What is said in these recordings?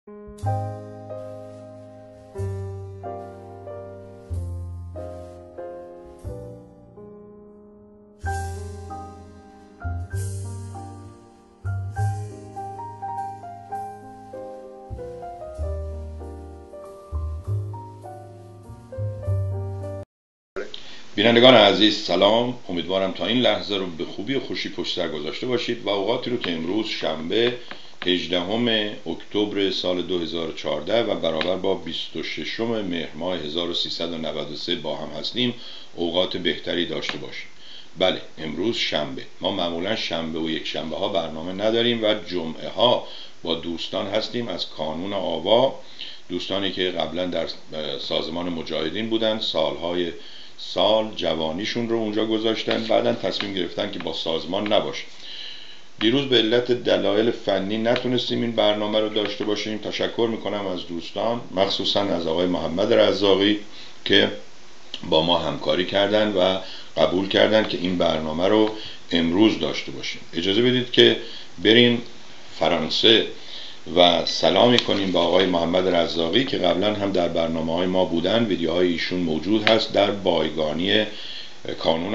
بینندگان عزیز سلام، امیدوارم تا این لحظه رو به خوبی و خوشی پشت سر گذاشته باشید و اوقاتی رو که امروز شنبه 18 اکتبر سال 2014 و برابر با 26 مهر ماه 1393 با هم هستیم اوقات بهتری داشته باشیم. بله، امروز شنبه. ما معمولا شنبه و یک شنبه ها برنامه نداریم و جمعه ها با دوستان هستیم از کانون آوا، دوستانی که قبلا در سازمان مجاهدین بودن، سال جوانیشون رو اونجا گذاشتن، بعدن تصمیم گرفتن که با سازمان نباشن. دیروز به علت دلایل فنی نتونستیم این برنامه رو داشته باشیم. تشکر میکنم از دوستان، مخصوصا از آقای محمد رزاقی که با ما همکاری کردن و قبول کردن که این برنامه رو امروز داشته باشیم. اجازه بدید که بریم فرانسه و سلامی کنیم با آقای محمد رزاقی که قبلا هم در برنامه‌های ما بودن. ویدیوهای ایشون موجود هست در بایگانی کانون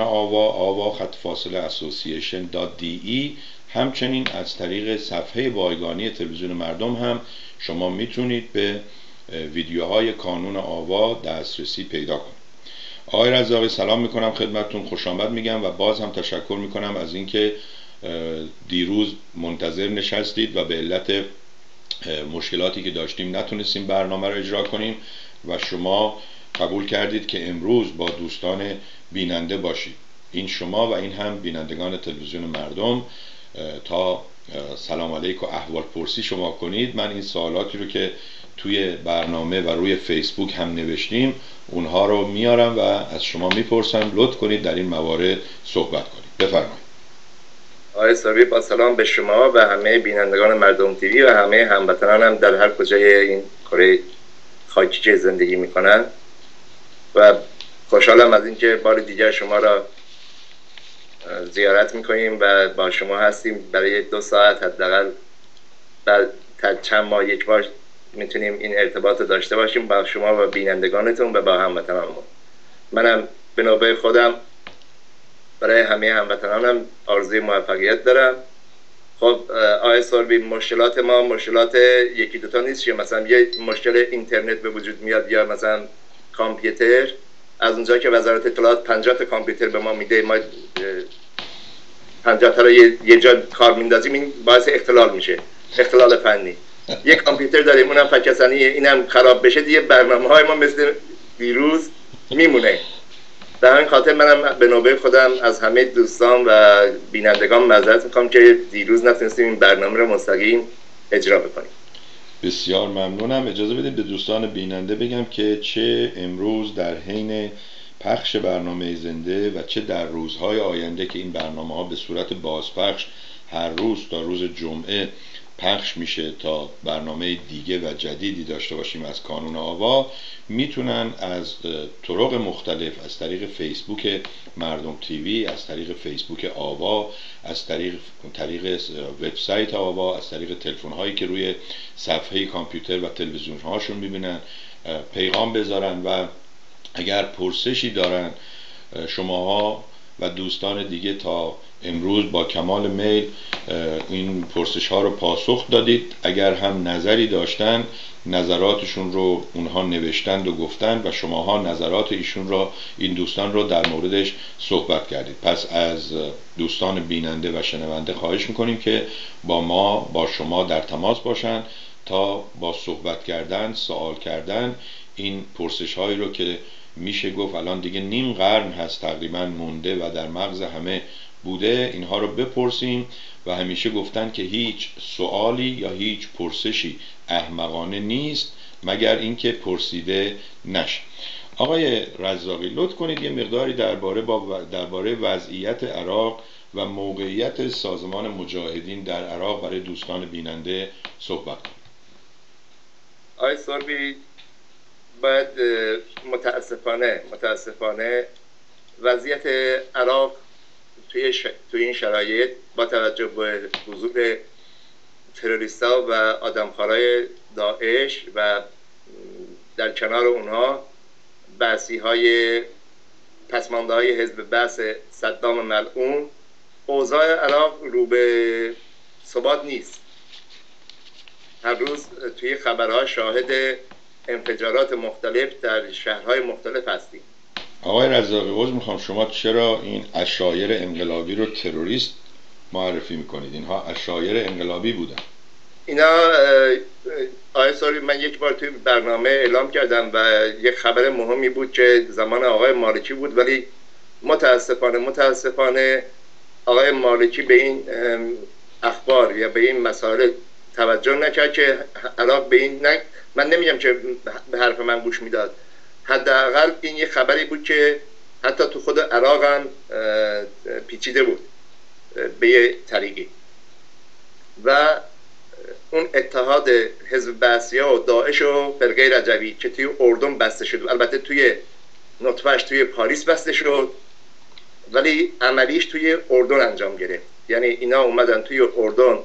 AWA_association.de. همچنین از طریق صفحه بایگانی تلویزیون مردم هم شما میتونید به ویدیوهای کانون آوا دسترسی پیدا کنید. آقای رزاقی سلام میکنم خدمتتون، خوش آمد میگم و باز هم تشکر میکنم از اینکه دیروز منتظر نشستید و به علت مشکلاتی که داشتیم نتونستیم برنامه رو اجرا کنیم و شما قبول کردید که امروز با دوستان بیننده باشید. این شما و این هم بینندگان تلویزیون مردم تا سلام علیک و احوال پرسی شما کنید. من این سوالاتی رو که توی برنامه و روی فیسبوک هم نوشتیم اونها رو میارم و از شما میپرسم لطف کنید در این موارد صحبت کنید. بفرمایید. آقای صابی، با سلام به شما و همه بینندگان مردم تیوی و همه هموطنانم در هر کجای این کره خاکی که زندگی میکنن و خوشحالم از اینکه بار دیگر شما را زیارت میکنیم و با شما هستیم برای 2 ساعت حداقل تا چند ماه یک بار میتونیم این ارتباط رو داشته باشیم با شما و بینندگانتون و با هموطنانمون. منم به نوبه خودم برای همه هموطنانم آرزوی موفقیت دارم. خب آقای سوربی، مشکلات ما مشکلات یکی دوتا نیست که مثلا یه مشکل اینترنت به وجود میاد یا مثلا کامپیوتر، از اونجا که وزارت اطلاعات 50 تا کامپیوتر به ما میده ما 50 تا رو یه جا کار میندازیم، این باعث اختلال میشه، اختلال فنی. یک کامپیوتر داریم اونم فکسانیه، اینم خراب بشه دیگه برنامه‌های ما مثل دیروز میمونه. در این خاطر منم به نوبه خودم از همه دوستان و بینندگان معذرت میخوام که دیروز نتونستیم این برنامه رو مستقیم اجرا بکنیم. بسیار ممنونم. اجازه بدید به دوستان بیننده بگم که چه امروز در حین پخش برنامه زنده و چه در روزهای آینده که این برنامه ها به صورت بازپخش هر روز تا روز جمعه پخش میشه تا برنامه دیگه و جدیدی داشته باشیم از کانون آوا، میتونن از طرق مختلف، از طریق فیسبوک مردم تیوی، از طریق فیسبوک آوا، از طریق وبسایت آوا، از طریق تلفن هایی که روی صفحه کامپیوتر و تلویزیون هاشون میبینن پیغام بذارن و اگر پرسشی دارن شماها و دوستان دیگه تا امروز با کمال میل این پرسش ها رو پاسخ دادید. اگر هم نظری داشتن نظراتشون رو اونها نوشتند و گفتند و شماها نظرات ایشون رو، این دوستان رو در موردش صحبت کردید. پس از دوستان بیننده و شنونده خواهش میکنیم که با شما در تماس باشن تا با صحبت کردن، سوال کردن این پرسش هایی رو که میشه گفت الان دیگه نیم قرن هست تقریبا مونده و در مغز همه بوده، اینها رو بپرسیم و همیشه گفتن که هیچ سوالی یا هیچ پرسشی احمقانه نیست مگر اینکه پرسیده نشه. آقای رزاقی لطف کنید یه مقداری درباره وضعیت عراق و موقعیت سازمان مجاهدین در عراق برای دوستان بیننده صحبت کنید. آقای سوربی، باید متاسفانه وضعیت عراق توی این شرایط با توجه به حضور تروریستا و آدمخوارای داعش و در کنار اونها بعثی های پسمانده های حزب بعث صدام ملعون، اوضاع عراق رو به ثبات نیست. هر روز توی خبرها شاهد انفجارات مختلف در شهرهای مختلف هستیم. آقای رزاقی، عذر میخوام، شما چرا این عشایر انقلابی رو تروریست معرفی میکنید؟ اینها عشایر انقلابی بودن. اینا آقای ساری، من یک بار توی برنامه اعلام کردم و یک خبر مهمی بود که زمان آقای مالکی بود، ولی متاسفانه آقای مالکی به این اخبار یا به این مسائل توجه نکرد که عراق به این من نمیگم که به حرف من گوش میداد، حداقل این یک خبری بود که حتی تو خود عراق هم پیچیده بود به یه طریقی. و اون اتحاد حزب بعثیه و داعش و فرقه رجوی که توی اردن بسته شد، البته توی نطفهش توی پاریس بسته شد ولی عملیش توی اردن انجام گرفت. یعنی اینا اومدن توی اردن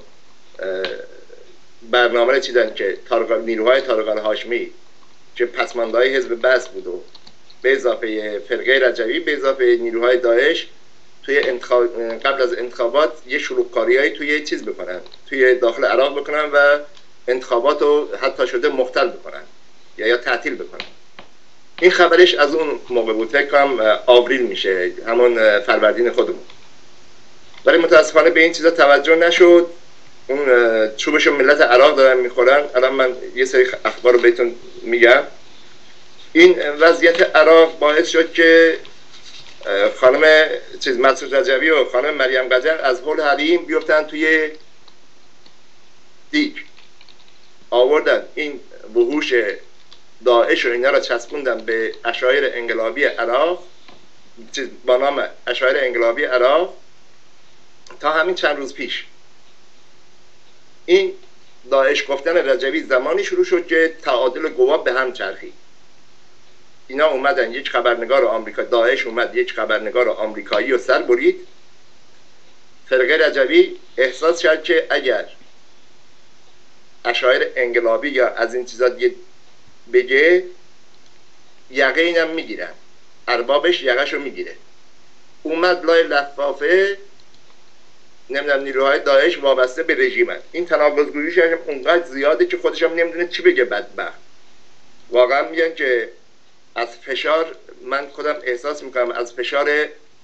برنامه رو چیدن که نیروهای طارق الهاشمی که پسماندهای حزب بعث بود و به اضافه فرقه رجوی به اضافه نیروهای داعش توی قبل از انتخابات یه شلوغکاریایی توی چیز بکنن، توی داخل عراق بکنن و انتخابات رو حتی شده مختل بکنن یا تعطیل بکنن. این خبرش از اون موقع بود، فکر کنم آوریل میشه، همون فروردین خودمون. ولی متاسفانه به این چیزا توجه نشد. اون چوبشو ملت عراق دارن میخورن. الان من یه سری اخبار رو بهتون میگم. این وضعیت عراق باعث شد که خانم مسعود رجوی و خانم مریم قجر از هول حریم بیفتن توی دیگ. آوردن این وحوش داعش و اینا را چسبوندن به عشایر انقلابی عراق با نام عشایر انقلابی عراق تا همین چند روز پیش. این داعش گفتن رجوی زمانی شروع شد که تعادل قوا به هم چرخید. اینا اومدن یک خبرنگار آمریکا، داعش اومد یک خبرنگار آمریکایی رو سر برید. فرقه رجوی احساس کرد که اگر عشایر انقلابی یا از این چیزا دیگه بگه یقه اینم میگیرن، اربابش یقهش رو میگیره. اومد لای لفافه نمیدونم نیروهای داعش وابسته به رژیمن. این تناقض‌گوییش اونقدر زیاده که خودش هم نمیدونه چی بگه. بدبخت واقعا میگن که از فشار، من خودم احساس میکنم از فشار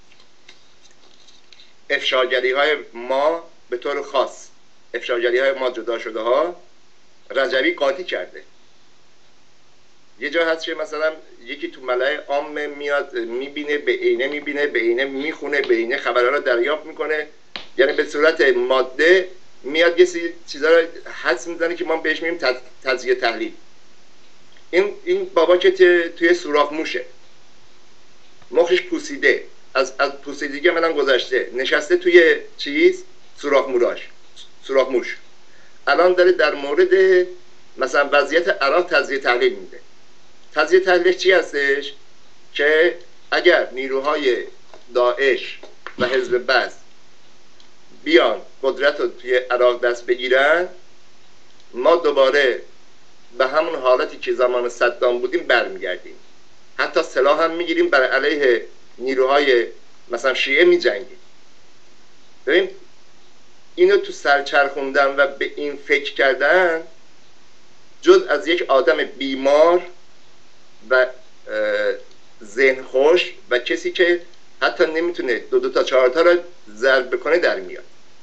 افشاگری های ما به طور خاص، افشاگری های ما جدا شده ها، رجوی قاطی کرده. یه جا هست که مثلا یکی تو ملأ عام میاد میبینه، به عینه میبینه، به عینه میخونه، به عینه خبرها رو دریافت میکنه، یعنی به صورت ماده میاد یه چیزا رو حدس میزنه که ما بهش میگیم تجزیه تحلیل. این بابا که توی سوراخ موشه، مخش پوسیده، از پوسیدگی منم گذشته، نشسته توی چیز سوراخ موش. الان داره در مورد مثلا وضعیت عراق تجزیه تحلیل میده. تجزیه تحلیلش چی هستش؟ که اگر نیروهای داعش و حزب بعث بیان قدرت رو توی عراق دست بگیرن، ما دوباره به همون حالتی که زمان صدام بودیم برمیگردیم. حتی سلاح هم میگیریم، برای علیه نیروهای مثلا شیعه میجنگیم. ببین اینو تو سرچرخوندن و به این فکر کردن، جز از یک آدم بیمار و ذهن خوش و کسی که حتی نمیتونه دو تا 4 تا رو ضرب بکنه در میاد.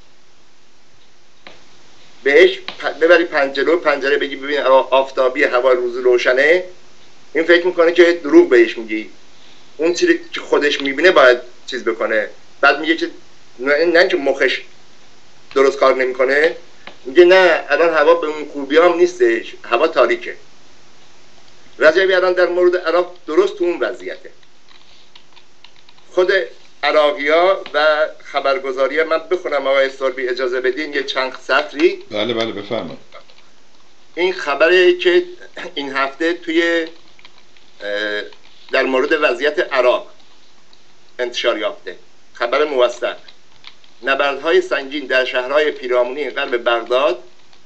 بهش ببری پنجره بگی ببین آفتابی، هوا روز روشنه، این فکر میکنه که دروغ بهش میگی. اون چیزی که خودش میبینه باید چیز بکنه. بعد میگه که نه که مخش درست کار نمیکنه، میگه نه الان هوا به اون خوبی هم نیستش، هوا تاریکه. رجوی الان در مورد عراق درست تو اون وضعیته. خود عراقی‌ها و خبرگزاری، من بخونم آقای سربی اجازه بدین یه چند سطری. بله بفرمایید. این خبری که این هفته توی در مورد وضعیت عراق انتشار یافته، خبر موثق: نبردهای سنگین در شهرهای پیرامونی غرب بغداد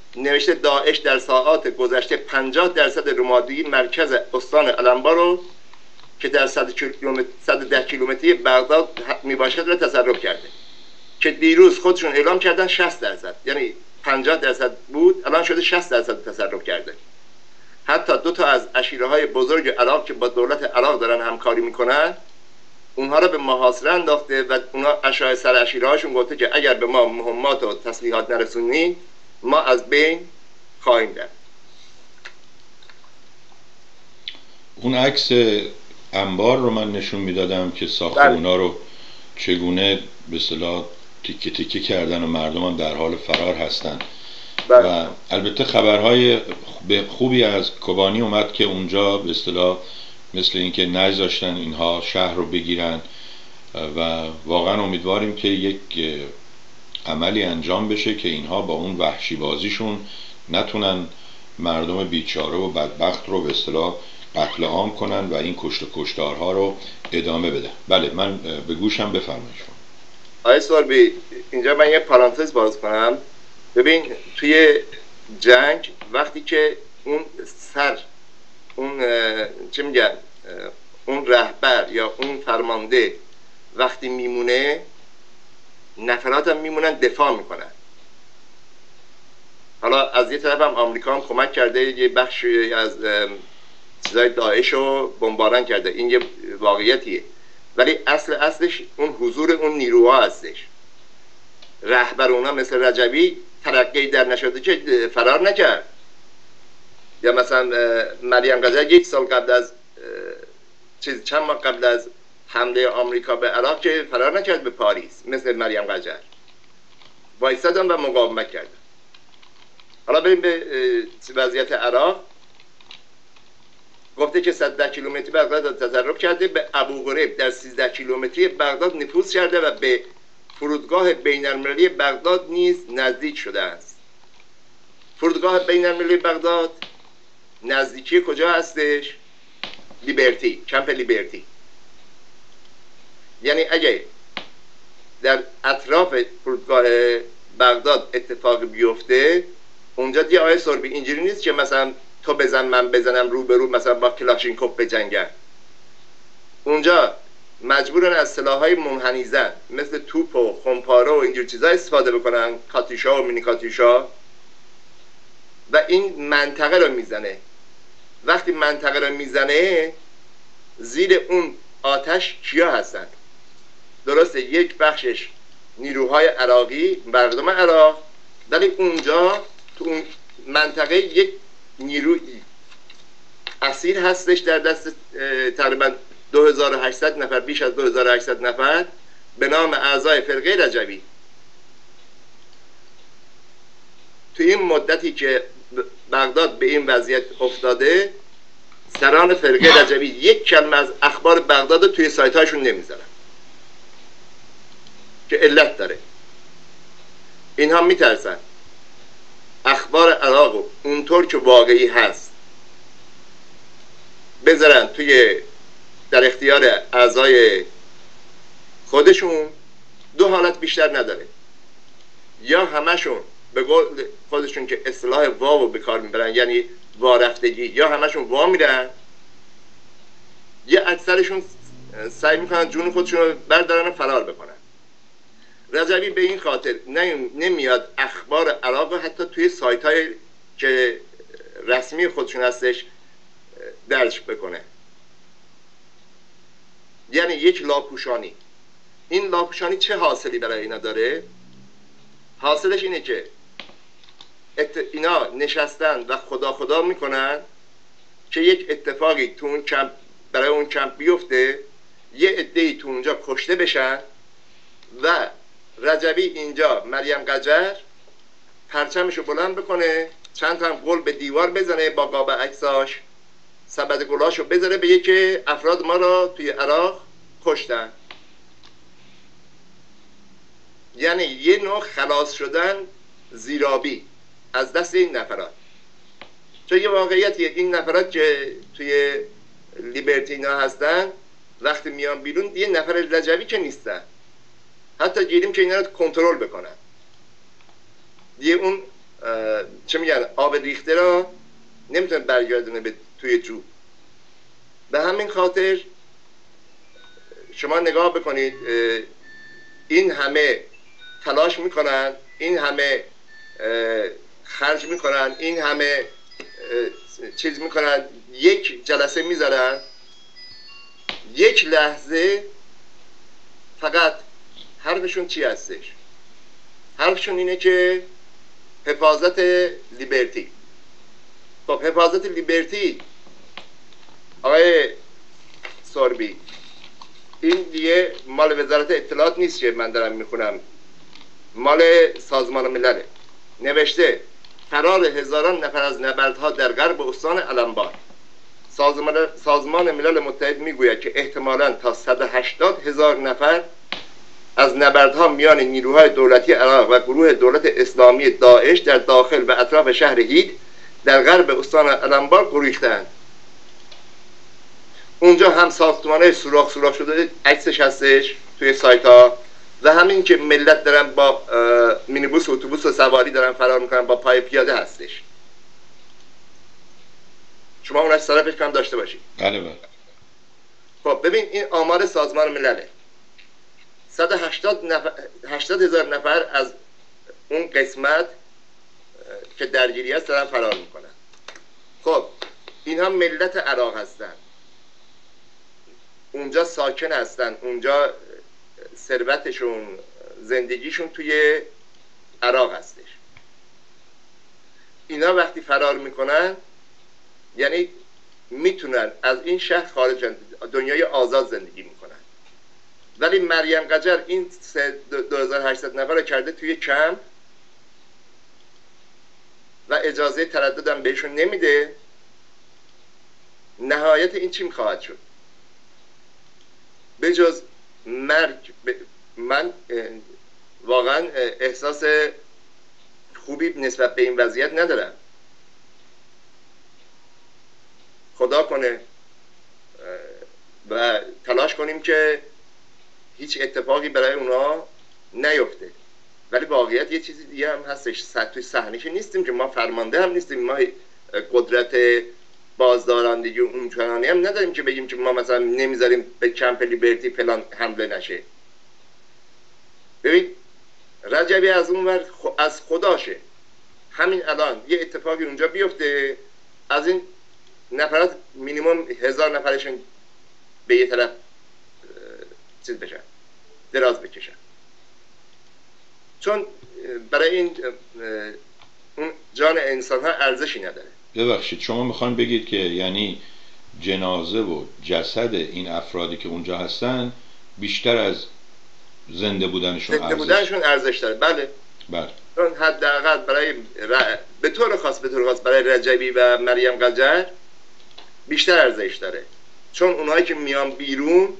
نوشته داعش در ساعات گذشته 50% رمادی مرکز استان علمبا رو که در 110 کیلومتری بغداد میباشد را تصرف کرده، که دیروز خودشون اعلام کردن 60%، یعنی 50% بود الان شده 60% تصرف کرده. حتی 2 از عشیره‌های بزرگ عراق که با دولت عراق دارن همکاری میکنن اونها را به محاصره انداخته و اونها اشای سر عشیره‌هاشون گفته که اگر به ما مهمات و تسلیحات نرسونید ما از بین خواهیم رفت. اون عکس انبار رو من نشون میدادم که ساختمونا رو چگونه به اصطلاح تیکه تیکه کردن و مردم هم در حال فرار هستن. و البته خبرهای خوبی از کوبانی اومد که اونجا به اصطلاح مثل اینکه نذاشتن اینها شهر رو بگیرن و واقعا امیدواریم که یک عملی انجام بشه که اینها با اون وحشی بازیشون نتونن مردم بیچاره و بدبخت رو به اصطلاح قتل عام کنن و این کشت و کشتارها رو ادامه بده. بله من به گوشم بفرمایید. آقای سوربی اینجا من یه پرانتز باز کنم. ببین توی جنگ وقتی که اون چه میگن اون رهبر یا اون فرمانده وقتی میمونه نفرات هم میمونن دفاع میکنن. حالا از یه طرف هم آمریکا هم کمک کرده یه بخشی از چیزای داعش رو بمباران کرده، این یه واقعیتیه، ولی اصلش اون حضور اون نیروها هستش. رهبر اونا مثل رجبی ترقی در نشده که فرار نکرد، یا مثلا مریم قجر 1 سال قبل از چند ماه قبل از حمله آمریکا به عراق که فرار نکرد به پاریس مثل مریم قجر، وایسادن و مقاومت کردن. حالا بریم به وضعیت عراق. گفته که 110 کیلومتری بغداد تصرف کرده، به ابو غریب در 13 کیلومتری بغداد نفوذ کرده و به فرودگاه بین‌المللی بغداد نیز نزدیک شده است. فرودگاه بین‌المللی بغداد نزدیکی کجا هستش؟ لیبرتی، کمپ لیبرتی. یعنی اگه در اطراف فرودگاه بغداد اتفاق بیفته اونجا دیگه آیه سوربی اینجوری نیست که مثلا تو بزن من بزنم رو به رو مثلا با کلاشینکوف بجنگن. اونجا مجبورن از سلاح‌های منحنی‌زن مثل توپ و خمپاره و اینجور چیزا استفاده بکنن، کاتیشا و مینی کاتیشا، و این منطقه رو میزنه. وقتی منطقه رو میزنه زیر اون آتش کیا هستن؟ درسته یک بخشش نیروهای عراقی، مردم عراق، ولی اونجا تو اون منطقه یک نیروی اسیر هستش در دست تقریبا 2800 نفر، بیش از 2800 نفر به نام اعضای فرقه رجبی. تو این مدتی که بغداد به این وضعیت افتاده سران فرقه رجبی یک کلمه از اخبار بغداد رو توی سایت هاشون نمیذارن که علت داره. اینها میترسن اخبار عراق اونطور که واقعی هست بذارن در اختیار اعضای خودشون. 2 حالت بیشتر نداره، یا همشون به قول خودشون که اصطلاح واو به کار میبرن یعنی وارفتگی، یا همشون وا میرن، یا اکثرشون سعی میکنن جون خودشون رو بردارن و فرار بکنن. رجبی به این خاطر نمیاد اخبار عراق حتی توی سایت های که رسمی خودشون هستش درج بکنه. یعنی یک لاپوشانی. این لاپوشانی چه حاصلی برای اینا داره؟ حاصلش اینه که اینا نشستن و خدا میکنن که یک اتفاقی تو اون کمپ برای اون کمپ بیفته، یه عده‌ای تو اونجا کشته بشن و رجبی اینجا مریم قجر پرچمشو بلند بکنه، چند تا هم گل به دیوار بزنه با قاب عکساش، سبد گلاشو بذاره بگه که افراد ما را توی عراق کشتن. یعنی یه نوع خلاص شدن زیرابی از دست این نفرات. چون یه واقعیتیه این نفرات که توی لیبرتینا هستن وقتی میان بیرون یه نفر رجبی که نیستن، حتی گیریم که اینا رو کنترل بکنن. یه اون چه میگن آب ریخته را نمیتونه برگردونه به توی جو. به همین خاطر شما نگاه بکنید این همه تلاش میکنن، این همه خرج میکنن، این همه چیز میکنن، یک جلسه میذارن، یک لحظه فقط حرفشون چی هستش؟ حرفشون اینه که حفاظت لیبرتی. خب حفاظت لیبرتی آقای سوربی، این دیگه مال وزارت اطلاعات نیست که من دارم میخونم، مال سازمان ملله. نوشته فرار هزاران نفر از نبردها در غرب استان الانبار. سازمان ملل متحد میگوید که احتمالاً تا 180,000 نفر از نبردها میان نیروهای دولتی عراق و گروه دولت اسلامی داعش در داخل و اطراف شهر هید در غرب استان الانبار گریختند. اونجا هم ساختمانه سوراخ شده عکسش هستش توی سایت ها، و همین که ملت دارن با مینیبوس و اتوبوس و سواری دارن فرار میکنن با پای پیاده هستش. شما اونش طرفش کم داشته باشید. بله. خب ببین این آمار سازمان ملله، 180,000 نفر از اون قسمت که درگیری است دارن فرار میکنن. خب اینها ملت عراق هستن، اونجا ساکن هستن، اونجا ثروتشون زندگیشون توی عراق هستش. اینا وقتی فرار میکنن یعنی میتونن از این شهر خارج دنیای آزاد زندگی میکنن. ولی مریم قجر این 2800 نفر رو کرده توی کمپ و اجازه ترددم بهشون نمیده. نهایت این چی میخواهد شد؟ به جز مرگ. من واقعا احساس خوبی نسبت به این وضعیت ندارم. خدا کنه و تلاش کنیم که هیچ اتفاقی برای اونا نیفته. ولی واقعیت یه چیزی دیگه هم هستش، توی صحنه که نیستیم که ما فرمانده هم نیستیم، ما قدرت بازدارندگی اون چنانی هم نداریم که بگیم که ما مثلا نمیذاریم به کمپ لیبرتی فلان حمله نشه. ببین رجبی از اون ور از خداشه، همین الان یه اتفاقی اونجا بیفته، از این نفرات مینیمم 1000 نفرشون به یه طرف چیز بشن، دراز بکشن، چون برای این اون جان انسان ها ارزشی نداره. ببخشید شما میخوان بگید که یعنی جنازه و جسد این افرادی که اونجا هستن بیشتر از زنده بودنشون ارزش داره؟ بله. چون حداقل برای به طور خاص برای رجبی و مریم قجر بیشتر ارزش داره، چون اونایی که میان بیرون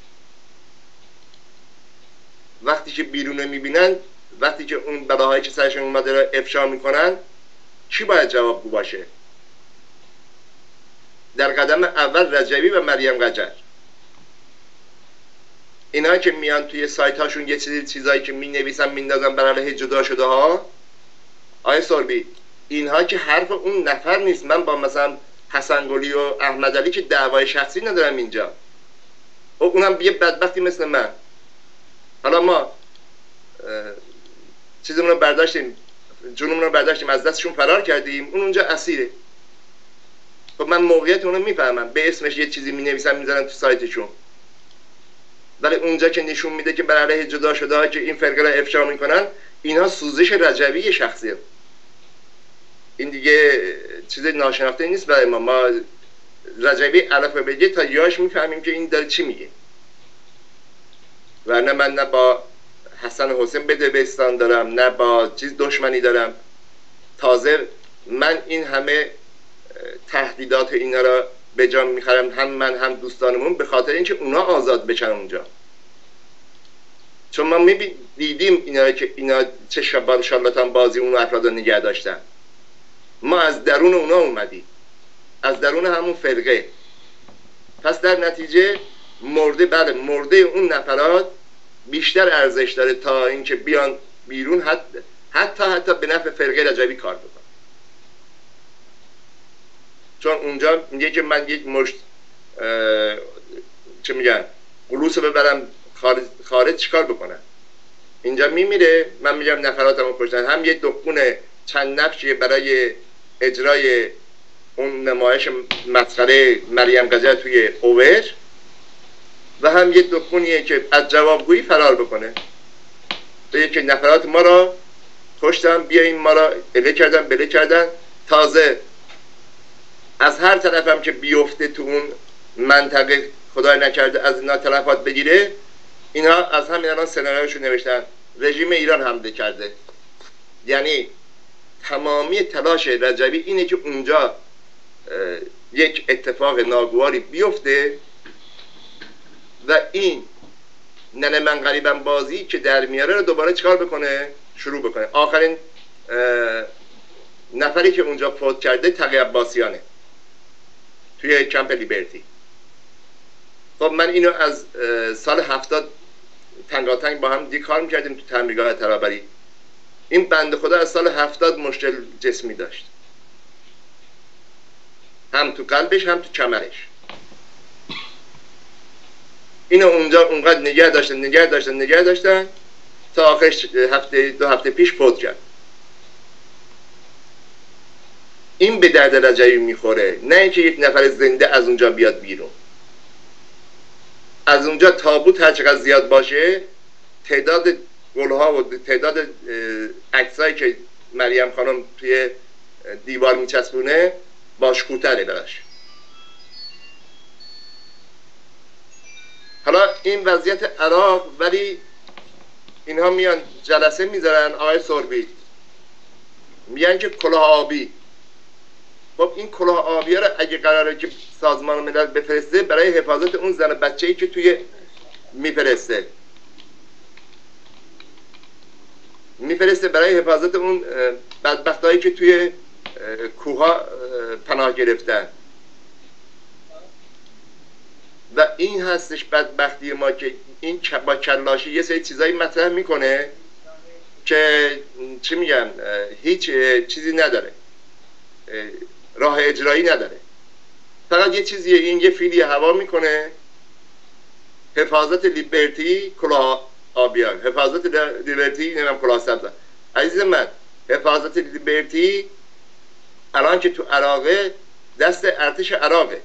وقتی که بیرون میبینن، وقتی که اون بلاهایی که سرشون اومده رو افشا میکنن، چی باید جوابگو باشه؟ در قدم اول رجبی و مریم قجر. اینا که میان توی سایت هاشون یه چیزایی که مینویسن میندازن بر علیه جدا شده ها، آقای سوربی اینها که حرف اون نفر نیست. من با مثلا حسن گلی و احمد علی که دعوای شخصی ندارم اینجا، اونم یه بدبختی مثل من. حالا ما چیزمون رو برداشتیم، جونمون رو برداشتیم، از دستشون فرار کردیم، اون اونجا اسیره. خب من موقعیت اونو میفهمم، به اسمش یه چیزی مینویسن میذارن تو سایتشون، ولی اونجا که نشون میده که بر علیه جدا شده ها که این فرقه رو افشا میکنن، اینها سوزش رجبی شخصیه. این دیگه چیز ناشناخته نیست برای ما رجبی الف و بگه تا یاش میفهمیم که این داره چی میگه. ورنه من نه با حسن و حسین بدبستان دارم، نه با چیز دشمنی دارم. تازه من این همه تهدیدات اینا را به جا میخرم، هم من هم دوستانمون، به خاطر اینکه اونا آزاد بشن اونجا. چون ما دیدیم اینا که اینا چه شبان شالاتان بازی اون افراد رو نگه داشتن. ما از درون اونا اومدیم، از درون همون فرقه. پس در نتیجه مرده اون نفرات بیشتر ارزش داره تا اینکه بیان بیرون. حتی به نفع فرقه رجوی کار بکنه. چون اونجا میگه که من یک مشت چه میگن قلوس ببرم خارج چیکار بکنم. اینجا میمیره، من میگم نفراتمو کشتن. هم یک دکون چند نقشیه برای اجرای اون نمایش مسخره مریم قجر توی اوور، و هم یک دکونیه که از جوابگویی فرار بکنه. بگه که نفرات ما را کشتن، بیاین ما را بله کردن. تازه از هر طرف هم که بیفته تو اون منطقه، خدای نکرده از اینا تلفات بگیره، اینا از همین الان سناریوشو نوشتن رژیم ایران حمله کرده. یعنی تمامی تلاش رجبی اینه که اونجا یک اتفاق ناگواری بیفته و این ننه من غریبم بازی که در میاره رو دوباره چکار بکنه؟ شروع بکنه. آخرین نفری که اونجا فوت کرده تقی عباسیانه توی کمپ لیبرتی. خب من اینو از سال 70 تنگاتنگ با هم دیگه کار میکردیم تو تعمیرگاه ترابری. این بنده خدا از سال 70 مشکل جسمی داشت، هم تو قلبش هم تو کمرش. اینو اونجا اونقدر نگه داشتن تا آخرش دو هفته پیش فوت کرد. این به درد رجبی میخوره، نه اینکه یک نفر زنده از اونجا بیاد بیرون. از اونجا تابوت هر چقدر زیاد باشه، تعداد گلها و تعداد عکسایی که مریم خانم توی دیوار میچسبونه باشکوتره براش. حالا این وضعیت عراق، ولی اینها میان جلسه میذارن آقای سربی میگن که کلاه آبی. خب این کلاه آبی رو اگه قراره که سازمان ملل بفرسته برای حفاظت اون زن بچه‌ای که توی میفرسته برای حفاظت اون بدبختایی که توی کوها پناه گرفتن، و این هستش بدبختی ما که این با کلاشی یه سری چیزایی مطرح میکنه که چی میگن هیچ چیزی نداره، راه اجرایی نداره. فقط یه چیزیه، این یه فیلی هوا میکنه، حفاظت لیبرتی کلاه آبیان، حفاظت لیبرتی نمیم کلاه سبز. عزیز من، حفاظت لیبرتی الان که تو عراقه دست ارتش عراقه.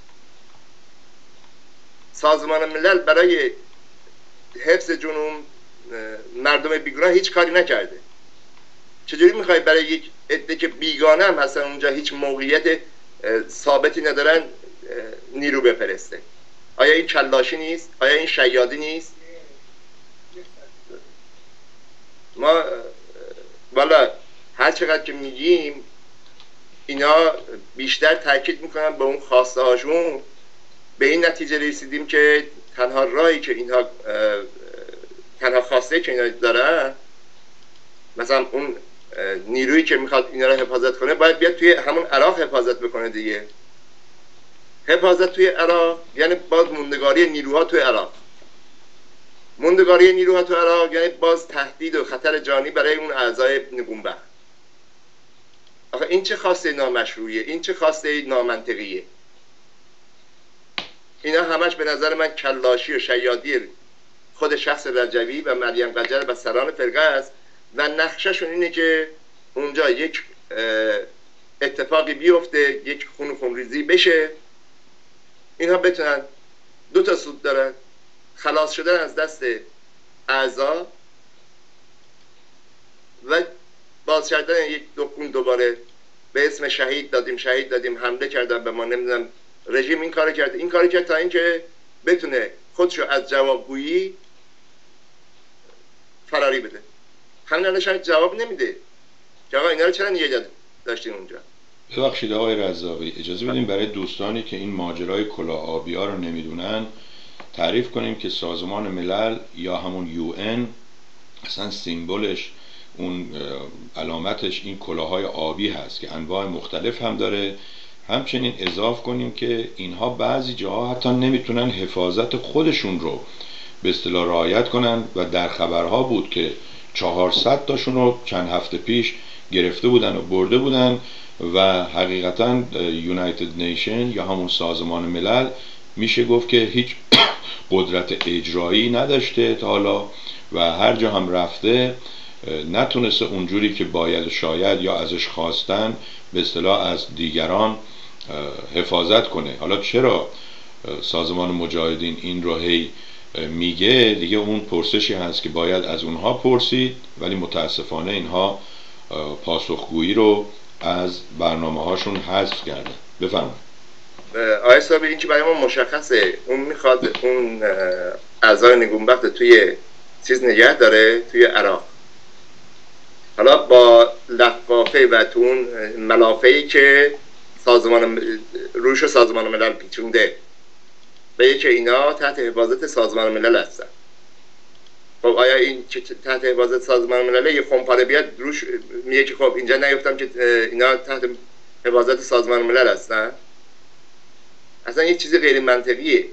سازمان ملل برای حفظ جنوب مردم بیگناه هیچ کاری نکرده. چجوری میخوای برای یک عده که بیگانه هم هستن اونجا هیچ موقعیت ثابتی ندارن نیرو بفرسته؟ آیا این کلاشی نیست؟ آیا این شیادی نیست؟ ما والا هر چقدر که میگیم اینا بیشتر تاکید میکنن به اون خواسته هاشون. به این نتیجه رسیدیم که تنها راهی که اینها تنها خواسته که اینا دارن، مثلا اون نیرویی که میخواد اینا رو حفاظت کنه باید بیاد توی همون عراق حفاظت بکنه دیگه. حفاظت توی عراق یعنی باز موندگاری نیروها توی عراق. موندگاری نیروها توی عراق یعنی باز تهدید و خطر جانی برای اون اعضای نگونبخت. آخه این چه خواسته نامشروعیه؟ این چه خواسته نامنطقیه؟ اینا همش به نظر من کلاشی و شیادی خود شخص رجوی و مریم قجر و سران فرقه است و نقشهشون اینه که اونجا یک اتفاقی بیفته، یک خونریزی بشه، اینها بتونن دو تا سود دارن: خلاص شدن از دست اعضا و باز کردن یک دکون دوباره به اسم شهید دادیم حمله کردن به ما، نمیدونم رژیم این کار کرد تا اینکه بتونه خودشو از جوابگویی فراری بده. همین الانش جواب نمیده که آقا اینا رو چرا نگه داشتین اونجا. ببخشید آقای رزاقی، اجازه بدیم برای دوستانی که این ماجرای کلاه آبی‌ها رو نمیدونن تعریف کنیم که سازمان ملل یا همون UN اصلا سیمبولش، اون علامتش این کلاه‌های آبی هست که انواع مختلف هم داره. همچنین اضاف کنیم که اینها بعضی جاها حتی نمیتونن حفاظت خودشون رو به اصطلاح رعایت کنن و در خبرها بود که 400 تاشون رو چند هفته پیش گرفته بودن و برده بودن و حقیقتا یونایتد نیشن یا همون سازمان ملل میشه گفت که هیچ قدرت اجرایی نداشته تا حالا و هر جا هم رفته نتونسته اونجوری که باید شاید یا ازش خواستن به اصطلاح از دیگران حفاظت کنه. حالا چرا سازمان مجاهدین این رو هی میگه دیگه اون پرسشی هست که باید از اونها پرسید، ولی متاسفانه اینها پاسخگویی رو از برنامه هاشون حذف کردن. بفرمایید. آقای صاحبی این که برای ما مشخصه اون میخواد اون اعضای نگونبخت توی چیز نگه داره توی عراق، حالا با لفافه و تو اون ملافه‌ای که روش سازمان ملل پیچونده به که اینا تحت حفاظت سازمان ملل هستن. خب آیا این که تحت حفاظت سازمان ملل یه خمپاره بیاد روش میگه که خب اینجا نیفتم که اینا تحت حفاظت سازمان ملل هستن؟ اصلا یه چیز غیر منطقیه.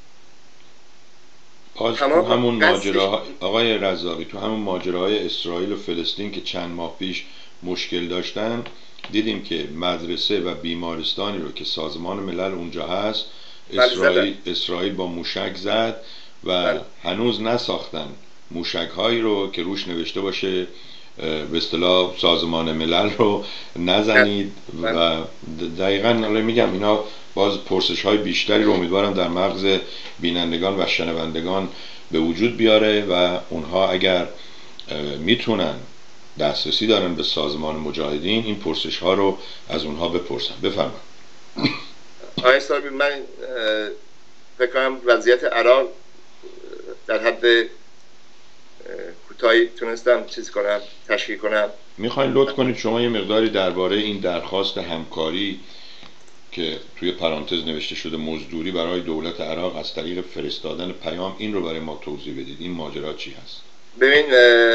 باز تو همون ماجراها آقای رزاقی، تو همون ماجراهای اسرائیل و فلسطین که چند ماه پیش مشکل داشتن، دیدیم که مدرسه و بیمارستانی رو که سازمان ملل اونجا هست اسرائیل با موشک زد و هنوز نساختن موشک هایی رو که روش نوشته باشه به اصطلاح سازمان ملل رو نزنید و دقیقاً حالا میگم اینا باز پرسش های بیشتری رو امیدوارم در مغز بینندگان و شنوندگان به وجود بیاره و اونها اگر میتونن دسترسی دارن به سازمان مجاهدین این پرسش ها رو از اونها بپرسن. بفرمایید. آقای صاحبی من فکر کنم وضعیت عراق در حد کوتاهی تونستم تشکیل کنم. میخواین لطف کنید شما یه مقداری درباره این درخواست همکاری که توی پرانتز نوشته شده مزدوری برای دولت عراق از طریق فرستادن پیام، این رو برای ما توضیح بدید. این ماجرا چی هست؟ ببین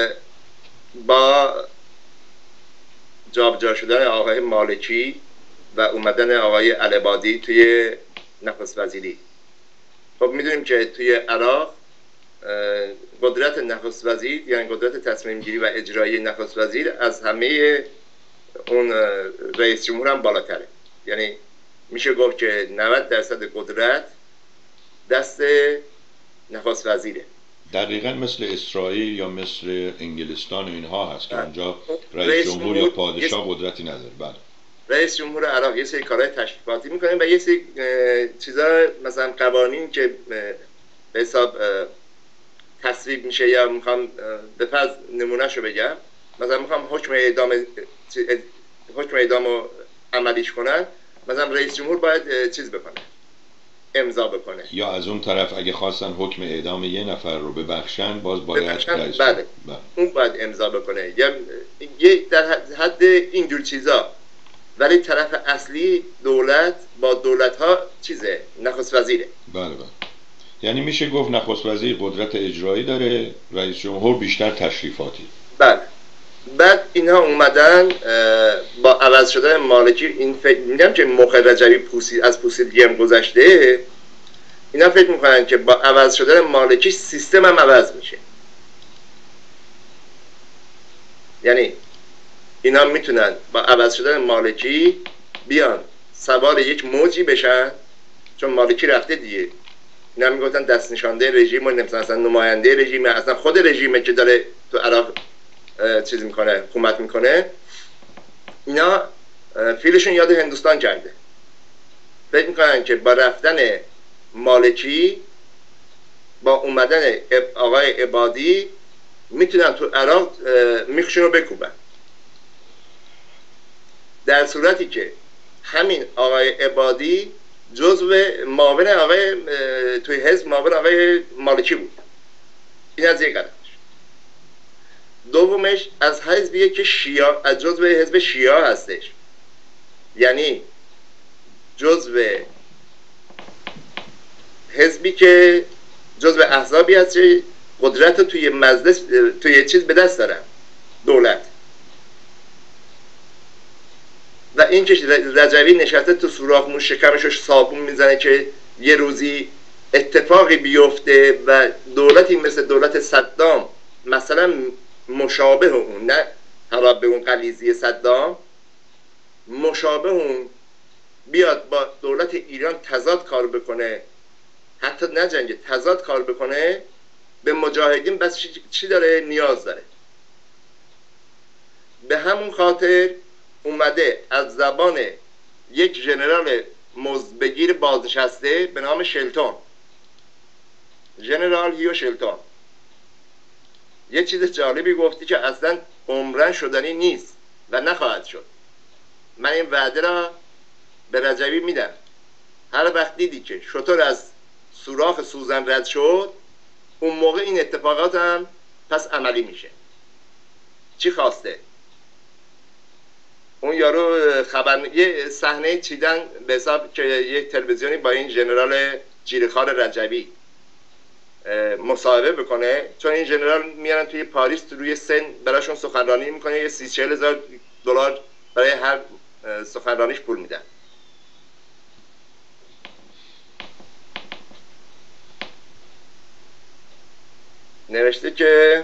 با جابجا شدن آقای مالکی و اومدن آقای العبادی توی نخست وزیری، خب میدونیم که توی عراق قدرت نخست وزیر یعنی قدرت تصمیم گیری و اجرایی نخست وزیر از همه اون رئیس جمهور هم بالاتره. یعنی میشه گفت که 90% قدرت دست نخست وزیره. دقیقا مثل اسرائیل یا مثل انگلستان و اینها هست که اونجا رئیس جمهور یا پادشاه قدرتی نداره. بله. رئیس جمهور عراق یه سری کارهای تشریفاتی میکنه و یه سری چیزا مثلا قوانین که به حساب تصویب میشه یا میخوام به فرض نمونهشو بگم، مثلا میخوام حکم اعدام رو عملیش کنن، مثلا رئیس جمهور باید چیز بکنه، امضا بکنه. یا از اون طرف اگه خواستن حکم اعدام یه نفر رو ببخشن باز باید بله اون باید امضا بکنه یا یه در حد اینجور چیزا. ولی طرف اصلی دولت با دولت ها چیزه نخست وزیره. بله بله. یعنی میشه گفت نخست وزیر قدرت اجرایی داره، رئیس جمهور بیشتر تشریفاتی. بله. بعد اینها اومدن با عوض شدن مالکی، این فکر میگم که موقع رجبی از پوسیدگی هم گذشته، اینا فکر میکنن که با عوض شدن مالکی سیستم هم عوض میشه. یعنی اینا میتونن با عوض شدن مالکی بیان سوار یک موجی بشن، چون مالکی رفته دیگه. اینا میگفتن دست نشانده رژیم و مثلا نماینده رژیم، اصلا خود رژیمه که داره تو عراق چیز میکنه، حکومت میکنه. اینا فیلشون یاد هندوستان کرده. فکر میکنن که با رفتن مالکی با اومدن آقای عبادی میتونن تو عراق میخشون رو بکوبن، در صورتی که همین آقای عبادی جزو معاون آقای توی حزب معاون آقای مالکی بود. این از یک قدرش. دومش از حزبیه که شیعه، از جزو حزب شیعه هستش، یعنی جزو حزبی که جزو احزابی هست که قدرت رو توی مجلس توی چیز به دست دارن، دولت. و این که رجبی نشسته تو سوراخ موش شکمش صابون میزنه که یه روزی اتفاقی بیفته و دولتی مثل دولت صدام مثلا مشابه اون، نه حالا به اون غلیظی صدام، مشابه اون بیاد با دولت ایران تضاد کار بکنه، حتی نه جنگ، تضاد کار بکنه، به مجاهدین بس چی داره؟ نیاز داره. به همون خاطر اومده از زبان یک ژنرال مزدبگیر بازنشسته به نام شلتون، ژنرال هیو شلتون، یه چیز جالبی گفتی که اصلا عمرن شدنی نیست و نخواهد شد. من این وعده را به رجبی میدم. هر وقت دیدی که شطور از سوراخ سوزن رد شد، اون موقع این اتفاقات هم پس عملی میشه. چی خواسته؟ اون یارو یه صحنه چیدن به حساب که یک تلویزیونی با این ژنرال جیرخوار رجبی مصاحبه بکنه، چون این ژنرال میارن توی پاریس، تو روی سن براشون سخنرانی میکنه، یه 30-40 هزار دلار برای هر سخنرانیش پول میدن. نوشته که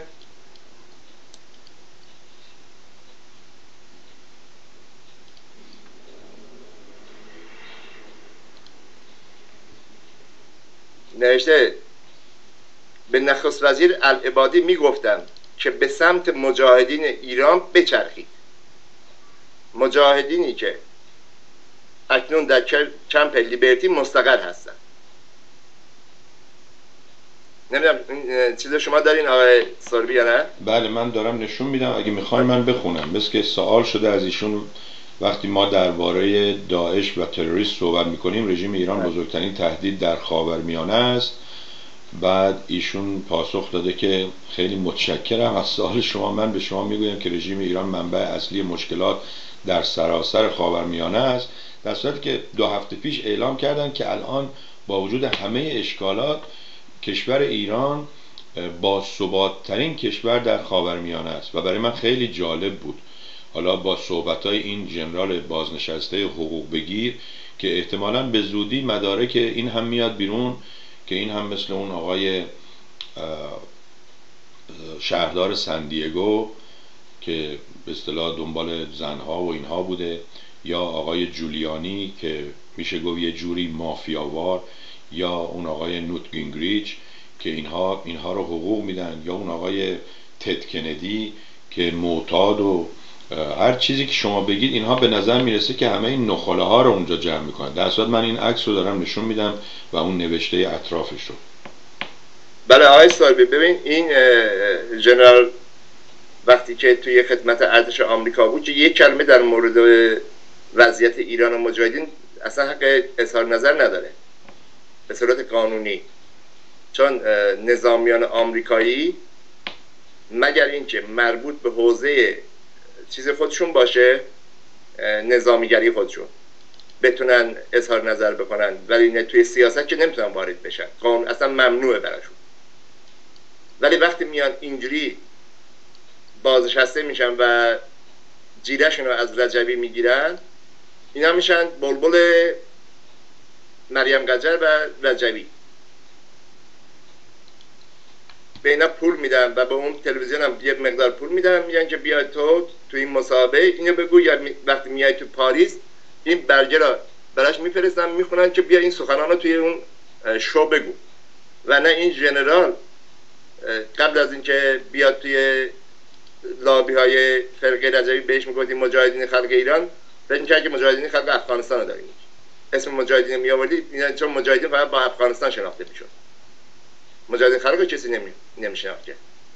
به نخست وزیر العبادی میگفتم که به سمت مجاهدین ایران بچرخید. مجاهدینی که اکنون در کمپ لیبرتی مستقر هستن. نمیدونم این چیز شما دارین آقای سوربی یا نه؟ بله من دارم نشون میدم، اگه میخواین من بخونم. مثل که سوال شده از ایشون وقتی ما درباره داعش و تروریست صحبت میکنیم، رژیم ایران بزرگترین تهدید در خاورمیانه است. بعد ایشون پاسخ داده که خیلی متشکرم از سوال شما. من به شما میگویم که رژیم ایران منبع اصلی مشکلات در سراسر خاورمیانه است، در صورتی که 2 هفته پیش اعلام کردن که الان با وجود همه اشکالات کشور ایران با ثبات‌ترین کشور در خاورمیانه است. و برای من خیلی جالب بود حالا با صحبت‌های این ژنرال بازنشسته حقوق بگیر که احتمالاً به زودی مدارک این هم میاد بیرون که این هم مثل اون آقای شهردار سندیگو که به اصطلاح دنبال زنها و اینها بوده، یا آقای جولیانی که میشه گفت یه جوری مافیاوار، یا اون آقای نوت گینگریچ که اینها رو حقوق میدن، یا اون آقای تد کندی که معتاد و هر چیزی که شما بگید، اینها به نظر میرسه که همه این نخاله ها رو اونجا جمع میکنن. در صورت من این عکس رو دارم نشون میدم و اون نوشته اطرافش رو. بله آقای ساربی، ببین این ژنرال وقتی که توی خدمت ارتش آمریکا بود که یک کلمه در مورد وضعیت ایران و مجاهدین اصلا حق اظهار نظر نداره به صورت قانونی، چون نظامیان آمریکایی مگر اینکه مربوط به حوزه چیز خودشون باشه، نظامیگری خودشون، بتونن اظهار نظر بکنن، ولی نه توی سیاست که نمیتونن وارد بشن، قانون اصلا ممنوعه براشون. ولی وقتی میان اینجوری بازنشسته میشن و جیرهشون رو از رجبی میگیرن، اینا میشن بلبل مریم قجر و رجبی. به اینا پول میدن و به اون تلویزیون هم یه مقدار پول میدن، میگن که بیای تو این مسابقه اینو بگو، یا وقتی میای تو پاریس این برگه را براش میفرستن میخونن که بیا این سخنان رو توی اون شو بگو. و نه این ژنرال قبل از اینکه بیاد توی لابی های فرقه رجبی بهش میگفتیم مجاهدین خلق ایران، فکر می‌کرد که مجاهدین خلق افغانستان رو داریم. اسم مجاهدین میآوردی چون مجاهدین فقط با افغانستان شناخته میشد، مجاهدین خلق رو کسی نمیشناخت.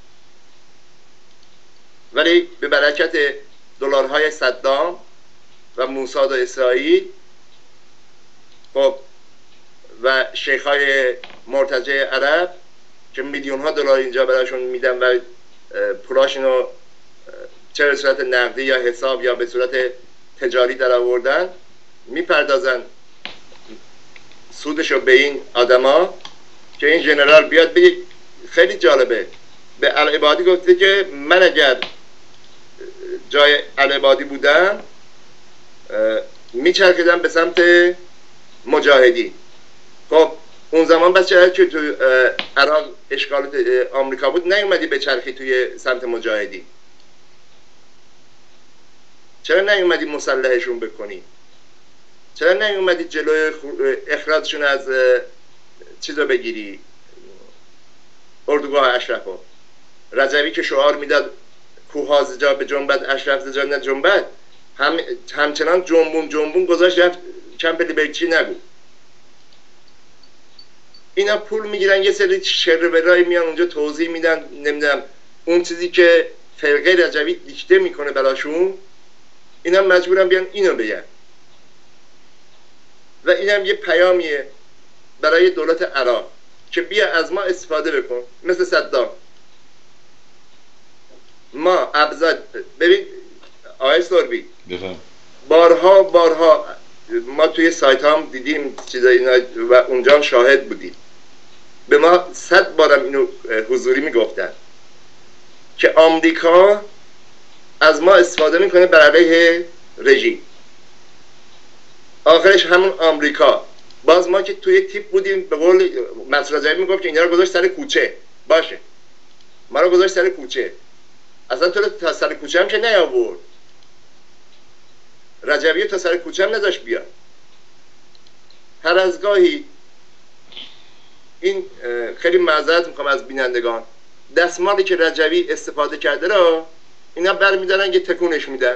ولی به برکت دلارهای صدام و موساد و اسرائیل خب و شیخ‌های مرتجع عرب که میلیون ها دلار اینجا براشون میدن و پولاشون رو چه به صورت نقدی یا حساب یا به صورت تجاری در آوردن، میپردازن سودشو به این آدما که این ژنرال بیاد بگه. خیلی جالبه، به العبادی گفته که من اگر جای العبادی بودم میچرخیدم به سمت مجاهدین. خب اون زمان بس چرا که تو عراق اشغال آمریکا بود نیومدی به چرخی توی سمت مجاهدی؟ چرا نیومدی مسلحشون بکنی؟ چرا نیومدی جلوی اخراجشون از چیزو بگیری؟ اردوگاه اشرفو. رجبی که شعار میداد کوه زجا به جنبت، اشرف زجا نه جنبت، همچنان جنبون گذاشت رفت کمپ لیبرتی نگو. اینا پول میگیرن یه سری شرورایی میان اونجا توضیح میدن، نمیدونم اون چیزی که فرقه رجبی دیکته میکنه براشون، اینا مجبورن بیان اینو بگن. و اینم یه پیامیه برای دولت عراق که بیا از ما استفاده بکن، مثل صدام. ما ابزار ببین آقای سوربی، بارها ما توی سایت هم دیدیم چیزای اینا و اونجا هم شاهد بودیم، به ما 100 بارم اینو حضوری میگفتن که آمریکا از ما استفاده میکنه بر علیه رژیم. آخرش همون آمریکا، باز ما که توی تیپ بودیم، به قول مسعود رجبی میگفت که اینا رو گذاشت سر کوچه. باشه، ما رو گذاشت سر کوچه، اصلا تو رو تا سر کوچه هم که نیاورد. رجبی تا سر کوچه هم نداشت بیاد. هر از گاهی این خیلی معذرت میکنم از بینندگان، دستمالی که رجبی استفاده کرده رو اینا برمیدارن یه تکونش میدن.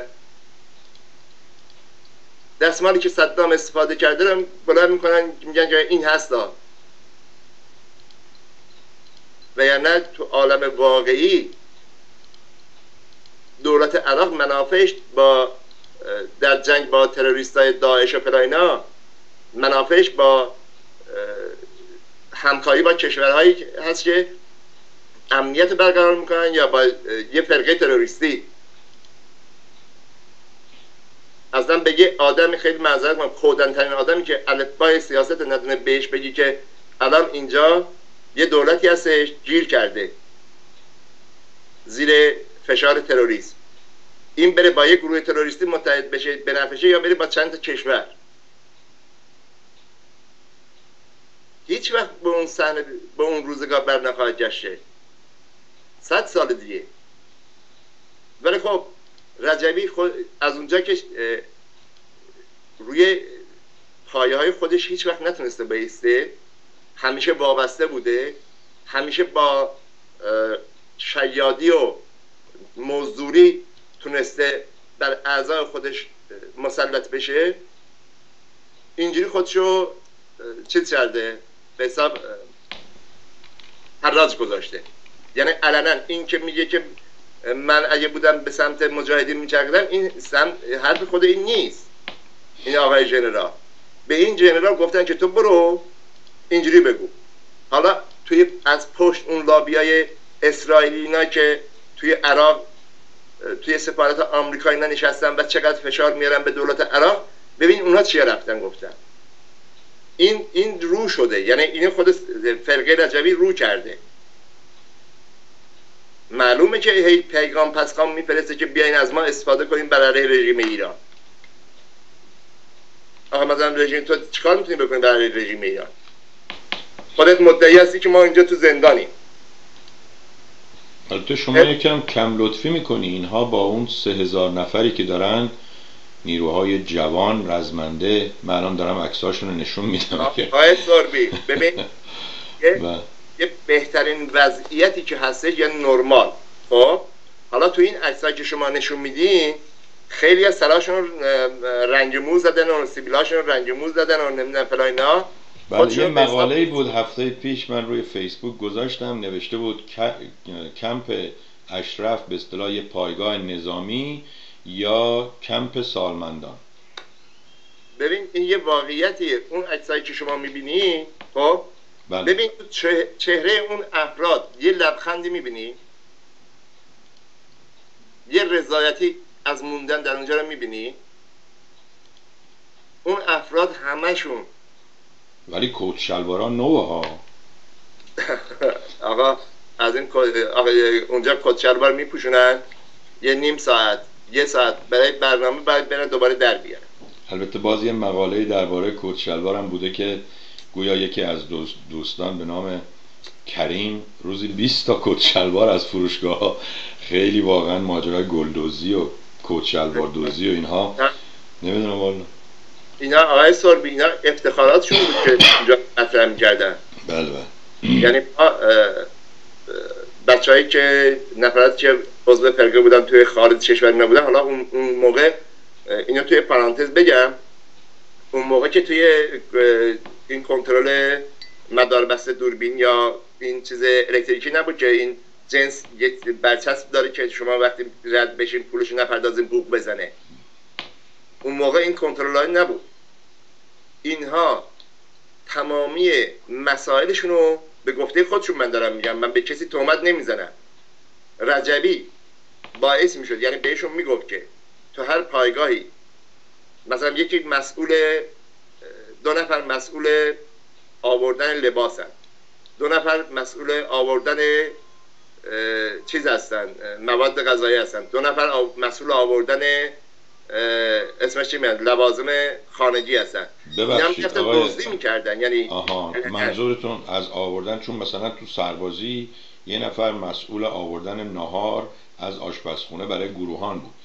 دستمالی که صدام استفاده کرده رو بلند میکنن میگن که این هستا. و یا نه تو عالم واقعی دولت عراق منافعش با در جنگ با تروریستای داعش و فلاینا، منافعش با همکاری با کشورهایی هست که امنیت برقرار میکنن یا با یه فرقه تروریستی. اصلا بگه آدمی، خیلی معذرت میخوام، خودن‌ترین آدمی که الفبای سیاست ندونه بهش بگی که الان اینجا یه دولتی هستش گیر کرده زیر فشار تروریسم، این بره با یک گروه تروریستی متحد بشه بنفشه یا بره با چند تا کشور. هیچ وقت به اون صحنه، به اون روزگار بر نخواهد گشته، 100 سال دیگه. ولی خب رجبی خود از اونجا که روی پایه های خودش هیچ وقت نتونسته بایسته، همیشه وابسته بوده، همیشه با شیادی و مزدوری تونسته در اعضای خودش مسلط بشه، اینجوری خودشو چیز کرده، به حساب حراج گذاشته. یعنی علنا این که میگه که من اگه بودم به سمت مجاهدین میچرخیدم، این حرف خود این نیست. این آقای ژنرال به این ژنرال گفتن که تو برو اینجوری بگو. حالا توی از پشت اون لابیای اسرائیلی اینا که توی عراق توی سفارت آمریکا اینا نشستن و چقدر فشار میارن به دولت عراق، ببین اونا چی رفتن گفتن. این رو شده، یعنی این خود فرقه رجبی رو کرده. معلومه که هی پیغام پسخام میفرسته که بیاین از ما استفاده کنیم برای رژیم ایران. آقا مثلا رژیم، تو چیکار میتونی بکنی برای رژیم ایران؟ خودت مدعی هستی که ما اینجا تو زندانیم. البته شما یکم کم لطفی میکنی. اینها با اون 3000 نفری که دارن، نیروهای جوان رزمنده، من الان دارم عکساشون رو نشون میدم. آقای سوربی ببین یه بهترین وضعیتی که هسته یه نرمال. خب حالا تو این عکسایی که شما نشون میدین، خیلی از سراشون رنگ موز زدن و سیبیلاشون رنگ موز زدن و نمیدونم فلاینا. بله، یه مقاله‌ای بود هفته پیش من روی فیسبوک گذاشتم، نوشته بود کمپ اشرف به اصطلاح پایگاه نظامی یا کمپ سالمندان. ببین این یه واقعیتیه. اون عکسایی که شما میبینی، خب بله. ببین چهره اون افراد یه لبخندی میبینی، یه رضایتی از موندن در اونجا رو میبینی. اون افراد همشون، ولی کوت شلوارا نوه ها. آقا از این اونجا کت شلوار میپوشونن یه نیم ساعت، یه ساعت برای برنامه، بعد برن دوباره در بیارن. البته باز یه مقاله درباره کت شلوار هم بوده که گویا یکی از دوستان به نام کریم روزی 20 تا کت شلوار از فروشگاه ها، خیلی واقعا ماجرای گلدوزی و کت شلوار دوزی و اینها، نمیدونم والا اینا آقای سربی اینا افتخاراتشون بود که اینجا مطرح می‌کردن. بله یعنی بچه‌هایی که نفراتی که عضو فرقه بودن توی خارج کشور نبودن، حالا اون موقع اینو توی پرانتز بگم، اون موقع که توی این کنترل مداربست دوربین یا این چیز الکتریکی نبود که این جنس یک برچسب داره که شما وقتی رد بشین پولش نپردازین بوق بزنه. اون موقع این کنترل نبود. اینها تمامی مسائلشون رو به گفته خودشون من دارم میگم، من به کسی تهمت نمیزنم. رجبی باعث میشد، یعنی بهشون میگفت که تو هر پایگاهی مثلا یکی مسئول، 2 نفر مسئول آوردن لباسن، 2 نفر مسئول آوردن چیز هستن، مواد غذایی هستن، 2 نفر مسئول آوردن اسمش چی میاد، لوازم خانگی هستن. ببخشید آقای دزدی میکردن. یعنی منظورتون از آوردن، چون مثلا تو سربازی یه نفر مسئول آوردن نهار از آشپزخونه برای گروهان بود.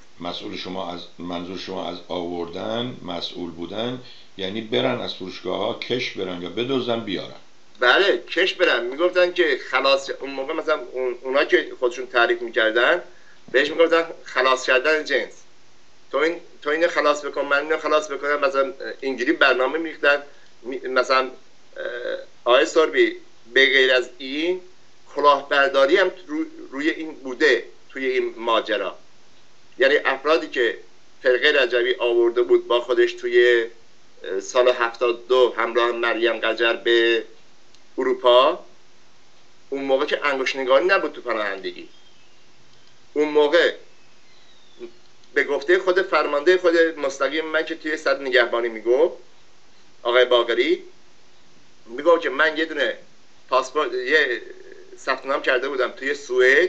منظور شما از آوردن مسئول بودن یعنی برن از فروشگاه ها کش برن یا بدزدن بیارن؟ بله، کش برن. میگفتن که خلاص، اون موقع مثلا اونا که خودشون تعریف میکردن بهش میگفتن خلاص کردن جنس. تو اینو خلاص بکن، من اینو خلاص بکنم. مثلا اینجوری برنامه میریختن. مثلا آقای سربی به غیر از این کلاهبرداری هم روی این بوده توی این ماجرا. یعنی افرادی که فرقه رجبی آورده بود با خودش توی سال 72 همراه مریم قجر به اروپا، اون موقع که انگشت‌نگاری نبود تو پناهندگی، اون موقع به گفته خود فرمانده خود مستقیم من که توی صد نگهبانی میگفت، آقای باقری میگفت که من یه دونه پاسپورت، یه ثبت نام کرده بودم توی سوئد،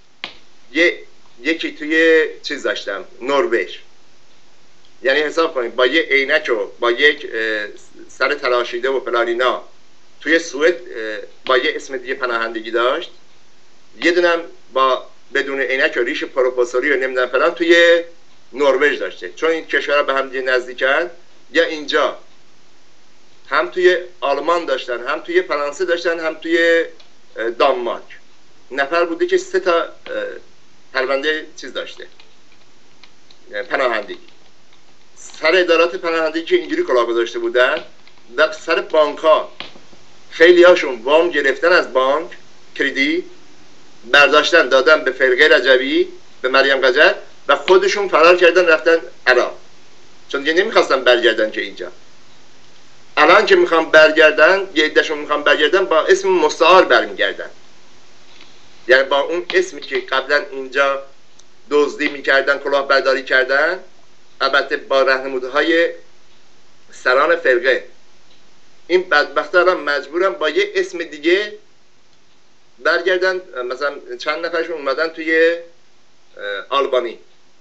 یکی توی چیز داشتم نروژ. یعنی حساب کنید با یه عینک و با یک سر تراشیده و فلانینا توی سوئد با یه اسم دیگه پناهندگی داشت، یه دونم با بدون عینک و ریش پروفسوری و نمیدونم فلان توی نروژ داشته. چون این کشورها به هم دیگه نزدیکن، یا اینجا هم توی آلمان داشتن، هم توی فرانسه داشتن، هم توی دانمارک. نفر بوده که 3 تا پرونده چیز داشته، پناهندگی. سر ادارات پناهندگی که اینجوری کلاه گذاشته بودن، در سر بانک ها خیلی هاشون وام گرفتن از بانک کریدی، برداشتن دادن به فرقه رجبی، به مریم قجر، و خودشون فرار کردن رفتن عراق، چون دیگه نمیخواستن برگردن که اینجا. الان که میخوام برگردن، یه عده‌شون میخوام برگردن با اسم مستعار برمیگردن. یعنی با اون اسمی که قبلا اینجا دزدی میکردن، کلاهبرداری کردن، البته با راهنمودهای سران فرقه. این بدبختا الان مجبورن با یه اسم دیگه برگردن. مثلا چند نفرشون اومدن توی آلبانی.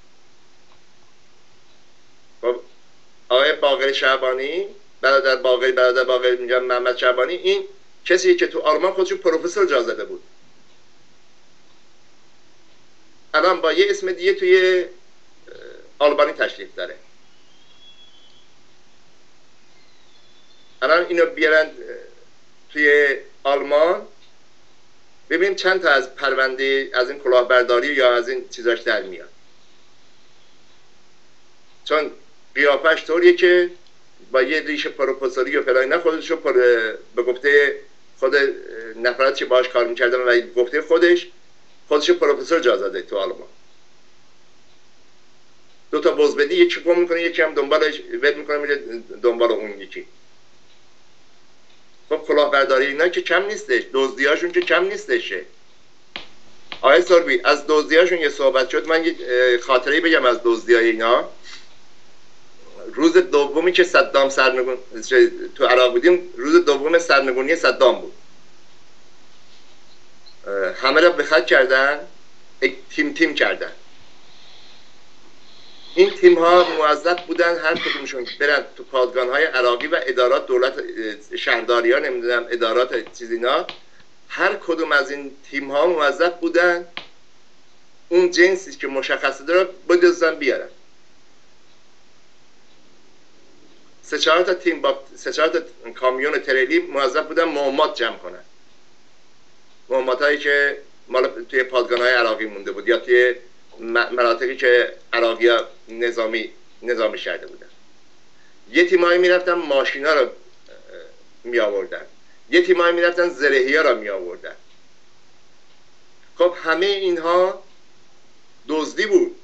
خب آقای باقری شعبانی، برادر باقری میگن محمد شعبانی، این کسی که تو آلمان خودشون پروفسور جا زده بود، الان با یه اسم دیگه توی آلبانی تشریف داره. الان اینو بیارن توی آلمان، ببینیم چند تا از پرونده از این کلاهبرداری یا از این چیزاش در میاد. چون قیافش طوریه که با یه ریش پروفسوری و فلان خودشو به گفته خود نفراتی که باهاش کار میکردن و گفته خودشو پروفسور جا زده تو آلمان. 2 تا بزبدی، یکی گم میکنه، یکی هم دنبالش ول میکنه میره دنبال اون یکی. خب کلاهبرداری اینا که کم نیستش، دزدیاشون که کم نیستشه. آقای سربی از دزدیاشون یه صحبت شد، من یه خاطره بگم از دزدیای اینا. روز دومی که صدام تو عراق بودیم، روز دوم سرنگونی صدام بود. همه را به خط کردن، تیم کردن. این تیم ها موظف بودن هر کدومشون برن تو پادگان های عراقی و ادارات دولت شهرداری ها، نمیدونم ادارات چیزینا، هر کدوم از این تیم ها موظف بودن اون جنسی که مشخصه داره بدزدن بیارن. 3-4 تا تیم با 3-4 تا کامیون تریلی موظف بودن مهمات جمع کنن، مهمات هایی که مال توی پادگان های عراقی مونده بود یا توی مناطقی که عراقی ها نظامی شده بودن. یه تیمایی میرفتن ماشینا رو می آوردن، یه تیمایی میرفتن زرهی ها رو می آوردن. خب همه اینها دزدی بود،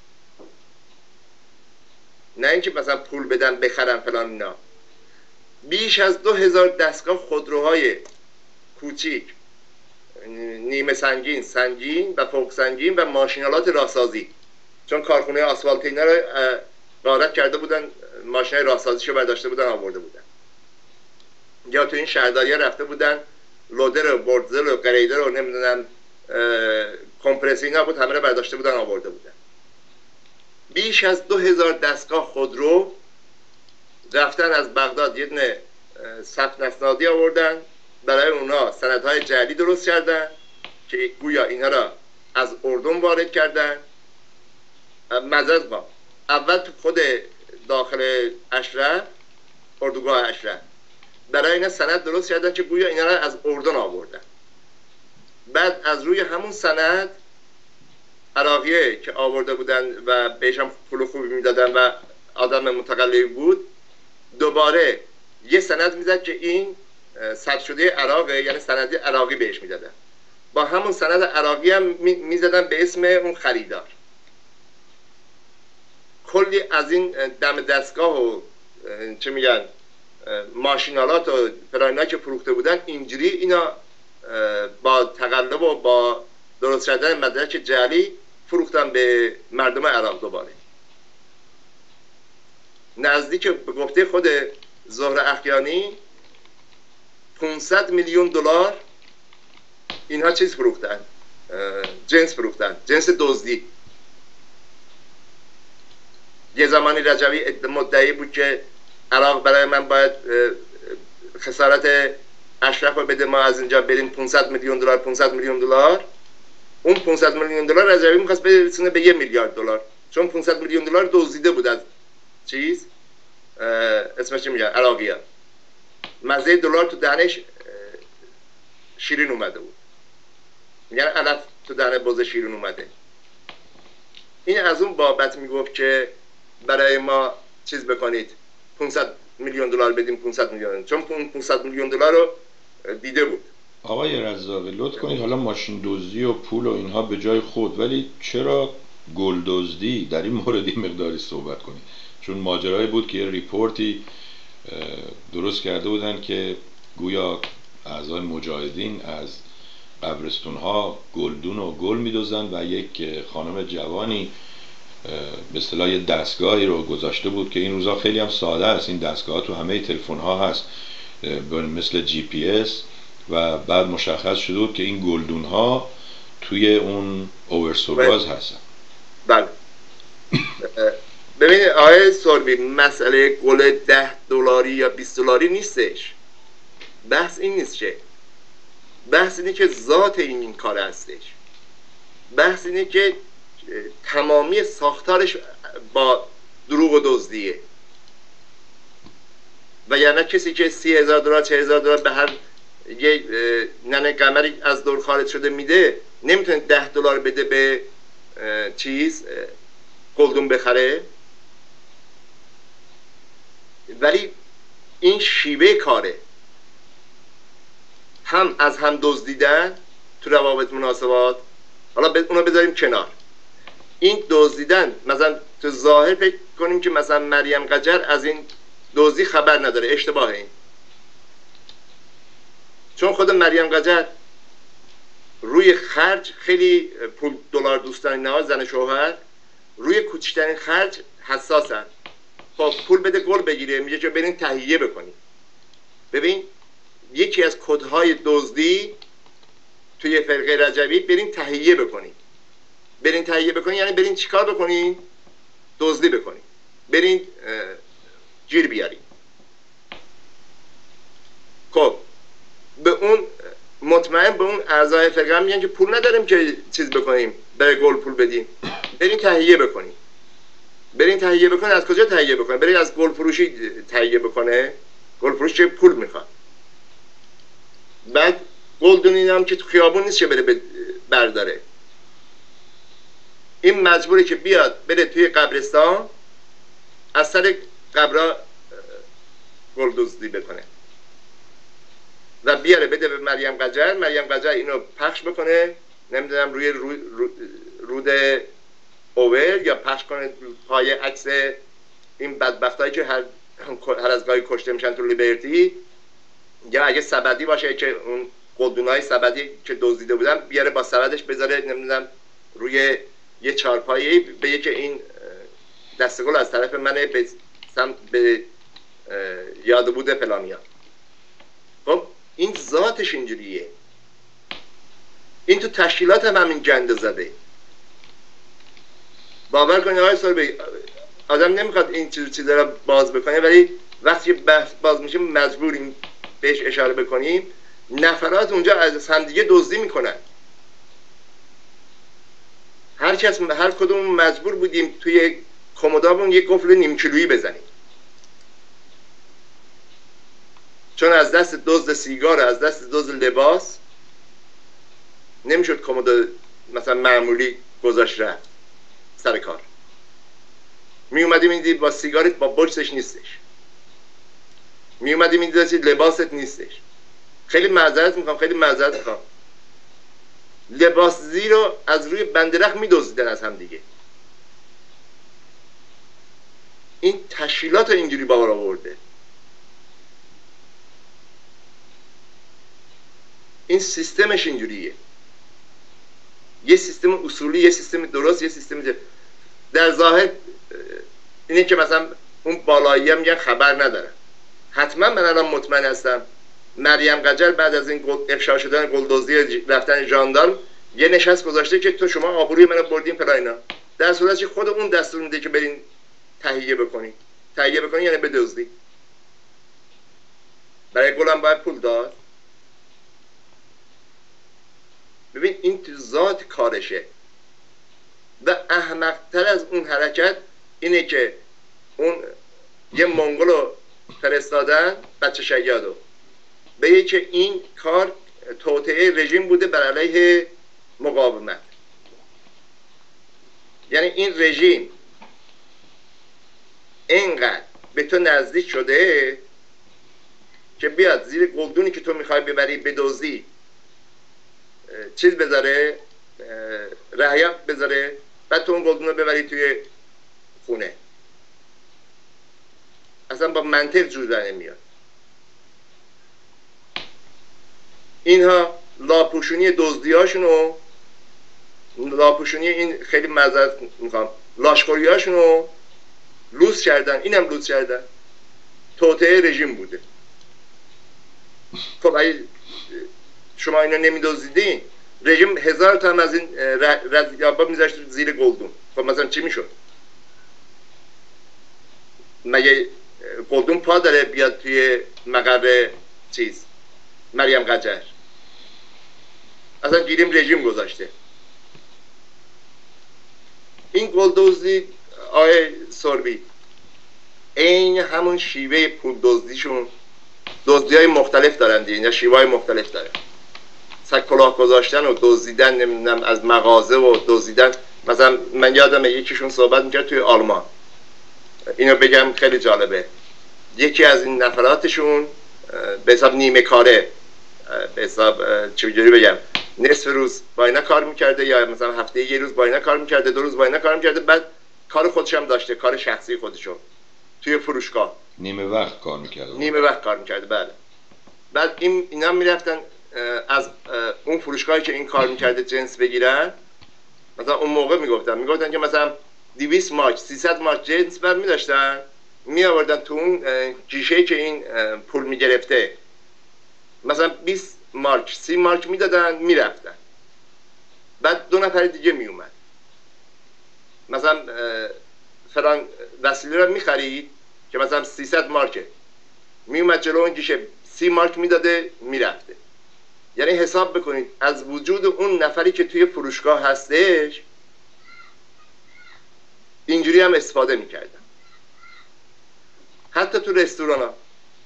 نه اینکه مثلا پول بدن بخرن فلان اینا. بیش از 2000 دستگاه خودروهای کوچیک، نیمه سنگین، سنگین و فوق سنگین و ماشینالات راهسازی، چون کارخونه آسفالت اینا رو غارت کرده بودن، ماشینای راهسازیشو برداشته بودن آورده بودن، یا تو این شهرداری‌ها رفته بودن لودر و بردزل و گریدر و نمیدونم کمپرسی اینا بود، همه رو برداشته بودن آورده بودن. بیش از 2000 دستگاه خودرو رفتن از بغداد یه دونه ثبت اسنادی آوردن، برای اونا سندهای جعلی درست کردن که گویا اینا را از اردن وارد کردن. معذرت با اول تو خود داخل اشرف، اردوگاه اشرف، برای اینا سند درست کردن که گویا اینا را از اردن آوردن. بعد از روی همون سند عراقیه که آورده بودن و بهش هم پول خوبی میدادن و آدم متقلبی بود، دوباره یه سند میزد که این ثبت شده عراقه، یعنی سند عراقی بهش میدادن. با همون سند عراقی هم میزدن به اسم اون خریدار. کلی از این دم دستگاه و چه میگن ماشینالات و فلاینا که فروخته بودن، اینجوری اینا با تقلب و با درست کردن مدرک جعلی فروختن به مردم عراق. دوباره نزدیک به گفته خود زهره اخیانی 500 میلیون دلار اینها چیز فروختن، جنس فروختن، جنس دزدی. یه زمانی رجوی مدعی بود که عراق برای من باید خسارت اشرف رو بده، ما از اینجا بریم 500 میلیون دلار 500 میلیون دلار. اون 500 میلیون دلار رجوی می‌خواست برسونه به 1 میلیارد دلار، چون 500 میلیون دلار دزدیده بود از چیز اسمش چی میگن عراقی‌ها. مزه دلار تو دهنش شیرین اومده بود، یعنی علف تو دهن بز شیرین اومده. این از اون بابت میگفت که برای ما چیز بکنید 500 میلیون دلار بدیم، 500 میلیون، چون 500 میلیون دلار رو دیده بود. آقای رزاقی لطف کنید، حالا ماشین دزدی و پول و اینها به جای خود، ولی چرا گل دزدی در این موردی مقداری صحبت کنید؟ چون ماجرایی بود که یه ریپورتی درست کرده بودن که گویا اعضای مجاهدین از قبرستون‌ها گلدون و گل می‌دزدن و یک خانم جوانی به اصطلاح یه دستگاهی رو گذاشته بود که این روزا خیلی هم ساده است، این دستگاه تو همه تلفن‌ها هست مثل جی پی اس، و بعد مشخص شده بود که این گلدون‌ها توی اون اوورسوگاز هستن. بله. ببینید آقای سربی، مسئله گل 10 دلاری یا 20 دلاری نیستش. بحث این نیست، که بحث اینه که ذات این کار هستش. بحث اینه که تمامی ساختارش با دروغ و دزدیه. و یعنی کسی که 30,000 دلار 40,000 دلار به هر یه ننه قمری از دور خارج شده میده، نمیتونه 10 دلار بده به چیز گلدون بخره. ولی این شیوه کاره، هم از هم دزدیدن تو روابط مناسبات. حالا اونو بذاریم کنار. این دزدیدن مثلا تو ظاهر فکر کنیم که مثلا مریم قجر از این دزدی خبر نداره، اشتباه این. چون خود مریم قجر روی خرج خیلی پول دلار دوستانی نه، زن شوهر روی کوچکترین خرج حساسن. خب پول بده گل بگیره، میگه که برین تهیه بکنی. ببین یکی از کدهای دزدی توی فرقه رجوی برین تهیه بکنی. برین تهیه بکنی یعنی برین چیکار بکنین؟ دزدی بکنید، برین گیر بیارید. خب به اون مطمئن به اون اعضای فرقه میگن که پول نداریم که چیز بکنیم، برای گل پول بدیم، برین تهیه بکنیم. برین تهیه بکنه. از کجا تهیه بکنه؟ برین از گل فروشی تهیه بکنه. گل فروش چه پول میخواد. بعد گلدونی هم که تو خیابون نیست که بره برداره. این مجبوره که بیاد بره توی قبرستان از سر قبرا گل دزدی بکنه و بیاره بده به مریم قجر. مریم قجر اینو پخش بکنه، نمیدونم روی رود اوور، یا پخش کنه پای عکس این بدبختایی که هر از گاهی کشته میشن تو لیبرتی، یا اگه سبدی باشه که اون قلدونای سبدی که دزدیده بودن بیاره با سبدش بذاره نمیدونم روی یه چارپایی، بگه که این دستگل از طرف منه به یاد بوده فلانیا. خب این ذاتش اینجوریه. این تو تشکیلات هم همین گنده زده. باور کنید آقای سوربی، آدم نمیخواد این چیزا رو باز بکنه، ولی وقتی بحث باز میشه مجبوریم بهش اشاره بکنیم. نفرات اونجا از همدیگه دزدی میکنن. هر کدوم مجبور بودیم توی کمدامون یک قفل نیم کیلویی بزنیم، چون از دست دزد سیگار، از دست دزد لباس نمیشد کمد مثلا معمولی گذاشت رفت سر کار. می اومدیم این دید با سیگارت با بکسش نیستش، می اومدیم این دید لباست نیستش. خیلی معذرت میخوام لباس زی رو از روی بندرخ می دزدیدن از هم دیگه. این تشکیلات اینجوری باور آورده. این سیستمش اینجوریه. یه سیستم اصولی، یه سیستم درست، یه سیستم در ظاهر اینه که مثلا اون بالایی هم میگن خبر ندارن. حتما من الان مطمئن هستم مریم قجر بعد از این افشا شدن گلدزدی رفتن ژاندارم یه نشست گذاشته که تو شما آبروی منو بردین فلان اینا، در صورتی که خود اون دستور میده که برین تهیه بکنی یعنی بدزدی. برای گلم باید پول داد. ببین این تو ذات کارشه. و احمق‌تر از اون حرکت اینه که اون یه منگولو فرستادن، بچه شیادو، بگه که این کار توطئه رژیم بوده بر علیه مقاومت. یعنی این رژیم اینقدر به تو نزدیک شده که بیاد زیر گلدونی که تو میخوای ببری بدزدی چیز بذاره، رهیاب بذاره، بعد تو اون گلدون رو ببری توی خونه. اصلا با منطق جور در نمیاد. اینها لاپوشونی دزدیاشونو، لاپوشونی این خیلی معذرت میخوام لاشخوریاشونو لوس کردن. اینم لوس کردن. توطئه رژیم بوده. خب اگه شما اینا نمیدزدیدین، رژیم 1000 تا هم از این رزیابا میذاشت زیر گلدون. خب مثلا چی میشد؟ مگه گلدون پا داره بیاد توی مقر چیز مریم قجر؟ اصلا گیریم رژیم گذاشته. این گلدزدی آقای سوربی این همون شیوه پول دزدیشون، دزدی های مختلف دارن دیگه، یا شیوه های مختلف دارن. مثلا کلاه گذاشتن و دزدیدن نمیدونم از مغازه و دزدیدن. مثلا من یادم یکیشون صحبت میکرد توی آلمان، اینو بگم خیلی جالبه. یکی از این نفراتشون به حساب نیمه کاره، به حساب چجوری بگم، نصف روز با اینا کار میکرده، یا مثلا هفته یه روز با اینا کار میکرده، 2 روز با اینا کار میکرده، بعد کار خودش هم داشته، کار شخصی خودشو توی فروشگاه نیمه وقت کار میکرده. بله. بعد اینا میرفتن از اون فروشگاهی که این کار میکرده جنس بگیرن. مثلا اون موقع میگفتن که مثلا 200 مارک 300 مارک جنس بر میداشتن، میآوردن تو اون گیشه‌ای که این پول میگرفته، مثلا 20 مارک 30 مارک میدادن، میرفتن. بعد 2 نفر دیگه میومد، مثلا فلان وسیله رو میخرید که مثلا 300 مارکه، میومد جلو اون گیشه 30 مارک میداده میرفته. یعنی حساب بکنید از وجود اون نفری که توی فروشگاه هستش اینجوری هم استفاده میکردن. حتی تو رستوران ها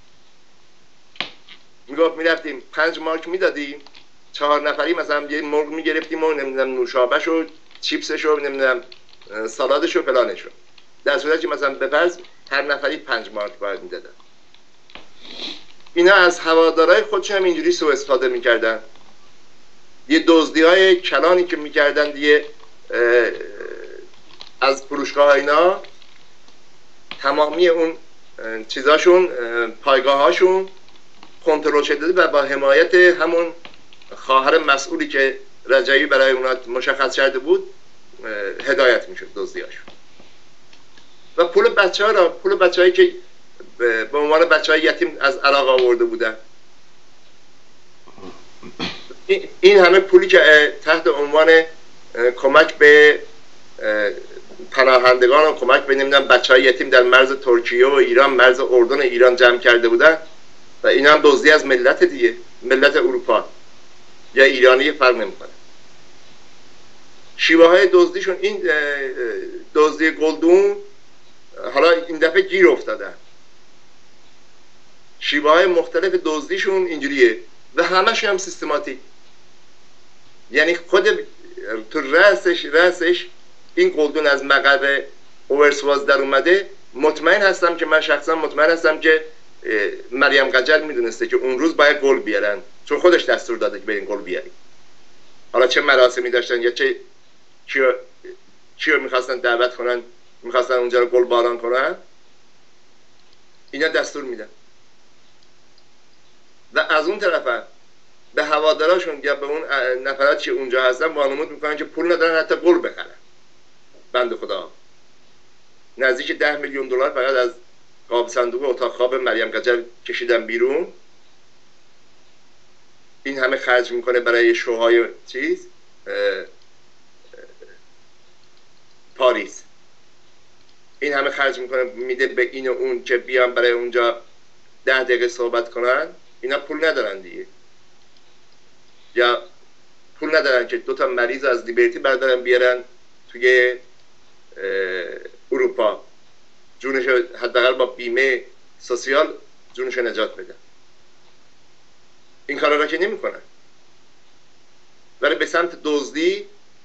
میگفت میرفتیم 5 مارک میدادیم، 4 نفری مثلا یه مرغ میگرفتیم و نمیدونم نوشابه شو، چیپسش رو، نمیدونم سالادش رو، فلانش رو، در صورتی که مثلا بپرس هر نفری 5 مارک باید میدادن. اینا از هوادارهای خودشون هم اینجوری سوء استفاده میکردن. یه دزدی‌های کلانی که میکردن دیگه از فروشگاه اینا، تمامی اون چیزاشون، پایگاهاشون کنترل شده و با حمایت همون خواهر مسئولی که رجعی برای اونا مشخص کرده بود هدایت میشد دزدیاشون. و پول بچه‌هایی که به عنوان بچه‌های یتیم از عراق آورده بودن، این همه پولی که تحت عنوان کمک به پناهندگان و کمک به نمیدونم بچه‌های یتیم در مرز ترکیه و ایران، مرز اردن ایران جمع کرده بودن، و اینا هم دزدی از ملت دیگه، ملت اروپا یا ایرانی فرق نمی‌کنه. شیوه های دزدیشون، این دزدی گلدون حالا این دفعه گیر افتادن، شیوه های مختلف دزدیشون اینجوریه و همش هم سیستماتیک. یعنی خود تو رأسش این گلدون از مقر اوورسواز در اومده. من شخصا مطمئن هستم که مریم قجر میدونسته که اون روز باید گل بیارن، چون خودش دستور داده که برین گل بیارین. حالا چه مراسمی داشتن یا چه کیو میخواستن دعوت کنن، میخواستن اونجا رو گل باران کنن، اینا دستور میدن. و از اون طرف به هواداراشون یا به اون نفراتی که اونجا هستن وانمود میکنن که پول ندارن حتی گل بخرن. بنده خدا نزدیک 10 میلیون دلار فقط از قاب صندوق اتاق خواب مریم قجر کشیدن بیرون. این همه خرج میکنه برای شوهای پاریس، این همه خرج میکنه میده به این و اون که بیان برای اونجا 10 دقیقه صحبت کنن. اینا پول ندارن دیگه، یا پول ندارن که 2 تا مریض از لیبرتی بردارن بیارن توی اروپا، جونشو حداقل با بیمه سوسیال جونشو نجات بدن. این کارا را که نمیکنن، ولی به سمت دزدی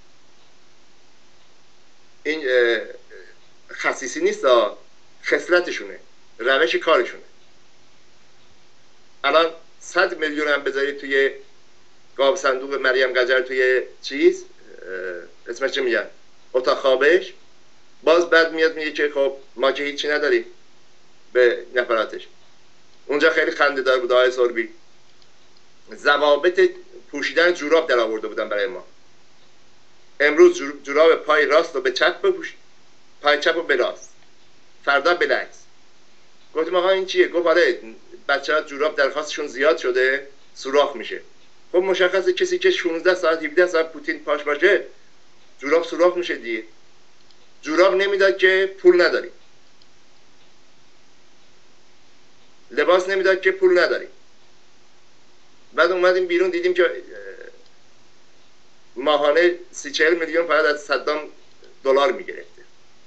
این خصیصی نیست، خصلتشونه، روش کارشونه. الان 100 میلیون هم بذاری توی قاب صندوق مریم قجر توی اسمش چه میگن، اتاق خوابش، باز بعد میاد میگه که خب ما که هیچی نداریم به نفراتش. اونجا خیلی خنده‌دار بود آقای سربی، ضوابط پوشیدن جوراب در آورده بودن برای ما. امروز جوراب پای راست رو به چپ بپوشید، پای چپ رو به راست، فردا بالعکس. گفتم آقا این چیه؟ گفت آره بچه‌ها جوراب درخواستشون زیاد شده، سوراخ میشه. خب مشخصه کسی که 16 ساعت 17 ساعت پوتین پاش باشه جوراب سوراخ میشه دیگه. جوراب نمیداد که پول نداری، لباس نمیداد که پول نداری. بعد اومدیم بیرون دیدیم که ماهانه 30-40 میلیون فقط از صدام دلار میگرفته.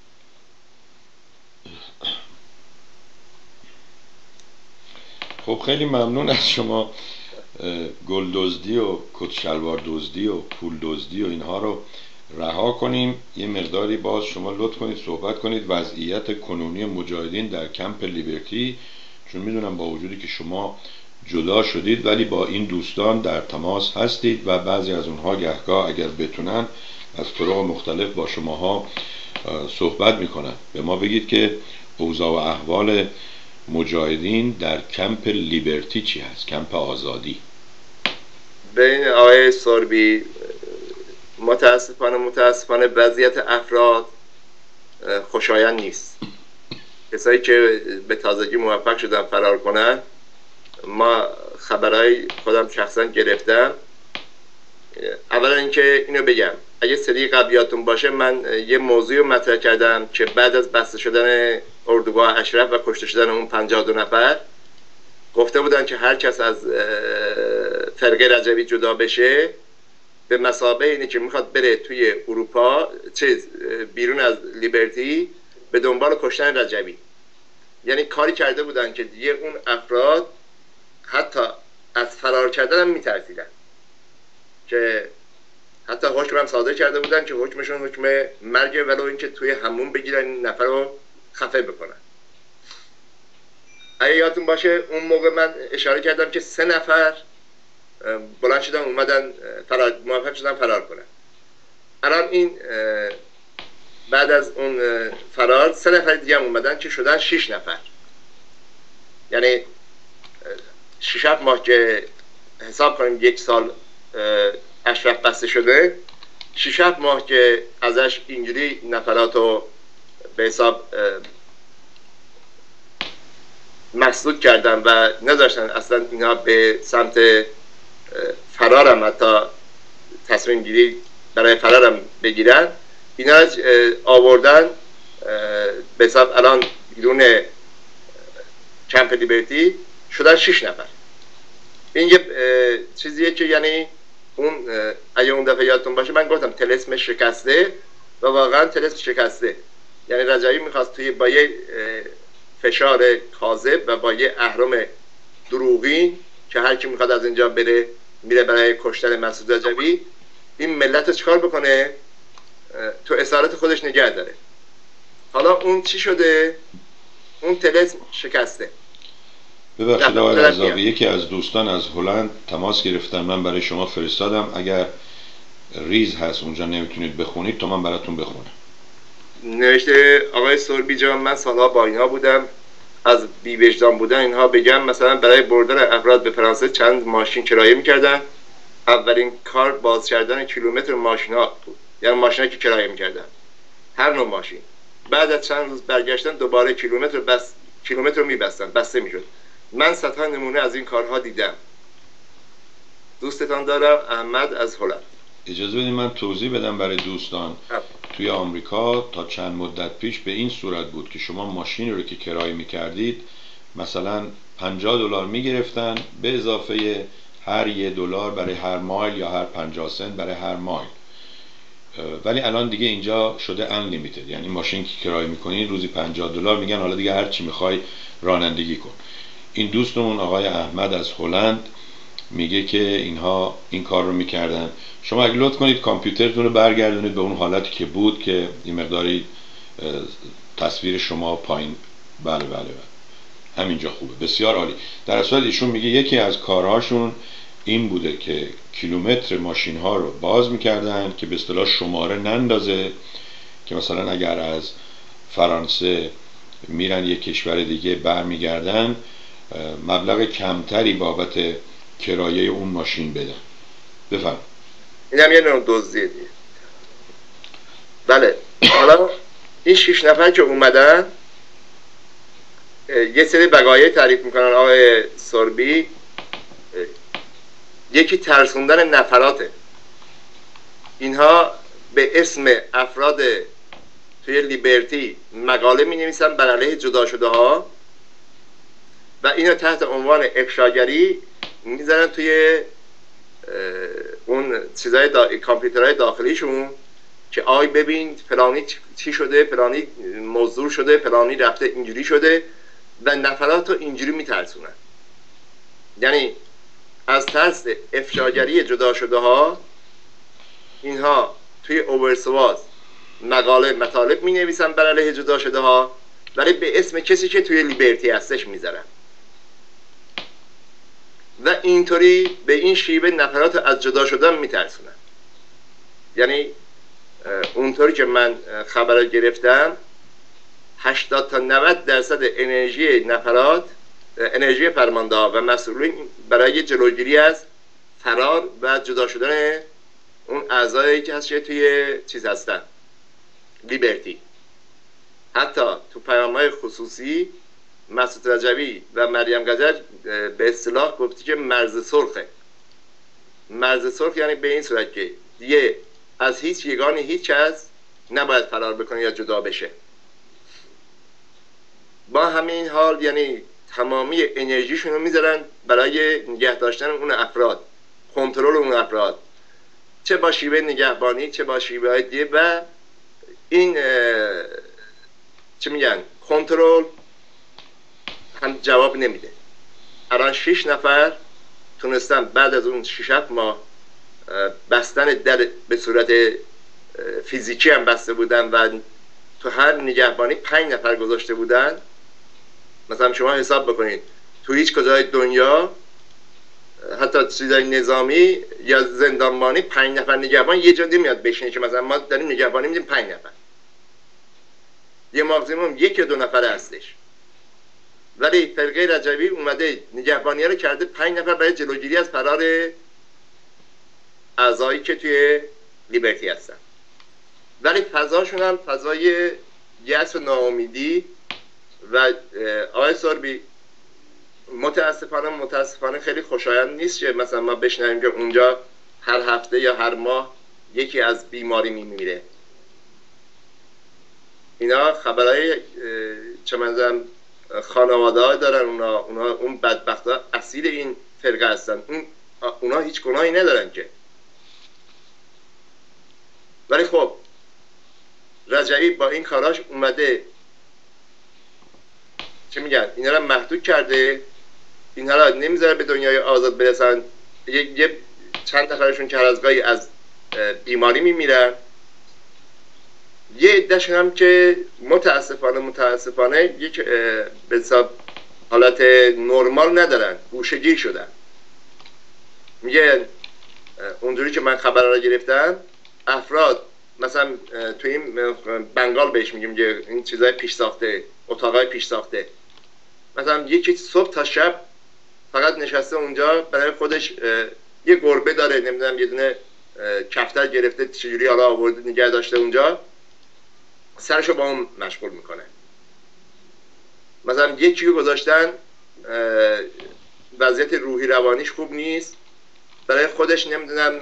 خب خیلی ممنون از شما. گل دزدی و کت شلوار دزدی و پول دزدی و اینها رو رها کنیم. یه مقداری باز شما لطف کنید صحبت کنید وضعیت کنونی مجاهدین در کمپ لیبرتی، چون میدونم با وجودی که شما جدا شدید ولی با این دوستان در تماس هستید و بعضی از اونها گهگاه اگر بتونن از طرق مختلف با شماها صحبت میکنن. به ما بگید که اوضاع و احوال مجاهدین در کمپ لیبرتی چی هست، کمپ آزادی. ببین آقای سربی، متاسفانه وضعیت افراد خوشایند نیست. کسایی که به تازگی موفق شدن فرار کنن، ما خبرهای خودم شخصا گرفتم. اولا اینکه اینو بگم اگه سری قبلیاتون باشه من یه موضوع مطرح کردم که بعد از بسته شدن اردوگاه اشرف و کشته شدن اون 52 نفر گفته بودن که هر کس از فرقه رجوی جدا بشه به مثابه اینه که میخواد بره توی اروپا بیرون از لیبرتی به دنبال کشتن رجوی. یعنی کاری کرده بودن که دیگه اون افراد حتی از فرار کردن هم میترسیدن، که حتی حکم هم صادر کرده بودن که حکمشون حکم مرگ، ولو اینکه توی همون بگیرن این نفر رو خفه بکنن. اگه یادتون باشه اون موقع من اشاره کردم که 3 نفر بلند شدن اومدن موفق شدن فرار کنن. الان این بعد از اون فرار 3 نفر دیگه هم اومدن که شدن 6 نفر. یعنی 6 ماه که حساب کنیم 1 سال اشرف بسته شده، 6 ماه که ازش اینجوری نفرات رو به حساب مسدود کردن و نذاشتن اصلا اینا به سمت فرارم حتی تصمیم گیری برای فرارم بگیرن. اینا آوردن به حساب الان بیرون کمپ لیبرتی شدن 6 نفر. این یه چیزیه که یعنی اون اگه اون دفعه یادتون باشه من گفتم طلسم شکسته و واقعا طلسم شکسته. یعنی رجوی میخواست توی با یه فشار کاذب و با یه اهرم دروغین که هر کی میخواد از اینجا بره میره برای کشتن مسعود رجوی، این ملت رو چیکار بکنه؟ تو اسارت خودش نگه داره. حالا اون چی شده؟ اون طلسم شکسته. ببخشید آقای رزاقی، یکی از دوستان از هلند تماس گرفتن، من برای شما فرستادم، اگر ریز هست اونجا نمیتونید بخونید تا من براتون بخونم. نوشته آقای سوربی جان من سالها با اینها بودم، از بی وجدان بودن اینها بگم مثلا برای بردن افراد به فرانسه چند ماشین کرایه میکردن. اولین کار باز کردن کیلومتر ماشین ها بود، یعنی ماشین ها که کرایه میکردن هر نوع ماشین. بعد از چند روز برگشتن دوباره کیلومتر رو میبستن، بسته میشد. من صدها نمونه از این کارها دیدم. دوستتان دارم، احمد از هلند. اجازه بدید من توضیح بدم برای دوستان. توی آمریکا تا چند مدت پیش به این صورت بود که شما ماشینی رو که کرایه میکردید مثلا $50 میگرفتن به اضافه هر $1 برای هر مایل یا هر 50 سنت برای هر مایل. ولی الان دیگه اینجا شده unlimited، یعنی ماشین که کرایه میکنید روزی $50 میگن حالا دیگه هر چی میخوای رانندگی کن. این دوستمون آقای احمد از هلند میگه که اینها این کار رو میکردن. شما اگه لطف کنید کامپیوترتون رو برگردونید به اون حالتی که بود که این مقداری تصویر شما پایین. بله همینجا خوبه، بسیار عالی. در اصل ایشون میگه یکی از کارهاشون این بوده که کیلومتر ماشین ها رو باز میکردن که به اصطلاح شماره نندازه که مثلا اگر از فرانسه میرن یک کشور دیگه برمیگردن مبلغ کمتری بابت کرایه اون ماشین بدن. بفرم. این هم یه نوع دزدیه دیگه. بله حالا این 6 نفر که اومدن یه سری بقایای تعریف میکنن آقای سوربی. یکی ترسوندن نفراته. اینها به اسم افراد توی لیبرتی مقاله می نویسن بر علیه جدا شده ها و اینو تحت عنوان افشاگری میذارن توی اون چیزای کامپیوترهای داخلیشون که آی ببین فلانی چی شده، فلانی مزدور شده، فلانی رفته اینجوری شده و نفرات رو اینجوری میترسونن. یعنی از ترس افشاگری جدا شده ها اینها توی اوورسواز مقاله مطالب می نویسن بر علیه جدا شده ها، ولی به اسم کسی که توی لیبرتی هستش میذارن و اینطوری به این شیوه نفرات از جدا شدن میترسونن. یعنی اونطوری که من خبر گرفتم 80 تا 90% انرژی نفرات، انرژی فرمانده و مسئولین برای جلوگیری از فرار و جدا شدن اون اعضایی که هست که توی چیز هستن لیبرتی. حتی تو پیام‌های خصوصی مسعود رجوی و مریم قجر به اصطلاح گفتی که مرز سرخه. مرز سرخ یعنی به این صورت که دیگه از هیچ یگانی هیچ کس نباید فرار بکنه یا جدا بشه. با همین حال یعنی تمامی انرژیشون رو میذارن برای نگه داشتن اون افراد، کنترل اون افراد، چه با شیوه نگهبانی چه با شیوه های دیگه. و این چه میگن کنترل هم جواب نمیده. الان 6 نفر تونستن بعد از اون 6 ماه بستن در به صورت فیزیکی هم بسته بودن و تو هر نگهبانی 5 نفر گذاشته بودن. مثلا شما حساب بکنید تو هیچ کجای دنیا حتی چیزای نظامی یا زندانبانی 5 نفر نگهبان یه جا نمیاد بشینه که مثلا ما داریم نگهبانی میدیم 5 نفر، یه ماکسیموم 1 یا 2 نفر هستش. ولی فرقه رجوی اومده نگهبانی رو کرده 5 نفر برای جلوگیری از فرار اعضایی که توی لیبرتی هستن. ولی فضاشون هم فضای یأس و ناامیدی و آقای سوربی متاسفانه خیلی خوشایند نیست که مثلا ما بشنویم که اونجا هر هفته یا هر ماه یکی از بیماری میمیره. اینا خبرهای چه منظرم خانواده ها دارن، اونا اون بدبخت ها اصیل این فرقه هستن، اونا هیچ گناهی ندارن که. ولی خب رجعی با این کاراش اومده چه میگن اینا رو محدود کرده، اینها رو نمیذاره به دنیای آزاد برسن. یه چند نفرشون که هر از گاهی از بیماری میمیرن، یه عده‌شون هم که متاسفانه یک به حساب حالت نرمال ندارن، گوشه‌گیر شدن. میگه اونجوری که من خبر را گرفتم افراد مثلا تو این بنگال بهش میگه این چیزای پیش ساخته، اتاقای پیش ساخته، مثلا یکی صبح تا شب فقط نشسته اونجا برای خودش یه گربه داره، نمیدونم یه دونه کفتر گرفته چجوری حالا آورده نگه داشته اونجا، سرشو با اون مشغول میکنه. مثلا یکی رو گذاشتن وضعیت روحی روانیش خوب نیست، برای خودش نمیدونم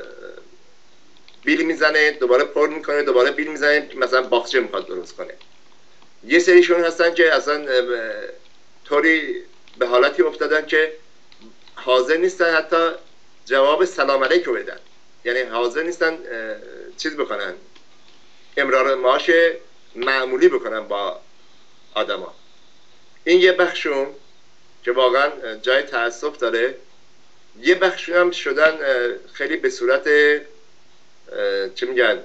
بیل میزنه، دوباره پر میکنه، دوباره بیل میزنه، مثلا باغچه میخواد درست کنه. یه سریشون هستن که اصلا طوری به حالتی افتادن که حاضر نیستن حتی جواب سلام علیک رو بدن، یعنی حاضر نیستن چیز بکنن، امرار معاش معمولی بکنن با آدما. این یه بخشون که واقعا جای تأسف داره. یه بخشون هم شدن خیلی به صورت چه میگن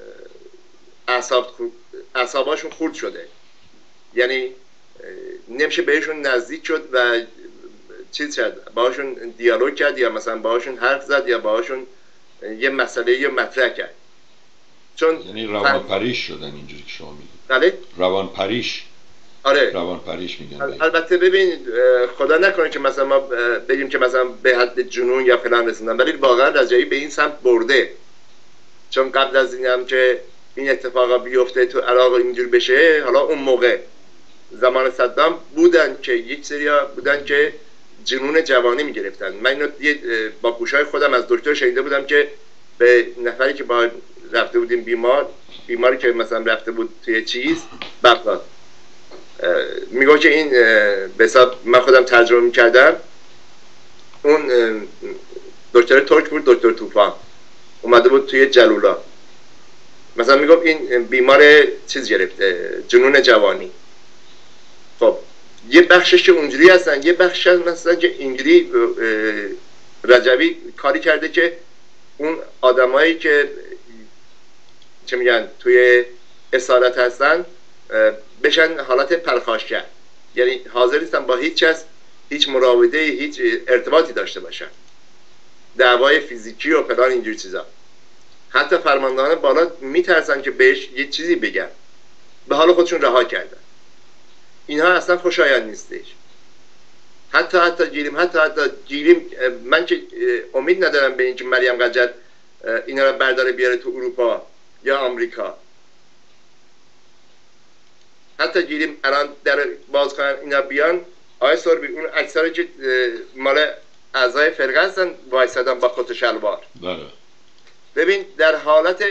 اعصاباشون خورد شده، یعنی نمیشه بهشون نزدیک شد و چیز شد باهاشون دیالوگ کرد یا مثلا باهاشون حرف زد یا باهاشون یه مسئله یا مطرح کرد. چون یعنی روانپریش شدن اینجوری که شما میگید. بله روانپریش. آره روانپریش میگن. البته ببین خدا نکنه که مثلا ما بگیم که مثلا به حد جنون یا فلان رسیدن، ولی واقعا رجایی به این سمت برده. چون قبل از اینم که این اتفاقا بیفته تو عراق اینجور بشه، حالا اون موقع زمان صدام بودن که یک سریا بودن که جنون جوانی میگرفتن. من اینو با گوشای خودم از دکتر شنیده بودم که به نفری که با رفته بودیم بیماری که مثلا رفته بود توی چیز بغداد، میگه که این به حساب من خودم ترجمه میکردم، اون دکتر ترک بود، دکتر طوفان اومده بود توی جلولا، مثلا میگفت این بیمار چیز گرفته، جنون جوانی. خب یه بخشش که اونجوری هستن، یه بخشش مثلا که اینجوری رجوی کاری کرده که اون آدمایی که چه میگن توی اسارت هستن بشن حالت پرخاشگر، یعنی حاضر نیستن با هیچ کس هیچ مراوده هیچ ارتباطی داشته باشن، دعوای فیزیکی و فلان اینجور چیزا. حتی فرماندهان بالا میترسن که بهش یه چیزی بگن، به حال خودشون رها کردن. اینها اصلا خوشایند نیستش. حتی گیریم من که امید ندارم به اینکه مریم قجر اینا رو برداره بیاره تو اروپا یا آمریکا. حتی گیریم الان در باز کنن اینا بیان، آقای سوربی اون اکثر که مال اعضای فرقه هستن وایسادن با کت و شلوار. بله. ببین در حالت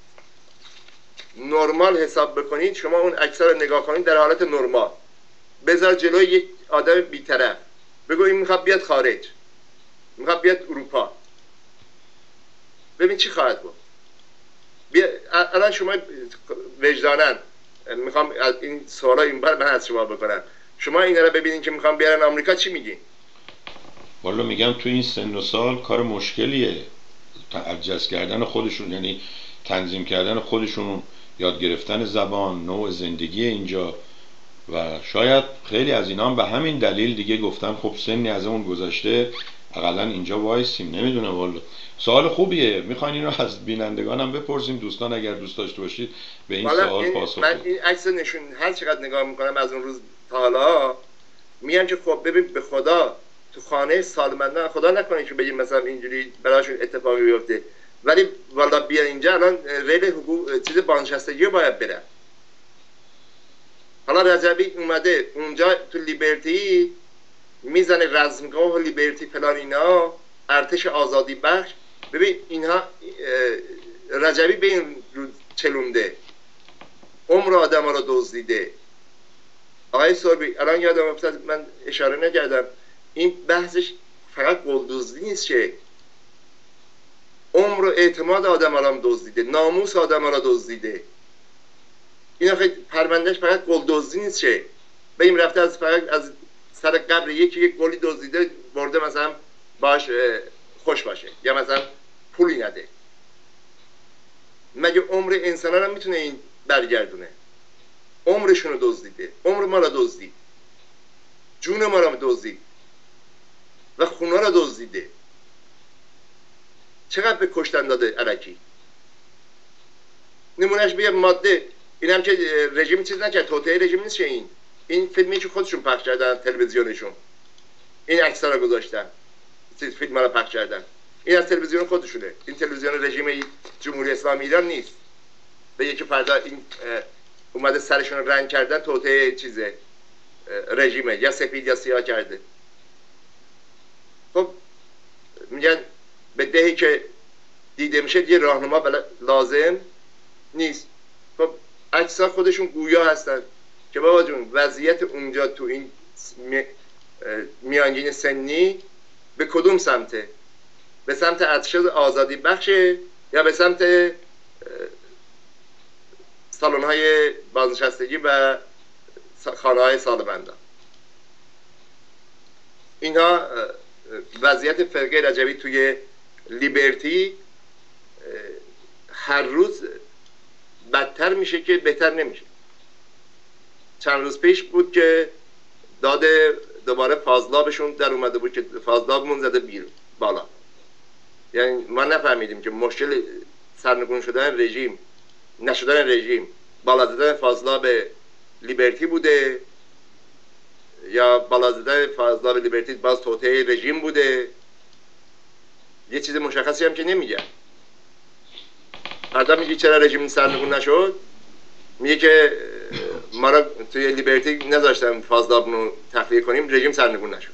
نرمال حساب بکنید، شما اون عکس رو نگاه کنید در حالت نرمال، بذار جلوی یک آدم بی‌طرف، بگو این میخواد بیاد خارج، میخواد بیاد اروپا، ببین چی خواهد بود. الان شما وجدانن میخوام از این سوالا این بار من از شما بکنم، شما اینا رو ببینین که میخوام بیارن آمریکا، چی میگین؟ والا میگم تو این سن و سال کار مشکلیه ادجست کردن خودشون، یعنی تنظیم کردن خودشون، یاد گرفتن زبان، نوع زندگی اینجا، و شاید خیلی از اینا هم به همین دلیل دیگه گفتن خب سنی از اون گذشته اقلا اینجا وایسیم. نمیدونم والا، سوال خوبیه، میخواین اینو از بینندگانم بپرسیم دوستان اگر دوست داشته باشید به این سوال پاسخ بدید. من این عکس نشون هر چقدر نگاه میکنم از اون روز تا حالا، میگم که خب ببین به خدا تو خانه سالمندان، خدا نکنه که بگیم مثلا اینجوری براشون اتفاقی بیفته، ولی والا بیا اینجا الان ریل حقوق چیز بازنشستگی باید بره. حالا رجبی اومده اونجا تو لیبرتی میزنه رزمگاه و لیبرتی فلان اینا، ارتش آزادی بخش. ببین اینها رجبی به این رو چلونده، عمر آدم ها رو دزدیده. آقای سربی الان یادم افتاد من اشاره نکردم، این بحثش فقط قول دزدی نیست، که عمر و اعتماد آدم ها رو دزدیده، ناموس آدم ها رو دزدیده. اینا خیلی پروندهش فقط گل دزدی نیست، که بگیم رفته از فقط از سر قبر یکی یک گلی دزدیده برده مثلا باش خوش باشه یا مثلا پولی نده. مگه عمر انسان ها رو میتونه این برگردونه؟ عمرشون رو دزدیده، عمر ما رو دزدید، جون ما رو دزدید و خونه رو دزدیده. چقدر به کشتن داده الکی. نمونهش بگم ماده اینم که رژیم چیز نکرد، توطئه رژیم نیست، که این فیلمی که خودشون پخش کردن تلویزیونشون، این عکس‌ها رو گذاشتن، فیلم رو پخش کردن، این از تلویزیون خودشونه، این تلویزیون رژیم جمهوری اسلامی ایران نیست. به یکی فردا این اومده سرشون رو رنگ کردن، توطئه چیزه رژیمه، یا سفید یا سیاه کرده. خب میگن به دهی که دیده میشه یه راهنما لازم نیست. خب عکس‌ها خودشون گویا هستن که بابا جون وضعیت اونجا تو این میانگین سنی به کدوم سمته؟ به سمت ارتش آزادی بخشه یا به سمت سالن‌های بازنشستگی و خانه‌های سالمندان؟ اینها وضعیت فرقه رجبی توی لیبرتی هر روز بدتر میشه که بهتر نمیشه. چند روز پیش بود که داده دوباره فاضلابشون در اومده بود که فاضلابمون زده بیرون بالا. یعنی ما نفهمیدیم که مشکل سرنگون شدن رژیم، نشدن رژیم، بالا زدن فاضلاب لیبرتی بوده یا بالا زدن فاضلاب لیبرتی باز توطئه رژیم بوده. یه چیز مشخصی هم که نمیگن. آدم میگه چرا رژیم سرنگون نشد؟ میگه که ما را توی لیبرتی نذاشتن فاضلاب رو تخلیه کنیم، رژیم سرنگون نشد.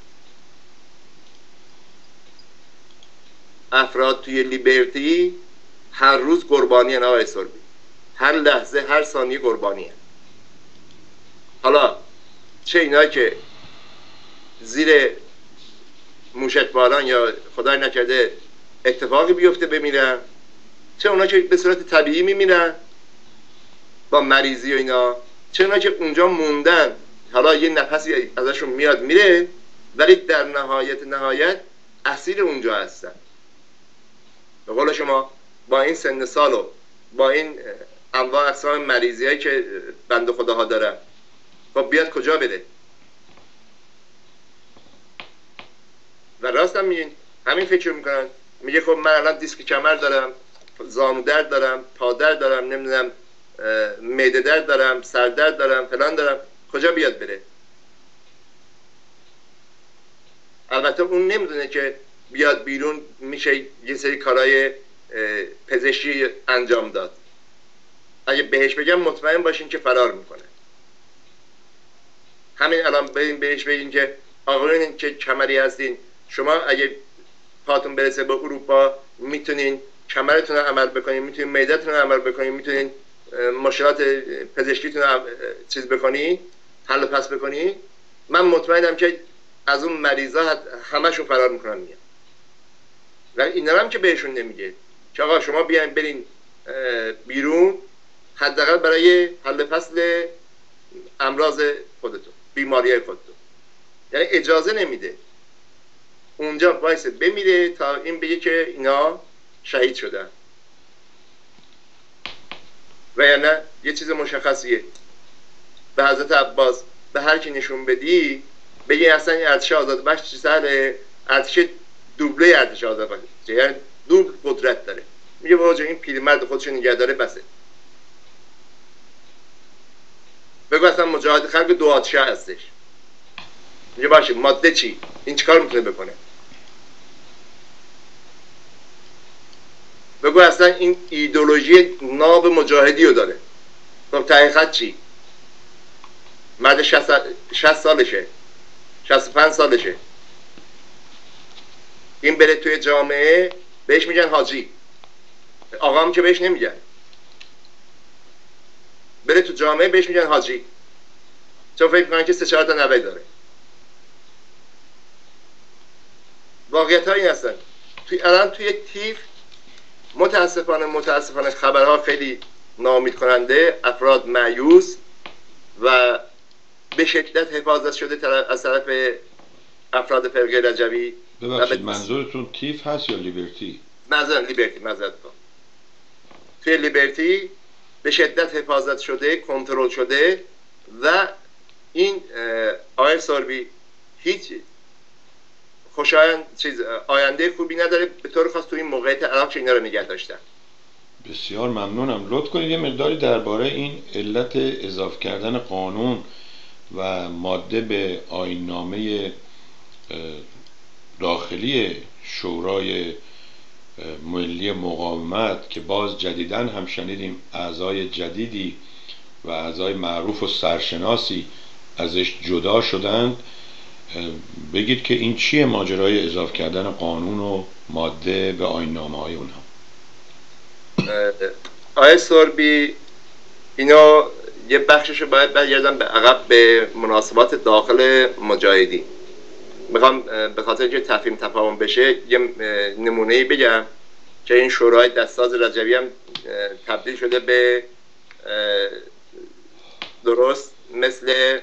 افراد توی لیبرتی هر روز قربانی هستند آقای سربی، هر لحظه هر ثانیه قربانی هستند. حالا چه اینا که زیر موشکباران یا خدای نکرده اتفاقی بیفته بمیرن، چه اونا که به صورت طبیعی میمیرن با مریضی و اینا، چه اونا که اونجا موندن حالا یه نفسی ازشون میاد میره ولی در نهایت اسیر اونجا هستن. به قول شما با این سن سال و با این انواع اقسام مریضی هایی که بنده خداها دارن، خب بیاد کجا بده؟ و راست هم میگین، همین فکر میکنن. میگه خب من الان دیسک کمر دارم، زانو درد دارم، پا درد دارم، نمیدونم معده درد دارم، سر درد دارم، فلان دارم، کجا بیاد بره؟ البته اون نمیدونه که بیاد بیرون میشه یه سری کارهای پزشکی انجام داد. اگه بهش بگم مطمئن باشین که فرار میکنه. همین الان بهش بگین که آقایون که کمری هستین، شما اگه پاتون برسه به اروپا میتونین کمرتون رو عمل بکنین، میتونین معدتون رو عمل بکنین، میتونین مشکلات پزشکیتون رو چیز بکنین، حل و پس بکنین، من مطمئنم که از اون مریضا همشون فرار میکنن میان. و اینا هم که بهشون نمیگه که آقا شما بیاین برین بیرون حداقل برای حل فصل امراض خودتون، بیماری خودتون، یعنی اجازه نمیده اونجا وایسه بمیره تا این بگه که اینا شهید شدن. و یا نه یه چیز مشخصیه به حضرت عباس به هر کی نشون بدی بگی اصلا این ارتش آزادبخش چیز سهله، ارتش دوبله ارتش آزادبخش، یعنی دوبل قدرت داره. میگه واجه این پیرمرد خودشو نگه داره بسه. بگو اصلا مجاهد خلق دو آتشه هستش. میگه باشه ماده چی؟ این چیکار میتونه بکنه؟ بگو اصلا این ایدئولوژی ناب مجاهدی رو داره. خب تحقیقات چی؟ مرد 60 سالشه، 65 سالشه، این بره توی جامعه بهش میگن حاجی، آقام که بهش نمیگن، بره تو جامعه بهش میگن حاجی، چون فکر میکنن که 3-4 تا نوه داره. واقعیت ها این هستن. الان توی تیف متاسفانه خبرها خیلی ناامید کننده، افراد مایوس و به شدت حفاظت شده از طرف افراد فرقه رجوی. ببخشید منظورتون تیف هست یا لیبرتی؟ لیبرتی توی لیبرتی به شدت حفاظت شده، کنترل شده و این آقای سوربی هیچ خوشایند آینده خوبی نداره، به طور خاص تو این موقعیت عراق که اینا رو نگه داشتن. بسیار ممنونم. لطف کنید یه مقداری درباره این علت اضافه کردن قانون و ماده به آیین‌نامه داخلی شورای ملی مقاومت که باز جدیداً هم شنیدیم اعضای جدیدی و اعضای معروف و سرشناسی ازش جدا شدند، بگید که این چیه ماجرای اضافه کردن قانون و ماده به آیین‌نامه های اونها؟ آقای سوربی اینا یه بخشش باید برگردن به عقب به مناسبات داخل مجاهدین. میخوام به خاطر که تفهیم تفاهم بشه یه نمونه‌ای بگم که این شورای دستاز رجوی هم تبدیل شده به درست مثل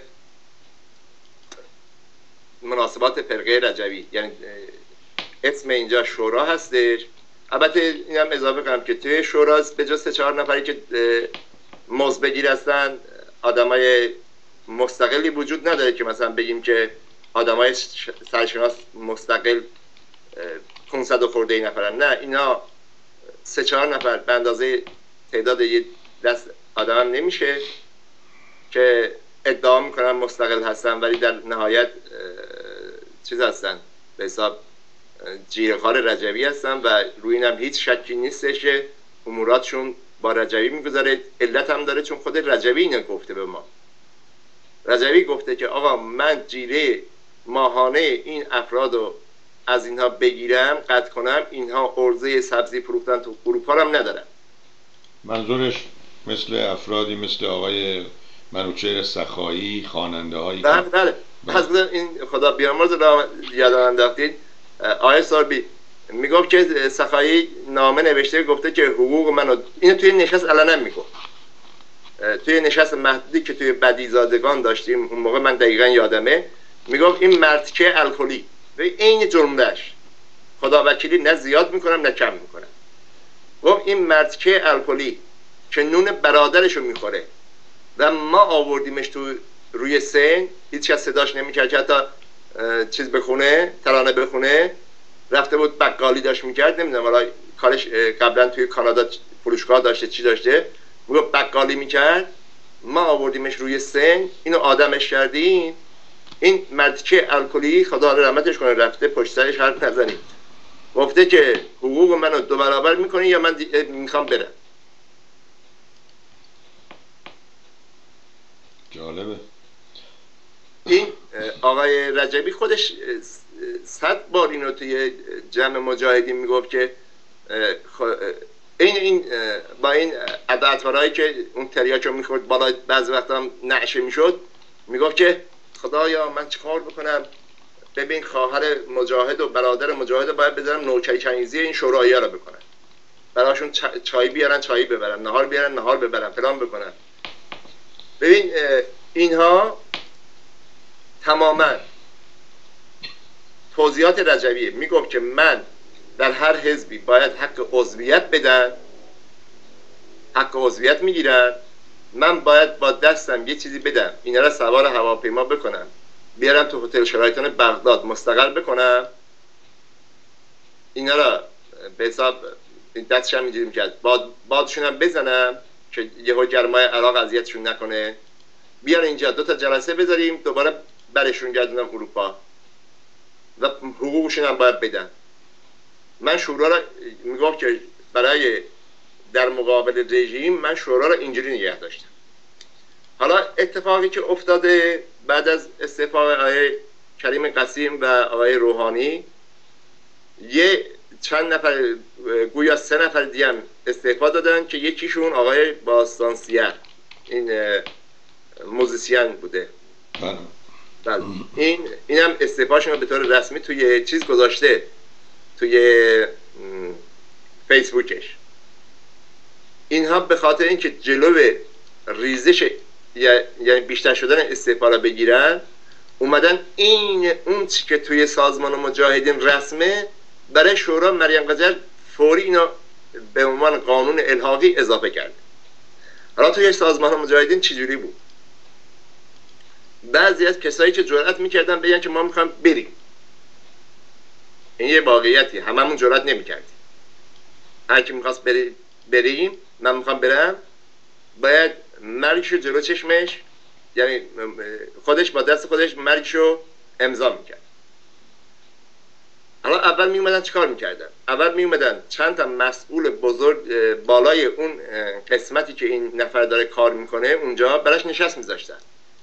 مناسبات فرقه رجوی، یعنی اسم اینجا شورا هستش. البته اینم اضافه کنم که توی شورا به جز 3-4 نفری که مزبگیر هستن آدمای مستقلی وجود نداره که مثلا بگیم که آدمای سرشناس مستقل 500 خورده نفرن. نه، اینا 3-4 نفر به اندازه تعداد یه دست آدم هم نمیشه که ادعا میکنن مستقل هستن ولی در نهایت چیز هستن، به حساب جیره‌خوار رجوی هستن و روی اینم هیچ شکی نیستش که اموراتشون با رجوی میگذاره. علت هم داره چون خود رجوی اینو گفته به ما. رجوی گفته که آقا من جیره ماهانه این افرادو از اینها بگیرم، قطع کنم، اینها ارزه سبزی فروختن تو اروپا هم ندارن. منظورش مثل افرادی مثل آقای منوچهر سخایی، خواننده هایی که بله این خدا بیامرز را یادم انداختید. آقای سوربی میگفت که سخایی نامه نوشته گفته که حقوق منو، اینو توی نشست علنا میگفت، توی نشست محدودی که توی بدیزادگان داشتیم اون موقع من دقیقا یادمه، میگفت این مرتکه الکلی و این جملهش خدا وکیلی نه زیاد میکنم نه کم میکنم، گفت این مرتکه الکلی که نون برادرشو میخوره و ما آوردیمش تو روی سن، هیچ کس صداش نمیکرد که حتی چیز بخونه، ترانه بخونه، رفته بود بقالی داشت میکرد، نمیدونم حالا کارش قبلا توی کانادا فروشگاه داشته چی داشته، میگفت بقالی میکرد، ما آوردیمش روی سن، اینو آدمش کردیم، این مرتکه الکلی خدا رحمتش کنه رفته پشت سرش حرف نزنید، گفته که حقوق منو 2 برابر میکنی یا من میخوام برم. جالبه. این آقای رجبی خودش 100 بار اینو توی جمع مجاهدین میگفت که این با این عدت‌هایی که اون تریاکو میخورد بالا، بعضی وقتا هم نعشه میشد، میگفت که خدایا من چیکار بکنم؟ ببین خواهر مجاهد و برادر مجاهد باید بذارم نوچه چنگیزی این شورایی ها رو بکنن، براشون چای بیارن چای ببرن، نهار بیارن نهار ببرن، فلان بکنن. ببین اینها تماما توضیحات رجویه. میگفت که من در هر حزبی باید حق عضویت بدن، حق عضویت میگیرن، من باید با دستم یه چیزی بدم اینا را سوار هواپیما بکنم بیارم تو هتل شرایطان بغداد مستقر بکنم، اینا را به حساب دستش هم اینجوری میکرد بادشون هم بزنم که یهو گرمای عراق اذیتشون نکنه، بیار اینجا 2 تا جلسه بذاریم دوباره برشون گردونم اروپا و حقوقشون هم باید بدن. من شورا را میگفت که برای در مقابل رژیم من شورا را اینجوری نگه داشتم. حالا اتفاقی که افتاده بعد از استعفا آقای کریم قاسم و آقای روحانی، یه چند نفر گویا 3 نفر دیگه هم استعفا دادن که یکیشون آقای باستانسیر، این موزیسین بوده. بله. اینم استعفاشون رو به طور رسمی توی چیز گذاشته، توی فیسبوکش. اینها به خاطر اینکه جلو ریزش یعنی بیشتر شدن استعفا را بگیرن، اومدن اون چی که توی سازمان مجاهدین رسمه برای شورا مریم قجر فوری اینا به عنوان قانون الحاقی اضافه کرد. حالا توی سازمان مجاهدین چجوری بود؟ بعضی از کسایی که جرأت میکردن بگن که ما میخوایم بریم، این یه واقعیتی، هممون جرأت نمیکردیم. هر کی میخواست بریم، من میخوام برم، باید مرگشو جلو چشمش، یعنی خودش با دست خودش مرگشو امضا میکرد. حالا اول میومدن چیکار میکردن؟ اول میومدن چند تا مسئول بزرگ بالای اون قسمتی که این نفر داره کار میکنه اونجا براش نشست میذاشتن،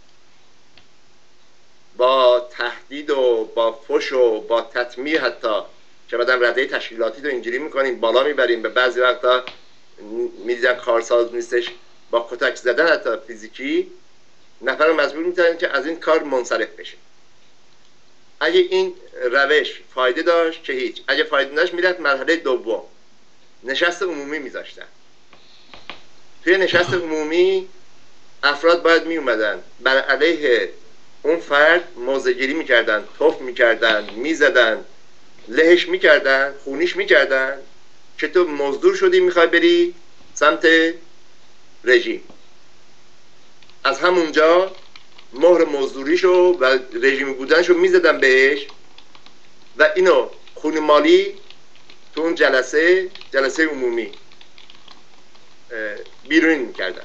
با تهدید و با فش و با تطمیع، حتی که بعدم رده تشکیلاتی رو اینجوری میکنیم بالا میبریم، به بعضی وقتا میدیدن کارساز نیستش با کتک زدن حتی فیزیکی نفر رو مجبور میتونن که از این کار منصرف بشه. اگه این روش فایده داشت که هیچ، اگه فایده داشت میرفت مرحله دوم، نشست عمومی میذاشتن. توی نشست عمومی افراد باید میومدن بر علیه اون فرد موضع‌گیری میکردن، توف میکردن، میزدن، لهش میکردن، خونیش میکردن که تو مزدور شدی میخوای بری سمت رژیم. از همونجا مهر مزدوریشو و رژیمی بودنشو میزدن بهش و اینو خون مالی تو اون جلسه عمومی بیرون میکردن.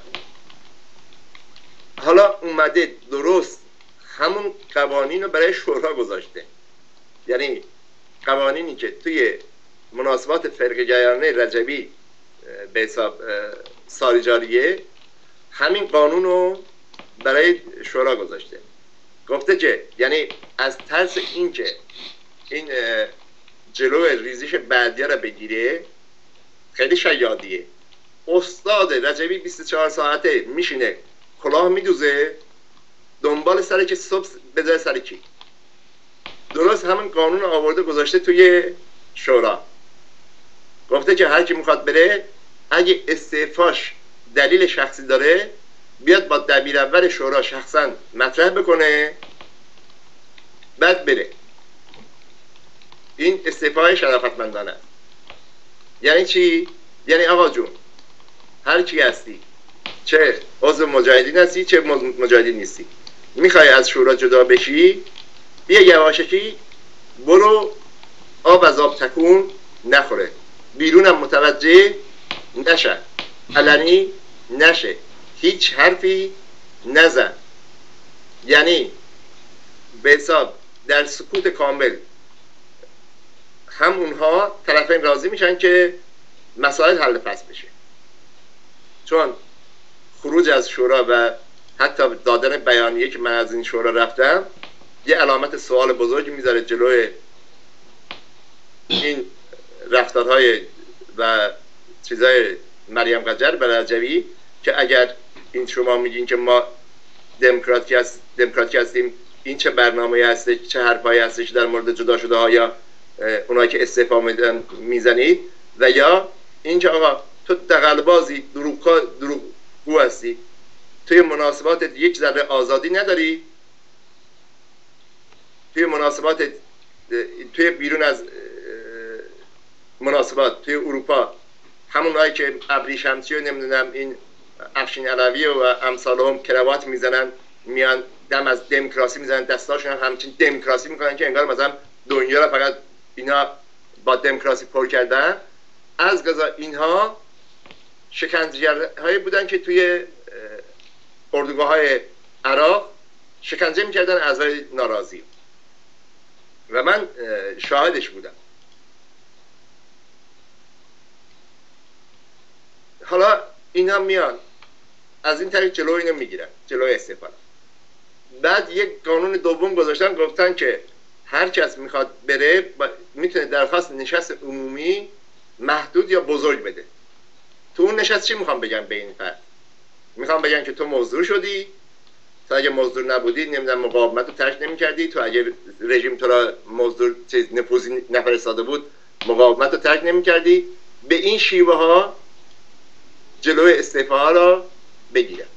حالا اومده درست همون قوانین رو برای شورا گذاشته، یعنی قوانینی که توی مناسبات فرقه‌جویانه رجبی به حساب ساری جاریه، همین قانون رو برای شورا گذاشته. گفته که یعنی از ترس این که این جلو ریزش بعدیه را بگیره، خیلی شیادیه، استاد رجبی 24 ساعته میشینه کلاه میدوزه دنبال سر که صبح بذاره سر کی. درست همین قانون آورده گذاشته توی شورا، گفته که هر کی میخواد بره اگه استعفاش دلیل شخصی داره بیاد با دبیر اول شورا شخصا مطرح بکنه بعد بره. این استعفای شرافتمندانه است. یعنی چی؟ یعنی آقا جون هر کی هستی، چه عضو مجاهدین هستی چه مجاهدین نیستی، میخوای از شورا جدا بشی، بیا یواشکی برو آب از آب تکون نخوره، بیرونم متوجه نشه، علنی نشه، هیچ حرفی نزن. یعنی به حساب در سکوت کامل هم اونها طرفین راضی میشن که مسائل حل فصل بشه، چون خروج از شورا و حتی دادن بیانیه که من از این شورا رفتم یه علامت سوال بزرگی میذاره جلوی این رفتارهای و چیزای مریم قجر و رجوی که اگر این شما میگین که ما دموکراتی هستیم، این چه برنامه‌ای هست، چه حرفایی هستش در مورد جدا شده ها یا اونایی که استعفا میزنید، و یا اینکه آقا تو دغل‌بازی، دروغگو هستی، توی مناسباتت یک ذره آزادی نداری، توی مناسبات، توی بیرون از مناسبات توی اروپا همونایی که ابری شمسی و نمیدونم این افشین علوی و امثال هم کراوات میزنن، میان دم از دموکراسی میزنن، دستاشون هم همچین دموکراسی میکنن که انگار مثلا دنیا رو فقط اینا با دموکراسی پر کردن. از قضا اینها شکنجه‌گرهایی بودن که توی اردوگاه‌های عراق شکنجه میکردن اعضای ناراضی و من شاهدش بودم. حالا اینا میان از این طریق جلوی اینو میگیرن، جلوی استعفا. بعد یک قانون دوم گذاشتن، گفتن که هر کس میخواد بره میتونه درخواست نشست عمومی محدود یا بزرگ بده. تو اون نشست چی میخوام بگم به این فرد؟ میخوام بگم که تو مزدور شدی، تو اگه مزدور نبودی نمیدونم مقاومت رو ترک نمی‌کردی، تو اگه رژیم تو را مزدور نفوذی نفرستاده بود مقاومت رو ترک نمی‌کردی. به این شیوه ها جلوی استعفاها را بگیرن.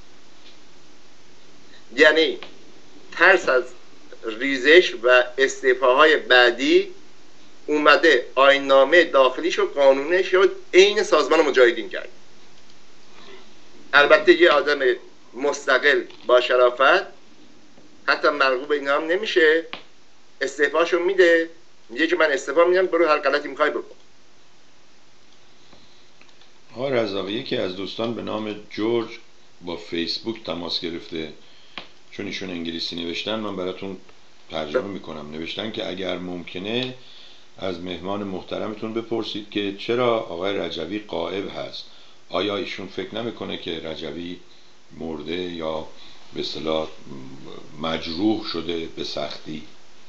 یعنی ترس از ریزش و استعفاهای بعدی اومده آیین‌نامه داخلیش و قانونش رو عین سازمان مجاهدین کرد. البته یه آدم مستقل با شرافت حتی مرغوب اینا هم نمیشه، استعفاشو میده، میگه که من استعفا میدم، برو هر غلطی میخوای بکن. آقای رضاوی، یکی از دوستان به نام جورج با فیسبوک تماس گرفته، چون ایشون انگلیسی نوشتن، من براتون ترجمه میکنم. نوشتن که اگر ممکنه از مهمان محترمتون بپرسید که چرا آقای رجوی غائب هست. آیا ایشون فکر نمیکنه که رجوی مرده یا به اصطلاح مجروح شده به سختی؟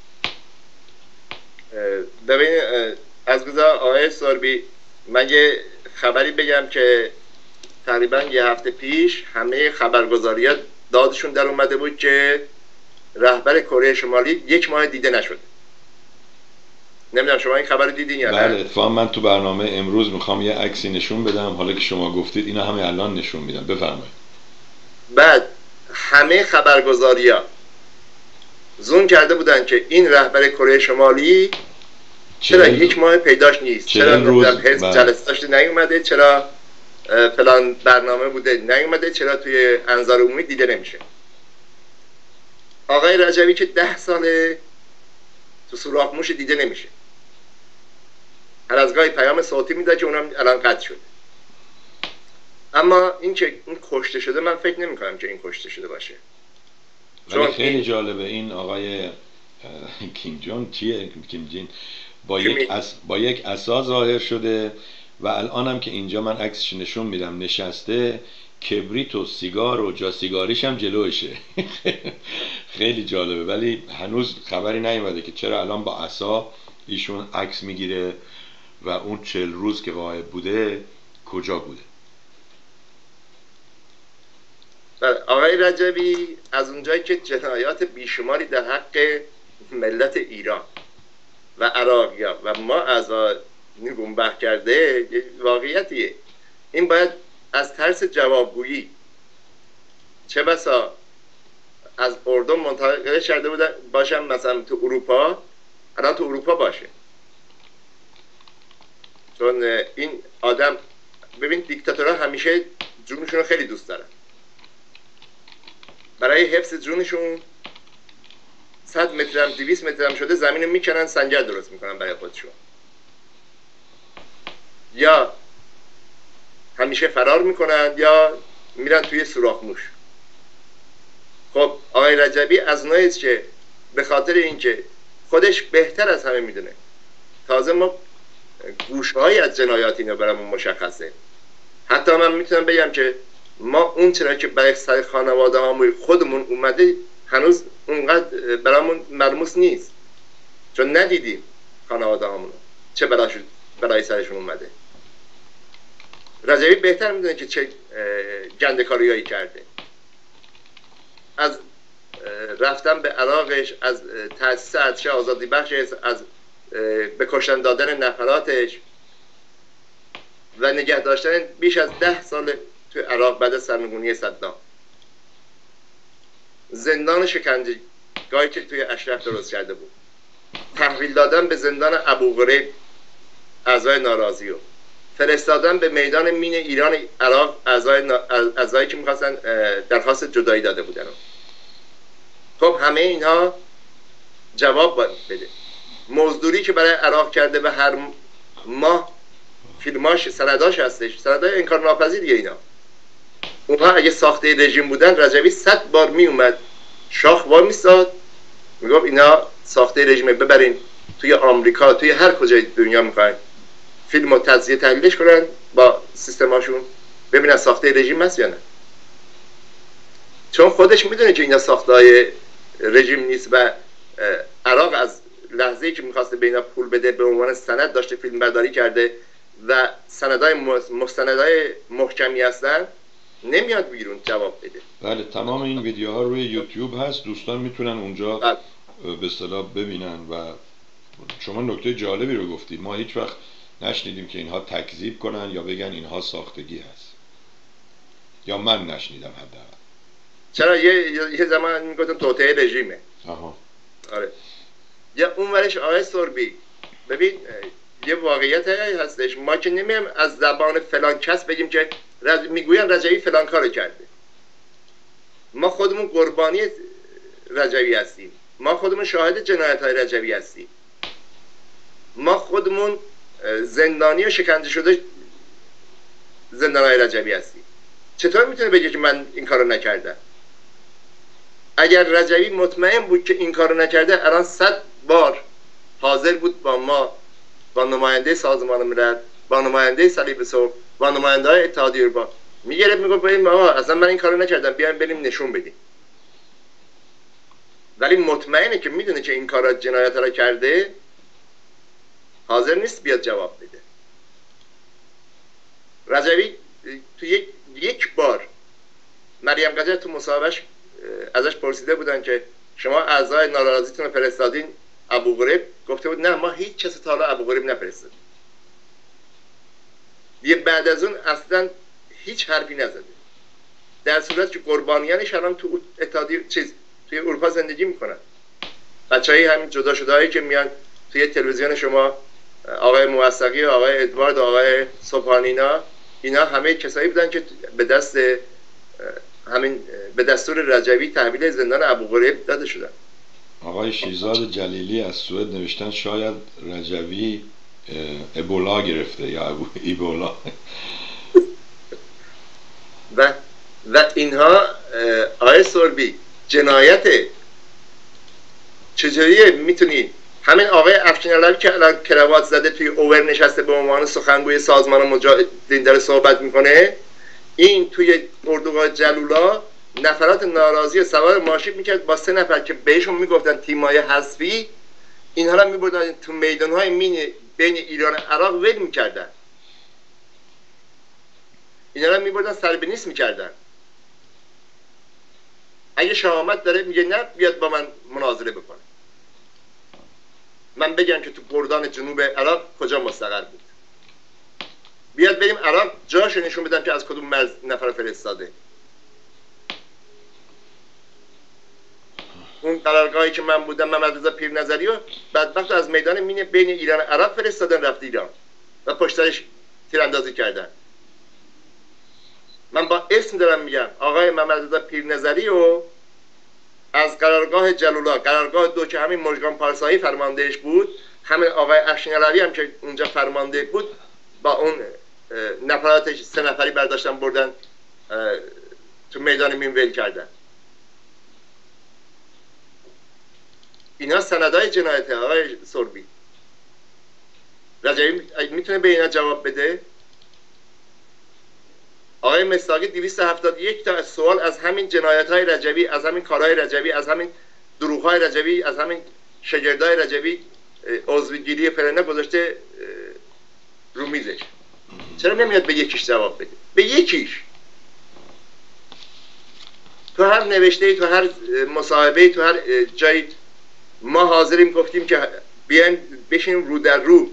ببین از گذار آقای سوربی، من یه خبری بگم که تقریبا یه هفته پیش همه خبرگزاری‌ها دادشون در اومده بود که رهبر کره شمالی 1 ماه دیده نشده. نمیدونم شما این خبر رو دیدین یا نه؟ بله، اتفاقا من تو برنامه امروز میخوام یه عکسی نشون بدم، حالا که شما گفتید اینا همه الان نشون میدم. بفرمایید. بعد همه خبرگزاری‌ها زوم کرده بودن که این رهبر کره شمالی چرا 1 ماه پیداش نیست، چرا جلسه‌اش نیومده، چرا فلان برنامه بوده نیومده، چرا توی انظار عمومی دیده نمیشه. آقای رجوی که 10 ساله تو سوراخ موش دیده نمیشه. هر از گاهی پیام صوتی میده که اونم الان قطع شده. اما این که این کشته شده، من فکر نمی کنم که این کشته شده باشه. ولی خیلی جالبه این آقای کیم جون کیم جین با یک عصا ظاهر شده و الانم که اینجا من عکسش نشون میدم نشسته، کبریت و سیگار و جا سیگاریش هم جلوشه. خیلی جالبه. ولی هنوز خبری نیومده که چرا الان با عصا ایشون عکس میگیره و اون 40 روز که غایب بوده کجا بوده. آقای رجوی از اونجایی که جنایات بیشماری در حق ملت ایران و عراقیا و ما از نگونبخت کرده، واقعیتیه. این باید از ترس جوابگویی، چه بسا از اردن منتقل شده بودن باشن مثلا تو اروپا، الان تو اروپا باشه. چون این آدم، ببین دیکتاتورها همیشه جونشون رو خیلی دوست دارن، برای حفظ جونشون 100 متر هم 200 متر هم شده زمین میکنن، سنگر درست میکنن برای خودشون، یا همیشه فرار میکنن یا میرن توی سوراخ موش. خب آقای رجبی از اونایی است که به خاطر اینکه خودش بهتر از همه میدونه، تازه ما گوشه‌هایی از جنایات اینا برامون مشخصه. حتی من میتونم بگم که ما اون چرا که برای سر خانواده همون خودمون اومده هنوز اونقدر برامون مرموز نیست، چون ندیدیم خانواده همون چه برای سرشون اومده. رجوی بهتر میدونه که چه گندکاریایی کرده، از رفتن به عراقش، از تأسیس ارتش آزادی بخشش، از به کشتن دادن نفراتش و نگه داشتن بیش از 10 سال توی عراق بعد از سرنگونی صدام. زندان شکنجهگاهی که توی اشرف درست کرده بود، تحویل دادن به زندان ابو غریب اعضای ناراضی رو، فرستادن به میدان مین ایران عراق اعضایی که میخواستن درخواست جدایی داده بودن. خب همه اینها جواب باید بده. مزدوری که برای عراق کرده و هر ماه فیلماش سنداش هستش، سندای انکار ناپذیریه اینا. اونها اگه ساخته رژیم بودن، رجوی 100 بار می اومد شاخ وا میستاد میگفت اینا ساخته رژیمه، ببرین توی آمریکا، توی هر کجای دنیا میخواین فیلمو تجزیه تحلیلش کنن با سیستماشون، ببینن ساخته رژیم هست یا نه. چون خودش میدونه که اینا ساختای رژیم نیست و عراق از لحظه‌ای که میخواسته به اینا پول بده به عنوان سند داشته فیلم برداری کرده و مستندای محکمی هستن، نمیاد بیرون جواب بده. بله، تمام این ویدیوها روی یوتیوب هست، دوستان میتونن اونجا به اصطلاح ببینن. و شما نکته جالبی رو گفتید، ما هیچ وقت نشنیدیم که اینها تکذیب کنن یا بگن اینها ساختگی هست، یا من نشنیدم حداقل. چرا یه زمان میگفتن توطئه رژیمه. آره. یا اون ورش آقای سربی، ببین یه واقعیت هستش، ما که نمیم از زبان فلان کس بگیم که میگوین رجوی فلان کارو کرده. ما خودمون قربانی رجوی هستیم، ما خودمون شاهد جنایت‌های رجوی هستیم، ما خودمون زندانی و شکنجه شده زندان‌های رجوی هستیم. چطور میتونه بگه که من این کارو نکردم؟ اگر رجوی مطمئن بود که این کارو نکرده، الان 100 بار حاضر بود با ما، با نماینده سازمان ملل، با نماینده صلیب سرخ، با نماینده های اتحادیه اروپا میگرفت میگفت ببین آقا اصلا من این کارو نکردم، بیایم بریم نشون بدیم. ولی مطمئنه که میدونه که این کارا جنایت را کرده، حاضر نیست بیاد جواب بده. رجوی تو یک بار مریم قجر تو مصاحبهش ازش پرسیده بودن که شما اعضای ناراضیتون رو فرستادین ابو غریب، گفته بود نه ما هیچ کسی تا حالا ابو غریب نفرستادیم. دیگه بعد از اون اصلا هیچ حرفی نزده، در صورت که قربانیانش الان تو اتحادیه توی اروپا زندگی میکنن. بچه‌های همین جدا شده هایی که میان توی تلویزیون شما، آقای موثقی، آقای ادوارد، آقای صبحانینا، اینا همه کسایی بودن که به دست همین به دستور رجوی تحویل زندان ابو غریب داده شدن. آقای شیزاد جلیلی از سوئد نوشتن شاید رجوی ابولا گرفته یا ایبولا. و اینها آقای سربی جنایت. چجوریه میتونی همین آقای افشین علوی که الان کراوات زده توی اوور نشسته به عنوان سخنگوی سازمان مجاهدین داره صحبت میکنه، این توی اردوگاه جلولا نفرات ناراضی سوار ماشین میکرد با 3 نفر که بهشون میگفتن تیمای حذفی، اینها را میبردن تو میدانهای مین بین ایران و عراق ول میکردن، اینها را میبردن سربنیست میکردن. اگه شهامت داره میگه نه بیاد با من مناظره بکنه، من بگم که تو کردان جنوب عراق کجا مستقر بود، بیاد بریم عراق جاشو نشون بدم که از کدوم مرز نفر فرستاده. اون قرارگاهی که من بودم، محمد رضا پیرنظری و بدبخت از میدان مین بین ایران و عراق فرستادن رفت ایران و پشترش تیراندازی کردن. من با اسم دارم میگم، آقای محمد رضا پیرنظری و از قرارگاه جلولا، قرارگاه 2 که همین مژگان پارسایی فرماندهش بود، همین آقای افشین علوی هم که اونجا فرمانده بود، با اون نفراتش 3 نفری برداشتن بردن تو میدان مین ول کردن. اینا سندهای جنایته آقای سربی. رجوی میتونه به اینا جواب بده؟ آقای مصداقی 271 تا سوال از همین جنایت‌های رجوی، از همین کارهای رجوی، از همین دروغ‌های رجوی، از همین شگردای رجوی عضوگیری فرنه گذاشته رو میزش. چرا نمیاد به یکیش جواب بده؟ به یکیش. تو هر نوشته، تو هر مصاحبه، تو هر جایی ما حاضریم گفتیم که بیایم بشینیم رو در رو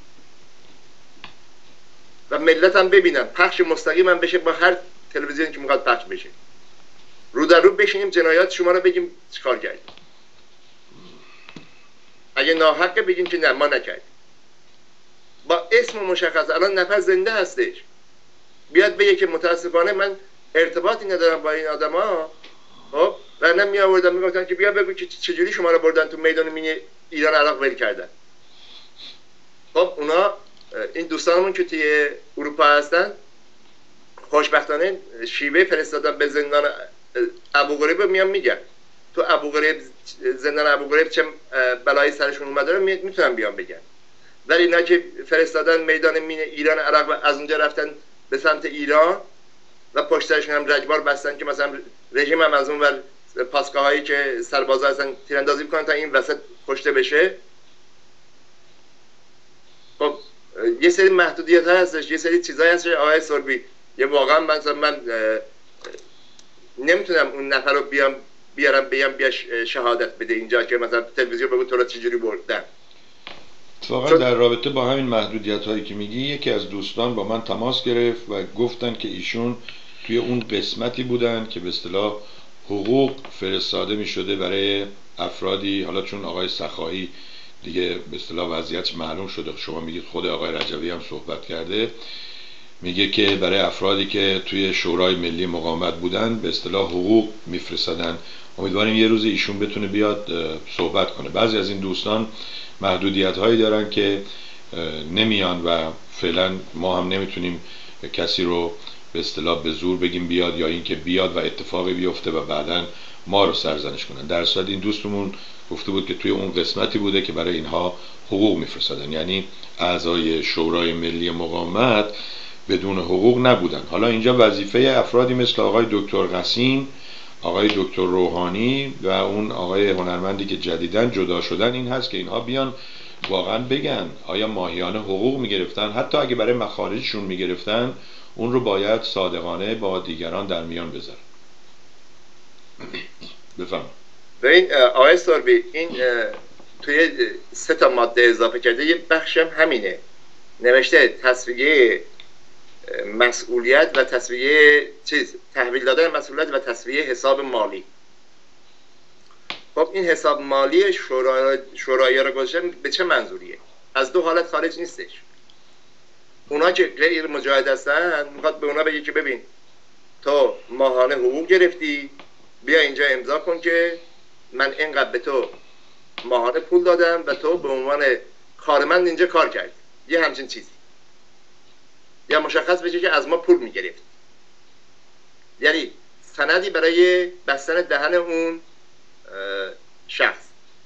و ملت هم ببینن، پخش مستقیم هم بشه با هر تلویزیونی که میخواد پخش بشه، رو در رو بشینیم جنایات شما رو بگیم چیکار کردیم، اگه ناحقه بگیم که نه ما نکردیم، با اسم مشخص. الان نفر زنده هستش، بیاد بگه که متاسفانه من ارتباطی ندارم با این آدما، خب ورنه می آوردن میگفتن که بیا بگو که چجوری شما رو بردن تو میدان مینی ایران عراق ول کردن. خب اونا این دوستانمون که توی اروپا هستن خوشبختانه شیوه فرستادن به زندان ابو غریب میان میگن تو ابو غریب، زندان ابو غریب چه بلایی سرشون اومده رو میتونن بیان بگن. ولی اینا که فرستادن میدان مین ایران عراق و از اونجا رفتن به سمت ایران و پشت سرشون هم رجبار بستن که مثلا رژیم هم از اون ور پاسگاهایی که سربازا هستن تیراندازی میکنن تا این وسط کشته بشه. خب یه سری محدودیت ها هستش، یه سری چیزایی هستش آقای سربی. یه واقعا من نمیتونم اون نفر رو بیارم بگم بیا شهادت بده اینجا که مثلا تلویزیون بگو تو رو چجوری بردن. اتفاقا در رابطه با همین محدودیت هایی که میگی یکی از دوستان با من تماس گرفت و گفتن که ایشون توی اون قسمتی بودن که به اصطلاح حقوق فرستاده میشده برای افرادی، حالا چون آقای سخایی دیگه به اصطلاح وضعیت معلوم شده، شما میگید خود آقای رجوی هم صحبت کرده، میگه که برای افرادی که توی شورای ملی مقاومت بودن به اصطلاح حقوق میفرستادن. امیدواریم یه روز ایشون بتونه بیاد صحبت کنه. بعضی از این دوستان محدودیت هایی دارن که نمیان و فعلا ما هم نمیتونیم کسی رو به اصطلاح به زور بگیم بیاد یا اینکه بیاد و اتفاقی بیفته و بعداً ما رو سرزنش کنن. در صورت این دوستمون گفته بود که توی اون قسمتی بوده که برای اینها حقوق میفرستادن، یعنی اعضای شورای ملی مقاومت بدون حقوق نبودن. حالا اینجا وظیفه افرادی مثل آقای دکتر قسیم، آقای دکتر روحانی و اون آقای هنرمندی که جدیداً جدا شدن این هست که اینها بیان واقعا بگن آیا ماهیانه حقوق میگرفتن، حتی اگه برای مخارجشون میگرفتن اون رو باید صادقانه با دیگران در میان بذارن. بفهم. ببین آقای سربی، این توی 3 ماده اضافه کرده، یه بخش هم همینه، نوشته تسویه مسئولیت و تسویه تحویل دادن مسئولیت و تسویه حساب مالی. خب این حساب مالی شورایی را گذاشتن به چه منظوریه؟ از 2 حالت خارج نیستش. اونا که غیر مجاهد هستن میخواد به اونا بگه که ببین تو ماهانه حقوق گرفتی، بیا اینجا امضا کن که من اینقدر به تو ماهانه پول دادم و تو به عنوان کارمند اینجا کار کردی، یه همچین چیزی، یا مشخص بشه که از ما پول میگرفت، یعنی سندی برای بستن دهن اون شخص.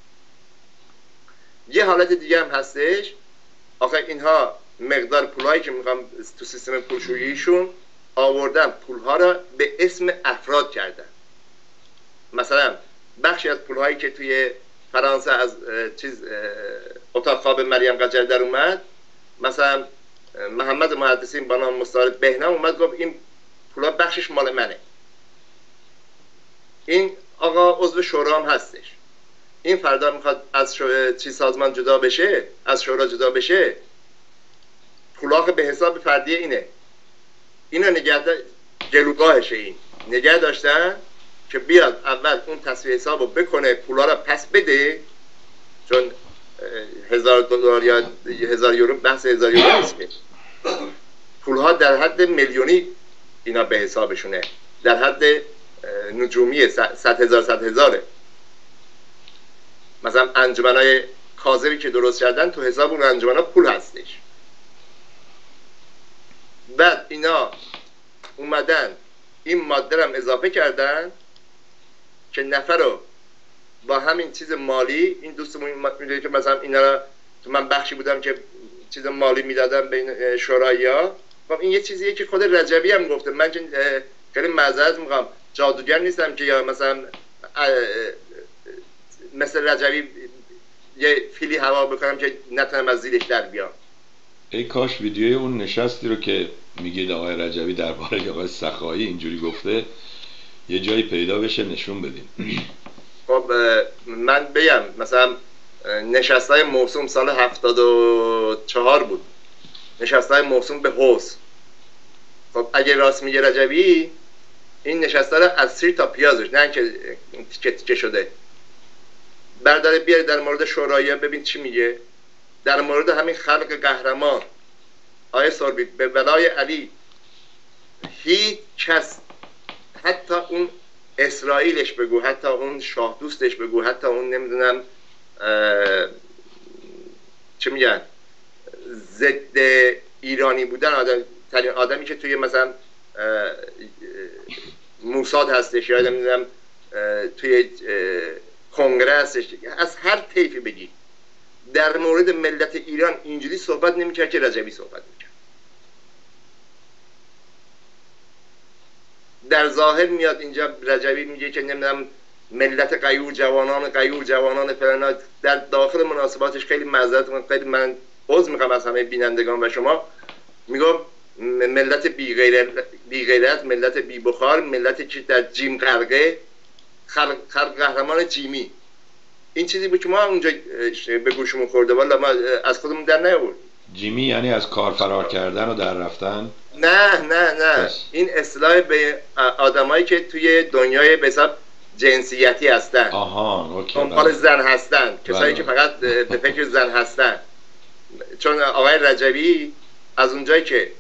یه حالت دیگه هم هستش، آخه اینها مقدار پولهایی که میخوام تو سیستم پولشوییشون آوردن، پولها را به اسم افراد کردن. مثلا بخشی از پولهایی که توی فرانسه از اتاق خواب مریم قجر در اومد، مثلا محمد محدثین با نام مستعار بهنام اومد گفت این پولا بخشش مال منه. این آقا عضو شورا هم هستش، این فردا میخواد از سازمان جدا بشه، از شورا جدا بشه، پولا به حساب فردی اینه، اینو جلوگاهشه، این نگه داشتن که بیاد اول اون تصفیه حساب رو بکنه، پولا رو پس بده، چون $1000 یا 1000 یورو، بحث 1000 یورو نیست که، پولها در حد میلیونی اینا به حسابشونه، در حد نجومی 100,000 مثلا انجمنای کاذبی که درست کردن تو حساب اون انجمنا پول هستش. بعد اینا اومدن این ماده هم اضافه کردن که نفر رو با همین چیز مالی، این دوستمون میدونی که مثلا اینا رو تو من بخشی بودم که چیز مالی میدادم بین شورایی‌ها. خب این یه چیزیه که خود رجبی هم گفته، من که خیلی معذرت میخوام جادوگر نیستم که یا مثلا مثل رجبی یه فیلی هوا بکنم که نتونم از زیرش در بیام. ای کاش ویدیوی اون نشستی رو که میگید آقای رجبی درباره آقای سخایی اینجوری گفته یه جایی پیدا بشه نشون بدیم. خب من بگم مثلا نشستای موسوم سال 74 بود، نشستای موسوم به حوض. خب اگه راست میگه رجبی، این نشسته رو از سیر تا پیازش، نه که تیکه شده، برداره بیاره در مورد شوراییه ببین چی میگه در مورد همین خلق قهرمان. آیه سوربی به ولای علی هیچ کس، حتی اون اسرائیلش بگو، حتی اون شاه دوستش بگو، حتی اون نمیدونم چه میگن ضد ایرانی بودن آدمی که توی مثلا موساد هستش یا نمیدونم توی کنگره هستش، از هر طیفی بگی در مورد ملت ایران اینجوری صحبت نمیکرد که رجبی صحبت میکرد. در ظاهر میاد اینجا رجبی میگه که نمیدونم ملت غیور جوانان فلان، در داخل مناسباتش خیلی معذرت، خیلی من عذر میخوام از همه بینندگان و شما، میگم ملت بی غیرت، ملت بی بخار، ملتی که در جیم غرقه، خلق قهرمان جیمی. این چیزی بود که ما اونجا به گوشمون خورده، والا ما از خودمون در نیاورد. جیمی یعنی از کار فرار کردن و در رفتن؟ نه این اصطلاح به آدمایی که توی دنیای به حساب جنسیتی هستن، دنبال زن هستن، کسایی که فقط به فکر زن هستن. چون آقای رجبی از اونجایی که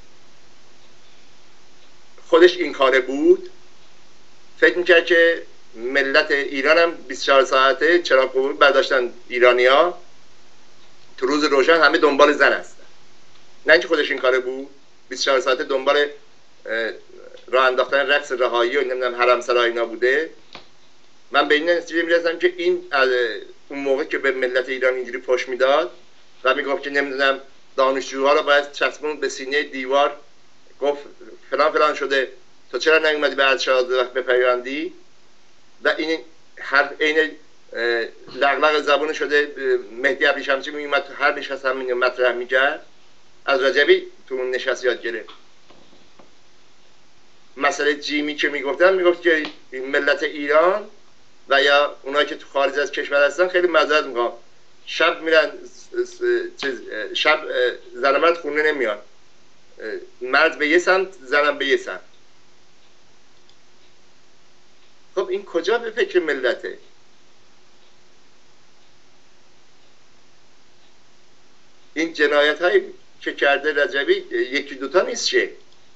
خودش این کاره بود فکر میکرد که ملت ایران هم 24 ساعته چراغ قومی برداشتن، ایرانیا تو روز روشن همه دنبال زن هستن. نه اینکه خودش این کاره بود 24 ساعته دنبال راه انداختن رقص رهایی و نمیدونم حرم سرای اینا بوده. من به این نتیجه میرسم که این اون موقع که به ملت ایران اینجوری پشت میداد و میگفت که نمیدونم دانشجوها رو باید چسبون به سینه دیوار، گفت فلان شده، تو چرا نیومدی به ارشاد وقت بپیوندی؟ و این هر عین لغلق زبون شده. مهدی ابریشمسی میومد تو هر نشست هم مطرح میکرد، از رجبی تو اون نشست یاد گرفت. مسئله جیمی که میگفت که ملت ایران و یا اونایی که تو خارج از کشور هستن خیلی معذرت میخوام، شب میرن شب زن مرد خونه نمیان، مرد به یه سمت زنم به یه سمت. خب این کجا به فکر ملته؟ این جنایت هایی که کرده رجبی یکی دوتا نیست شه،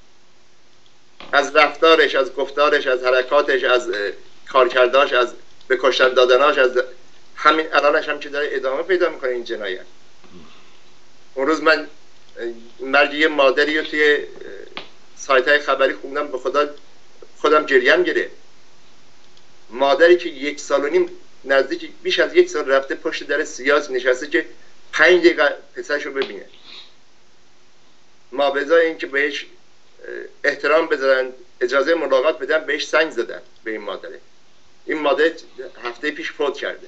از رفتارش، از گفتارش، از حرکاتش، از کارکرداش، از به کشتن دادناش، از همین الانش هم که داره ادامه پیدا میکنه این جنایت. اون روز من مرگ یه مادری رو توی سایت های خبری خوندم، به خدا خودم گریم گرفت. مادری که 1.5 سال نزدیک بیش از 1 سال رفته پشت در سیاس نشسته که 5 دقیقه پسرش رو ببینه. ما به ازای این که بهش احترام بذارن، اجازه ملاقات بدن، بهش سنگ زدن به این مادره. این مادر هفته پیش فوت کرده.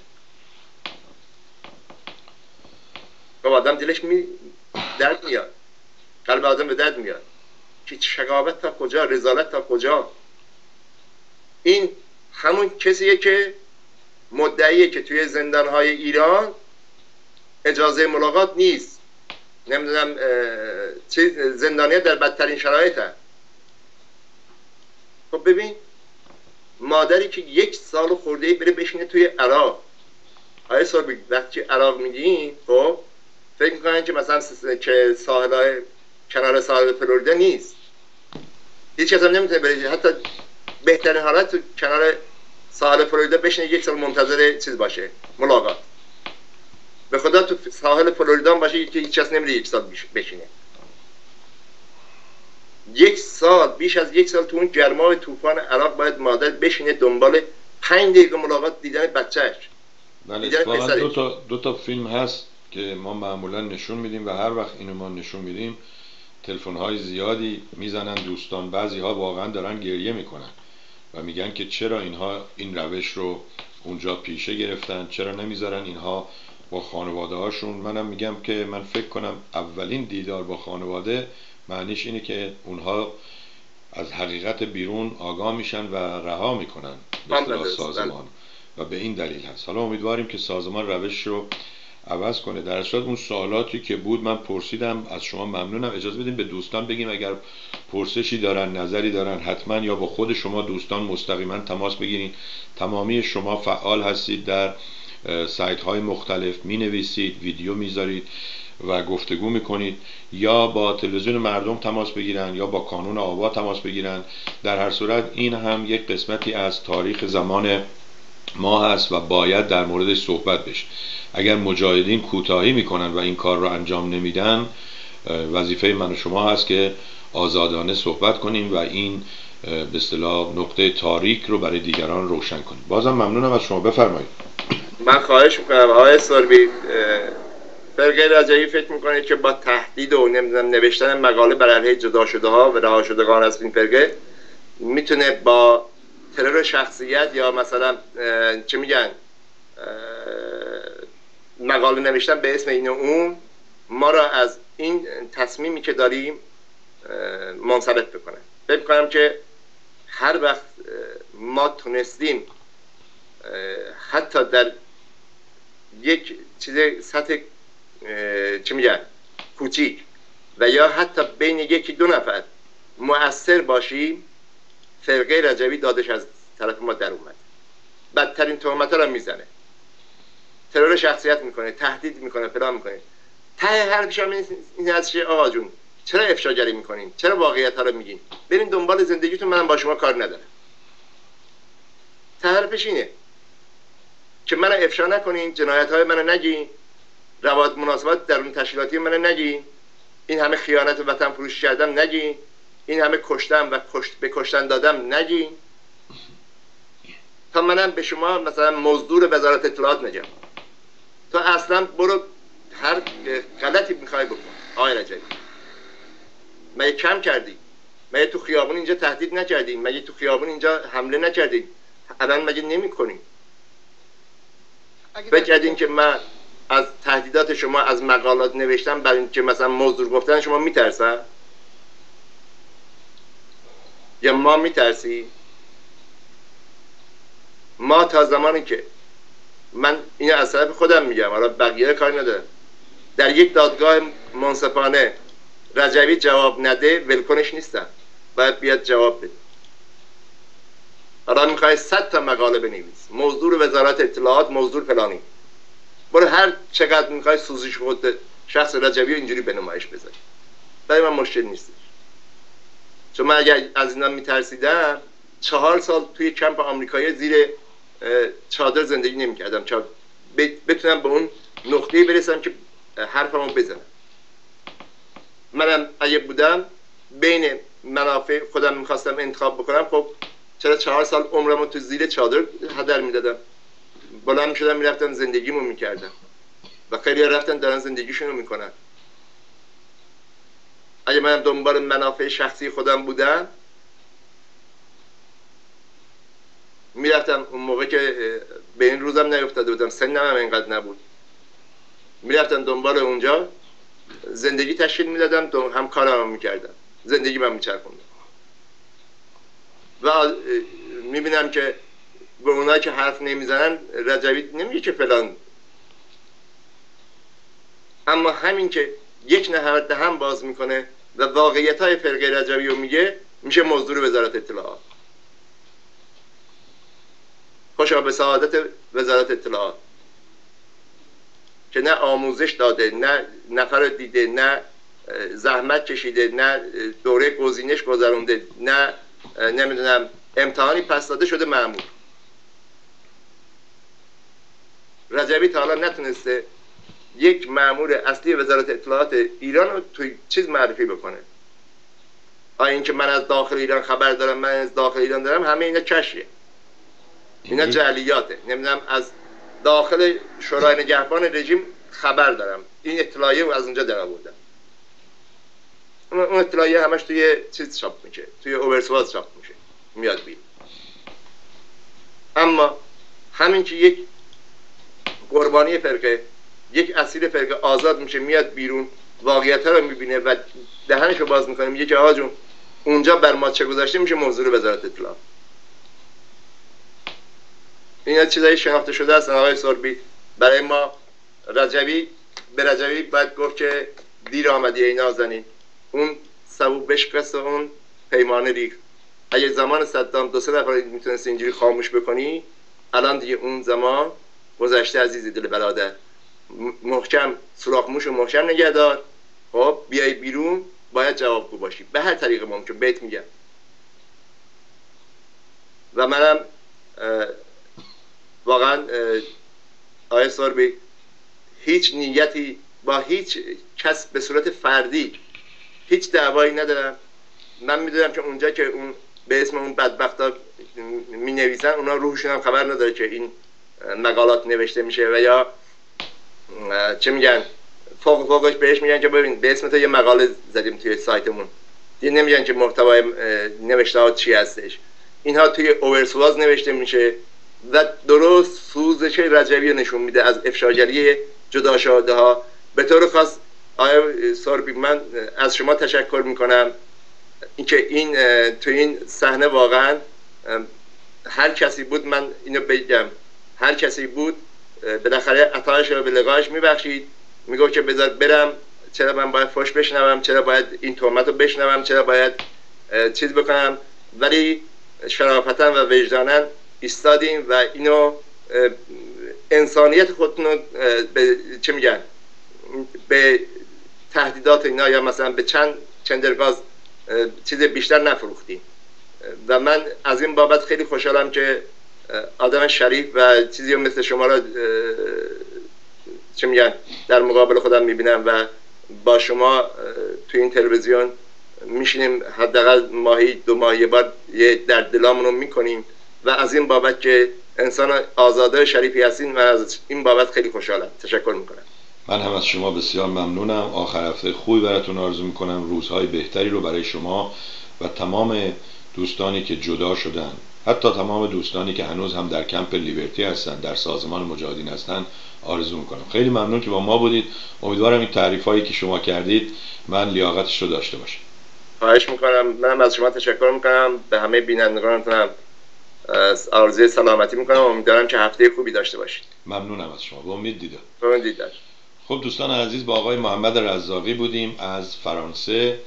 خب آدم دلش درد میاد، قلب آدم به درد میاد که شقاوت تا کجا، رذالت تا کجا. این همون کسیه که مدعیه که توی زندانهای ایران اجازه ملاقات نیست، نمیدونم زندانیه در بدترین شرایط هست. خب ببین مادری که 1 سال خورده بره بشینه توی عراق. آیه سوربی وقتی عراق میگین خب فکر میکنن که مثلا که ساحل کنار ساحل فلوریدا نیست، هیچ کس هم نمیتونه بره، حتی بهترین حالت تو کنار ساحل فلوریدا بشینه 1 سال منتظر چیز باشه، ملاقات. به خدا تو ساحل فلوریدا باشه که هیچ کس نمیره 1 سال بشینه. 1 سال، بیش از 1 سال تو اون گرمای طوفان عراق باید مادر بشینه دنبال 5 دقیقه ملاقات دیدن بچهش. بله، دو تا فیلم هست که ما معمولا نشون میدیم و هر وقت اینو ما نشون میدیم تلفن‌های زیادی میزنن دوستان. بعضی ها واقعا دارن گریه میکنن و میگن که چرا اینها این روش رو اونجا پیشه گرفتن، چرا نمیذارن اینها با خانواده هاشون. منم میگم که من فکر کنم اولین دیدار با خانواده معنیش اینه که اونها از حقیقت بیرون آگاه میشن و رها میکنن به اصطلاح سازمان و به این دلیل هست. حالا امیدواریم که سازمان روش رو عوض کنه. در اصل اون سوالاتی که بود من پرسیدم از شما ممنونم. اجازه بدیم به دوستان بگیم اگر پرسشی دارن، نظری دارن، حتما یا با خود شما دوستان مستقیما تماس بگیرین. تمامی شما فعال هستید در سایت های مختلف، می نویسید، ویدیو میذارید و گفتگو میکنید، یا با تلویزیون مردم تماس بگیرن یا با کانون آوا تماس بگیرن. در هر صورت این هم یک قسمتی از تاریخ زمان ما هست و باید در موردش صحبت بشه. اگر مجاهدین کوتاهی میکنن و این کار رو انجام نمیدن، وظیفه من و شما هست که آزادانه صحبت کنیم و این به اصطلاح نقطه تاریک رو برای دیگران روشن کنیم. بازم ممنونم از شما. بفرمایید. من خواهش میکنم آقای سوربی، فرقه رجایی فکر میکنید که با تهدید و نوشتن مقاله بر علیه جدا شده ها و رها شدگان از این فرقه میتونه با ترور شخصیت یا مثلا چه میگن مقاله نوشتن به اسم این و اون ما را از این تصمیمی که داریم منصرف بکنه. فکر کنم که هر وقت ما تونستیم حتی در یک چیز سطح چه میگن کوچیک و یا حتی بین یکی دو نفر مؤثر باشیم، فرقه رجوی دادش از طرف ما در اومد. بدترین تهمت ها را میزنه، ترور شخصیت میکنه، تهدید میکنه، فلان میکنه. ته حرفش هم این هست که آقا جون چرا افشاگری میکنین؟ چرا واقعیت ها رو میگین؟ برین دنبال زندگیتون، منم با شما کار ندارم. ته حرفش اینه که منو افشا نکنین، جنایت های منو نگین، روابط مناسبات درون تشکیلاتی منو نگین، این همه خیانت و وطن فروشی کردم نگین، این همه کشتم و به کشتن دادم نگین، تا منم به شما مثلا مزدور وزارت اطلاعات نگم. تو اصلا برو هر غلطی میخوای بکن. آقای رجبی مگه کم کردی؟ مگه تو خیابون اینجا تهدید نکردی؟ مگه تو خیابون اینجا حمله نکردی؟ الان مگه نمیکنی؟ فکر کردین که من از تهدیدات شما از مقالات نوشتم برای اینکه مثلا موضوع گفتن شما میترسن؟ یا ما میترسی؟ ما تا زمانی که من این از طرف خودم میگم، حالا بقیه کاری ندارم، در یک دادگاه منصفانه رجوی جواب نده ولکنش نیستم، باید بیاد جواب بده. حالا میخوای 100 تا مقاله بنویس، موضوع وزارت اطلاعات، موضوع فلانی، برو هر چقدر میخوای سوزش خود شخص رجوی رو اینجوری به نمایش بذاری، برای من مشکل نیست. چون من اگر از اینا میترسیدم 4 سال توی کمپ آمریکایی زیر چادر زندگی نمیکردم، بتونم به اون نقطه‌ای برسم که حرفمو بزنم. منم اگه بودم بین منافع خودم میخواستم انتخاب بکنم، خب چرا 4 سال عمرمو تو زیر چادر هدر میدادم؟ بلند میشدم میرفتم زندگیمو میکردم و خیلی رفتن دارن زندگیشونو میکنن. اگه من دنبال منافع شخصی خودم بودم میرفتم اون موقع که به این روزم نیفتاده بودم، سنم هم اینقدر نبود، میرفتم دنبال اونجا زندگی تشکیل میدادم، هم کارم هم میکردم، زندگی من میچرخوندم و میبینم که به اونایی که حرف نمیزنن رجوی نمیگه که فلان، اما همین که یک نفر دهن باز میکنه و واقعیت های فرقه رجوی رو میگه، میشه مزدور وزارت اطلاعات. خوشا به سعادت وزارت اطلاعات که نه آموزش داده، نه نفر دیده، نه زحمت کشیده، نه دوره گزینش گذرونده، نه نمیدونم امتحانی پس داده شده مأمور. رجوی تا حالا نتونسته یک مأمور اصلی وزارت اطلاعات ایران رو توی چیز معرفی بکنه. این که من از داخل ایران خبر دارم، من از داخل ایران دارم، همه اینا کشیه، اینا جعلیاته. نمیدونم از داخل شورای نگهبان رژیم خبر دارم، این اطلاعیه از اونجا در آوردم. اون اطلاعیه همش توی چیز چاپ میشه، توی اوورسواز چاپ میشه، میاد بیرون. اما همین که یک قربانی فرقه یک اسیر فرقه آزاد میشه، میاد بیرون، واقعیت رو میبینه و دهنش رو باز میکنه، میگه که آقا جون اونجا بر ما چه گذاشته، میشه موضوع وزارت اطلاعات. اینا چیزایی شناخته شده هستن آقای سربی. برای ما به رجوی باید گفت که دیر آمدی ای نازنین، اون سبو بشکست و اون پیمانه ریخت. اگه زمان صدام 2-3 نفر میتونست اینجوری خاموش بکنی، الان دیگه اون زمان گذشته عزیزی دل برادر. محکم سوراخ موش و محکم نگه دار. خب بیای بیرون باید جوابگو باشی به هر طریق ممکن. بهت میگم و منم واقعا آقای سربی هیچ نیتی با هیچ کس به صورت فردی هیچ دعوایی ندارم. من میدونم که اونجا که اون به اسم اون بدبختا می نویسن، اونا روحشون هم خبر نداره که این مقالات نوشته میشه و یا چه میگن فوقش بهش میگن که ببین به اسم تو یه مقاله زدیم توی سایتمون، دیگه نمیگن که محتوای نوشته ها چی هستش. اینها توی اوورسواز نوشته میشه و درست سوزش رجوی نشون میده از افشاگری جدا شده ها. به طور خاص آقای سربی من از شما تشکر میکنم اینکه تو این صحنه واقعا هر کسی بود، من اینو بگم، هر کسی بود بالاخره عطایش رو به لقایش میبخشید، میگو که بذار برم، چرا من باید فوش بشنوم، چرا باید این تهمت رو بشنوم، چرا باید چیز بکنم، ولی شرافتا و وجدانا ایستادیم و اینو انسانیت خودتون رو به چه میگن به تهدیدات اینا یا مثلا به چند چندرگاز چیز بیشتر نفروختیم و من از این بابت خیلی خوشحالم که آدم شریف و چیزی مثل شما را چه میگن در مقابل خودم میبینم و با شما توی این تلویزیون میشینیم، حداقل ماهی 2 ماه یه بار یه درد دلامون رو میکنیم و از این بابت که انسان آزاده شریفی هستین و از این بابت خیلی خوشحالم. تشکر میکنم. من هم از شما بسیار ممنونم. آخر هفته خوبی براتون آرزو میکنم، روزهای بهتری رو برای شما و تمام دوستانی که جدا شدن، حتی تمام دوستانی که هنوز هم در کمپ لیبرتی هستن، در سازمان مجاهدین هستن، آرزو میکنم. خیلی ممنون که با ما بودید. امیدوارم این تعریفایی که شما کردید من لیاقتش رو داشته باشم. خواهش میکنم. منم از شما تشکر میکنم. به همه بینندگانتون آرزوی سلامتی میکنم. امیدوارم که هفته خوبی داشته باشید. ممنونم از شما. به امید دیدار. به امید دیدار. خب دوستان عزیز، با آقای محمد رزاقی بودیم از فرانسه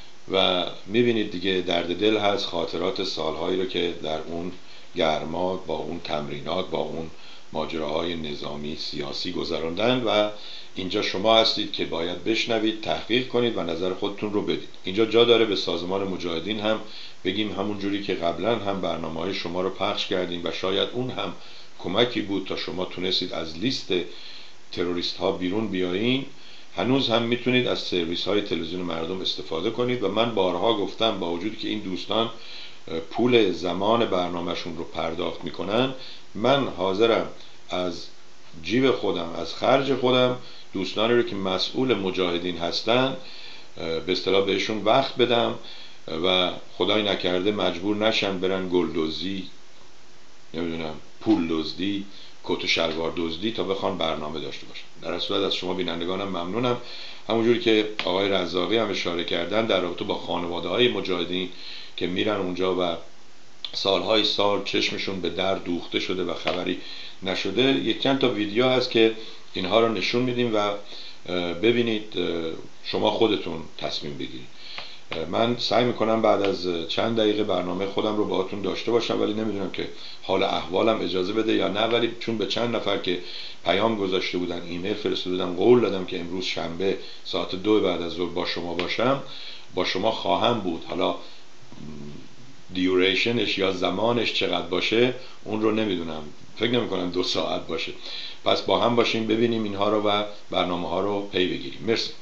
و میبینید دیگه درد دل هست، خاطرات سالهایی رو که در اون گرما با اون تمرینات با اون ماجراهای نظامی سیاسی گذراندن و اینجا شما هستید که باید بشنوید، تحقیق کنید و نظر خودتون رو بدید. اینجا جا داره به سازمان مجاهدین هم بگیم همون جوری که قبلا هم برنامه‌های شما رو پخش کردیم و شاید اون هم کمکی بود تا شما تونستید از لیست تروریست ها بیرون بیایین. هنوز هم میتونید از سرویس های تلویزیون مردم استفاده کنید و من بارها گفتم با وجودی که این دوستان پول زمان برنامهشون رو پرداخت میکنن، من حاضرم از جیب خودم، از خرج خودم، دوستانی رو که مسئول مجاهدین هستن به اصطلاح بهشون وقت بدم و خدای نکرده مجبور نشن برن گلدوزی، نمیدونم پول دزدی، کت و شلوار دزدی تا بخوان برنامه داشته باشن. در اصل از شما بینندگانم ممنونم. همونجوری که آقای رزاقی هم اشاره کردن در رابطه با خانواده‌های مجاهدین که میرن اونجا و سالهای سال چشمشون به در دوخته شده و خبری نشده، یک چند تا ویدیو هست که اینها رو نشون میدیم و ببینید، شما خودتون تصمیم بگیرید. من سعی میکنم بعد از چند دقیقه برنامه خودم رو باهاتون داشته باشم، ولی نمیدونم که حال احوالم اجازه بده یا نه، ولی چون به چند نفر که پیام گذاشته بودن، ایمیل فرستاده بودن، قول دادم که امروز شنبه ساعت 2 بعد از ظهر با شما باشم، با شما خواهم بود. حالا دیوریشنش یا زمانش چقدر باشه اون رو نمیدونم، فکر نمی کنم 2 ساعت باشه. پس با هم باشیم ببینیم اینها رو و برنامه ها رو پی بگیریم. مرسی.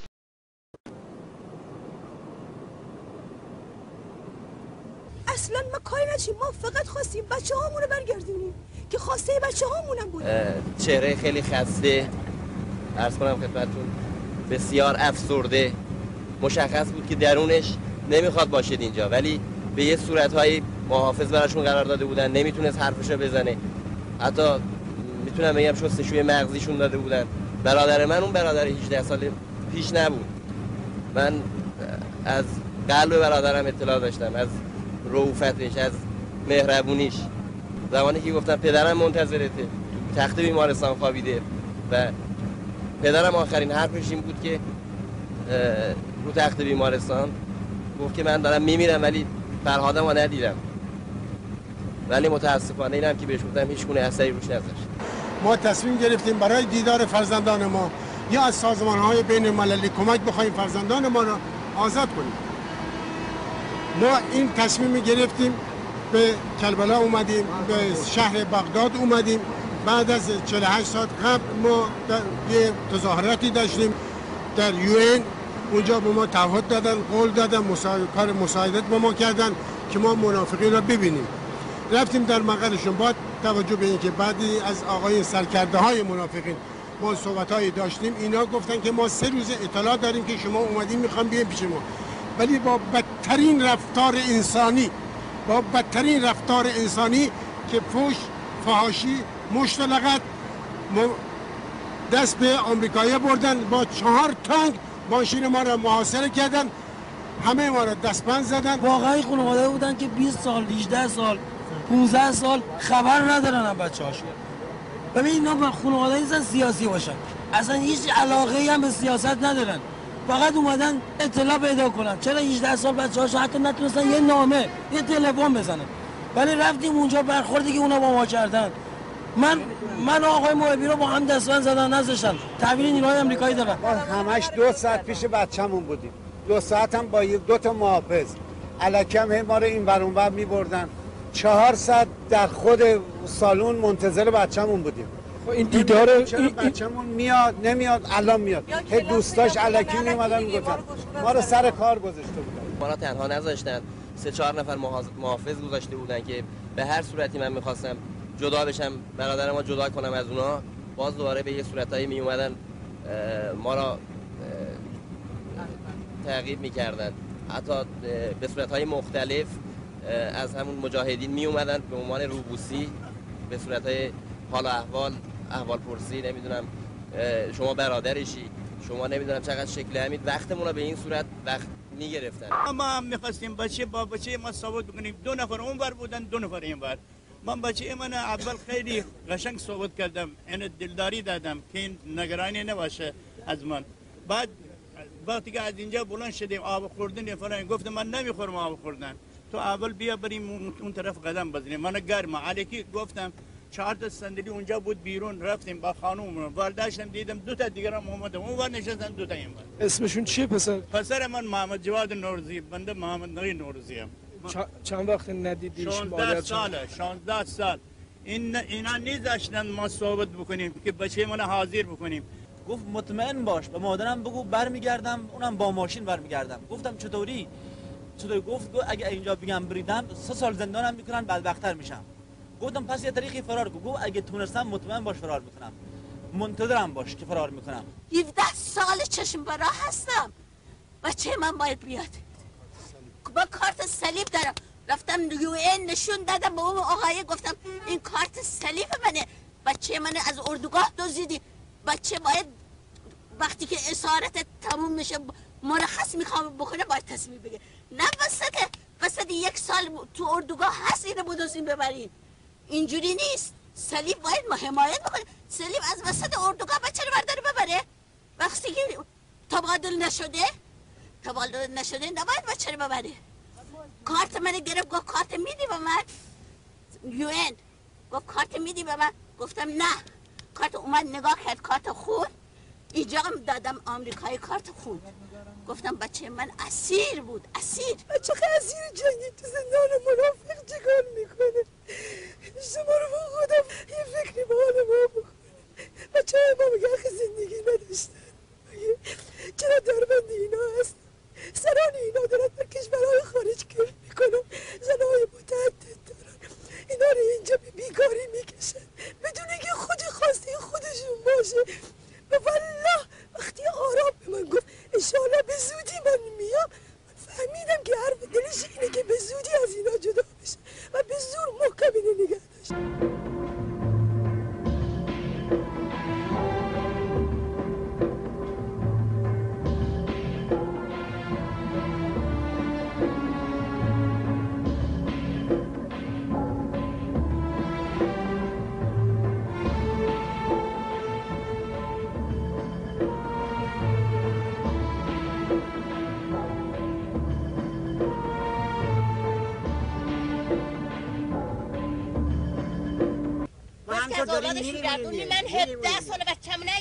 اصلا ما کاری نداشتیم، ما فقط خواستیم بچه هامون رو برگردونیم که خواسته بچه هامونم بود. چهره خیلی خسته، عرض کنم خدمتتون بسیار افسرده، مشخص بود که درونش نمیخواد باشد اینجا، ولی به یه صورتهای محافظ براشون قرار داده بودن، نمیتونست حرفشو بزنه، حتی میتونم بگم شستشوی مغزیشون داده بودن برادر من اون برادر 18 سال پیش نبود. من از قلب برادرم اطلاع داشتم، از رؤوفتش، از مهربونیش. زمانی که گفتم پدرم منتظرته، تخت بیمارستان خوابیده و پدرم آخرین حرفش این بود که رو تخت بیمارستان گفت که من دارم میمیرم ولی فرهادم رو ندیدم. ولی متاسفانه اینم که بهش گفتم هیچ گونه اثری روش نذاشت. ما تصمیم گرفتیم برای دیدار فرزندان ما یا از سازمان‌های بین‌المللی کمک بخوایم فرزندان ما را آزاد کنیم. ما این تصمیم گرفتیم، به کربلا اومدیم، به شهر بغداد اومدیم. بعد از 48 ساعت قبل ما یه تظاهراتی داشتیم در UN. اونجا به ما تعهد دادن، قول دادن، کار مساعدت با ما کردن که ما منافقین را ببینیم. رفتیم در مقرشون. با توجه به اینکه بعدی از آقای سرکرده های منافقین ما صحبت‌هایی داشتیم، اینا گفتن که ما 3 روز اطلاع داریم که شما اومدین میخوام بیاین پیش ما، ولی با بدترین رفتار انسانی که فحش، فحاشی، مشتلقت دست به آمریکایی بردن. با 4 تانک ماشین ما را محاصره کردن، همه ما را دستبند زدن. واقعا خانواده بودن که 20 سال، 18 سال، 15 سال خبر ندارن از بچه‌هاشون. ببین اینا با خانواده نیستن سیاسی باشن، اصلا هیچ علاقه‌ای هم به سیاست ندارن، فقط اومدن اطلاع پیدا کنن. چرا 18 سال بچه‌هاشون حتی نتونستن یه نامه، یه تلفن بزنن، ولی رفتیم اونجا برخوردی که اونا با ما کردن. من آقای محبی رو با هم دستبند زدن، نذاشتن. تحویل نیروهای آمریکایی دادن. ما همش 2 ساعت پیش بچه‌مون بودیم، 2 ساعت هم با 2 تا محافظ الکی هم ما رو این ور اون ور می‌بردن. 4 ساعت در خود سالن منتظر بچه‌مون بودیم. این دیدار چرا بچه‌مون میاد نمیاد؟ الان میاد. هی دوستاش الکی میومدن میگفتن ما رو سر کار گذاشته بودن. ما را تنها نذاشتن، 3-4 نفر محافظ گذاشته بودن که به هر صورتی من می‌خواستم جدا بشم، برادر ما جدا کنم از اونا، باز دوباره به یه صورتایی می اومدن ما را تعقیب می‌کردن. حتی به صورت‌های مختلف از همون مجاهدین می اومدن به عنوان روبوسی، به صورت‌های حال و احوال پرسی، نمیدونم شما برادرشی، شما نمیدونم چقدر شکل همین، وقتمون رو به این صورت وقت میگرفتن. ما هم می‌خواستیم بچه ما صحبت بکنیم. 2 نفر اونور بودن، 2 نفر اینور. من بچه من اول خیلی قشنگ صحبت کردم، این دلداری دادم که این نگرانی نباشه از من. بعد وقتی که از اینجا بلند شدیم آب خوردن فلان، گفتم من نمیخورم آب خوردن، تو اول بیا بریم اون طرف قدم بزنیم. من گرم علیکی گفتم 4 تا صندلی اونجا بود بیرون، رفتیم با خانوم والده‌شم دیدم 2 تا دیگر هم اومدن اونور نشستن، 2 تا اینور. اسمشون چیه پسر من محمد جواد نوروزی، بنده محمد نقی نوروزی ام. چند وقت ندیدیش؟ 16 سال اینا نیذاشتن ما صحبت بکنیم که بچه من حاضر بکنیم. گفت مطمئن باش، به مادرم بگو برمیگردم، اونم با ماشین برمیگردم. گفتم چطوری؟ گفت اگه اینجا بگم بریدم 3 سال زندانم میکنن، بدبخت‌تر میشم. گفتم پس یه طریقی فرار کن. گفت اگه تونستم مطمئن باش فرار میکنم، منتظرم باش که فرار میکنم. 17 سال چشم برا هستم، بچه من باید بیاد. با کارت صلیب دارم، رفتم UN نشون دادم به اون آقای، گفتم این کارت صلیب منه، بچه من از اردوگاه دزدیدی، بچه باید وقتی که اسارت تموم میشه مرخص میخوام بکنه باید تصمیم بگه، نه وسط 1 سال تو اردوگاه هست اینو بدوزین ببرین. اینجوری نیست. صلیب باید ما حمایت بکنه. صلیب از وسط اردوگاه بچه رو برداره ببره، وقتی که تبادل نشده نباید بچه رو ببره. کارت من گرفت، گفت کارت میدی به من؟ UN گفت کارت میدی به من؟ گفتم نه. کارت اومد نگاه کرد، کارت خون، اینجا هم دادم آمریکایی کارت خون. گفتم بچه من اسیر بود، اسیر. بچه اسیر جنگی تو زندان منافق چیکار میکنه؟ شما رو با خودم یه فکری به حال ما بکنه. بچه ما میگه آخه زندگی نداشتن، چرا دربند اینا هست؟ سران اینا دارن در کشورهای خارج کار میکنن، زنهای متعدد دارن، اینا رو اینجا به بیکاری میکشن بدون اینکه خود خواسته خودشون باشه. و والله وقتی آرام به من گفت انشاءالله به زودی من میام، من فهمیدم که حرف دلش اینه که به زودی از اینا جدا بشه و به زور محکم اینو نگه داشت. از اولادش گردونی. من 17 سال بچه‌مو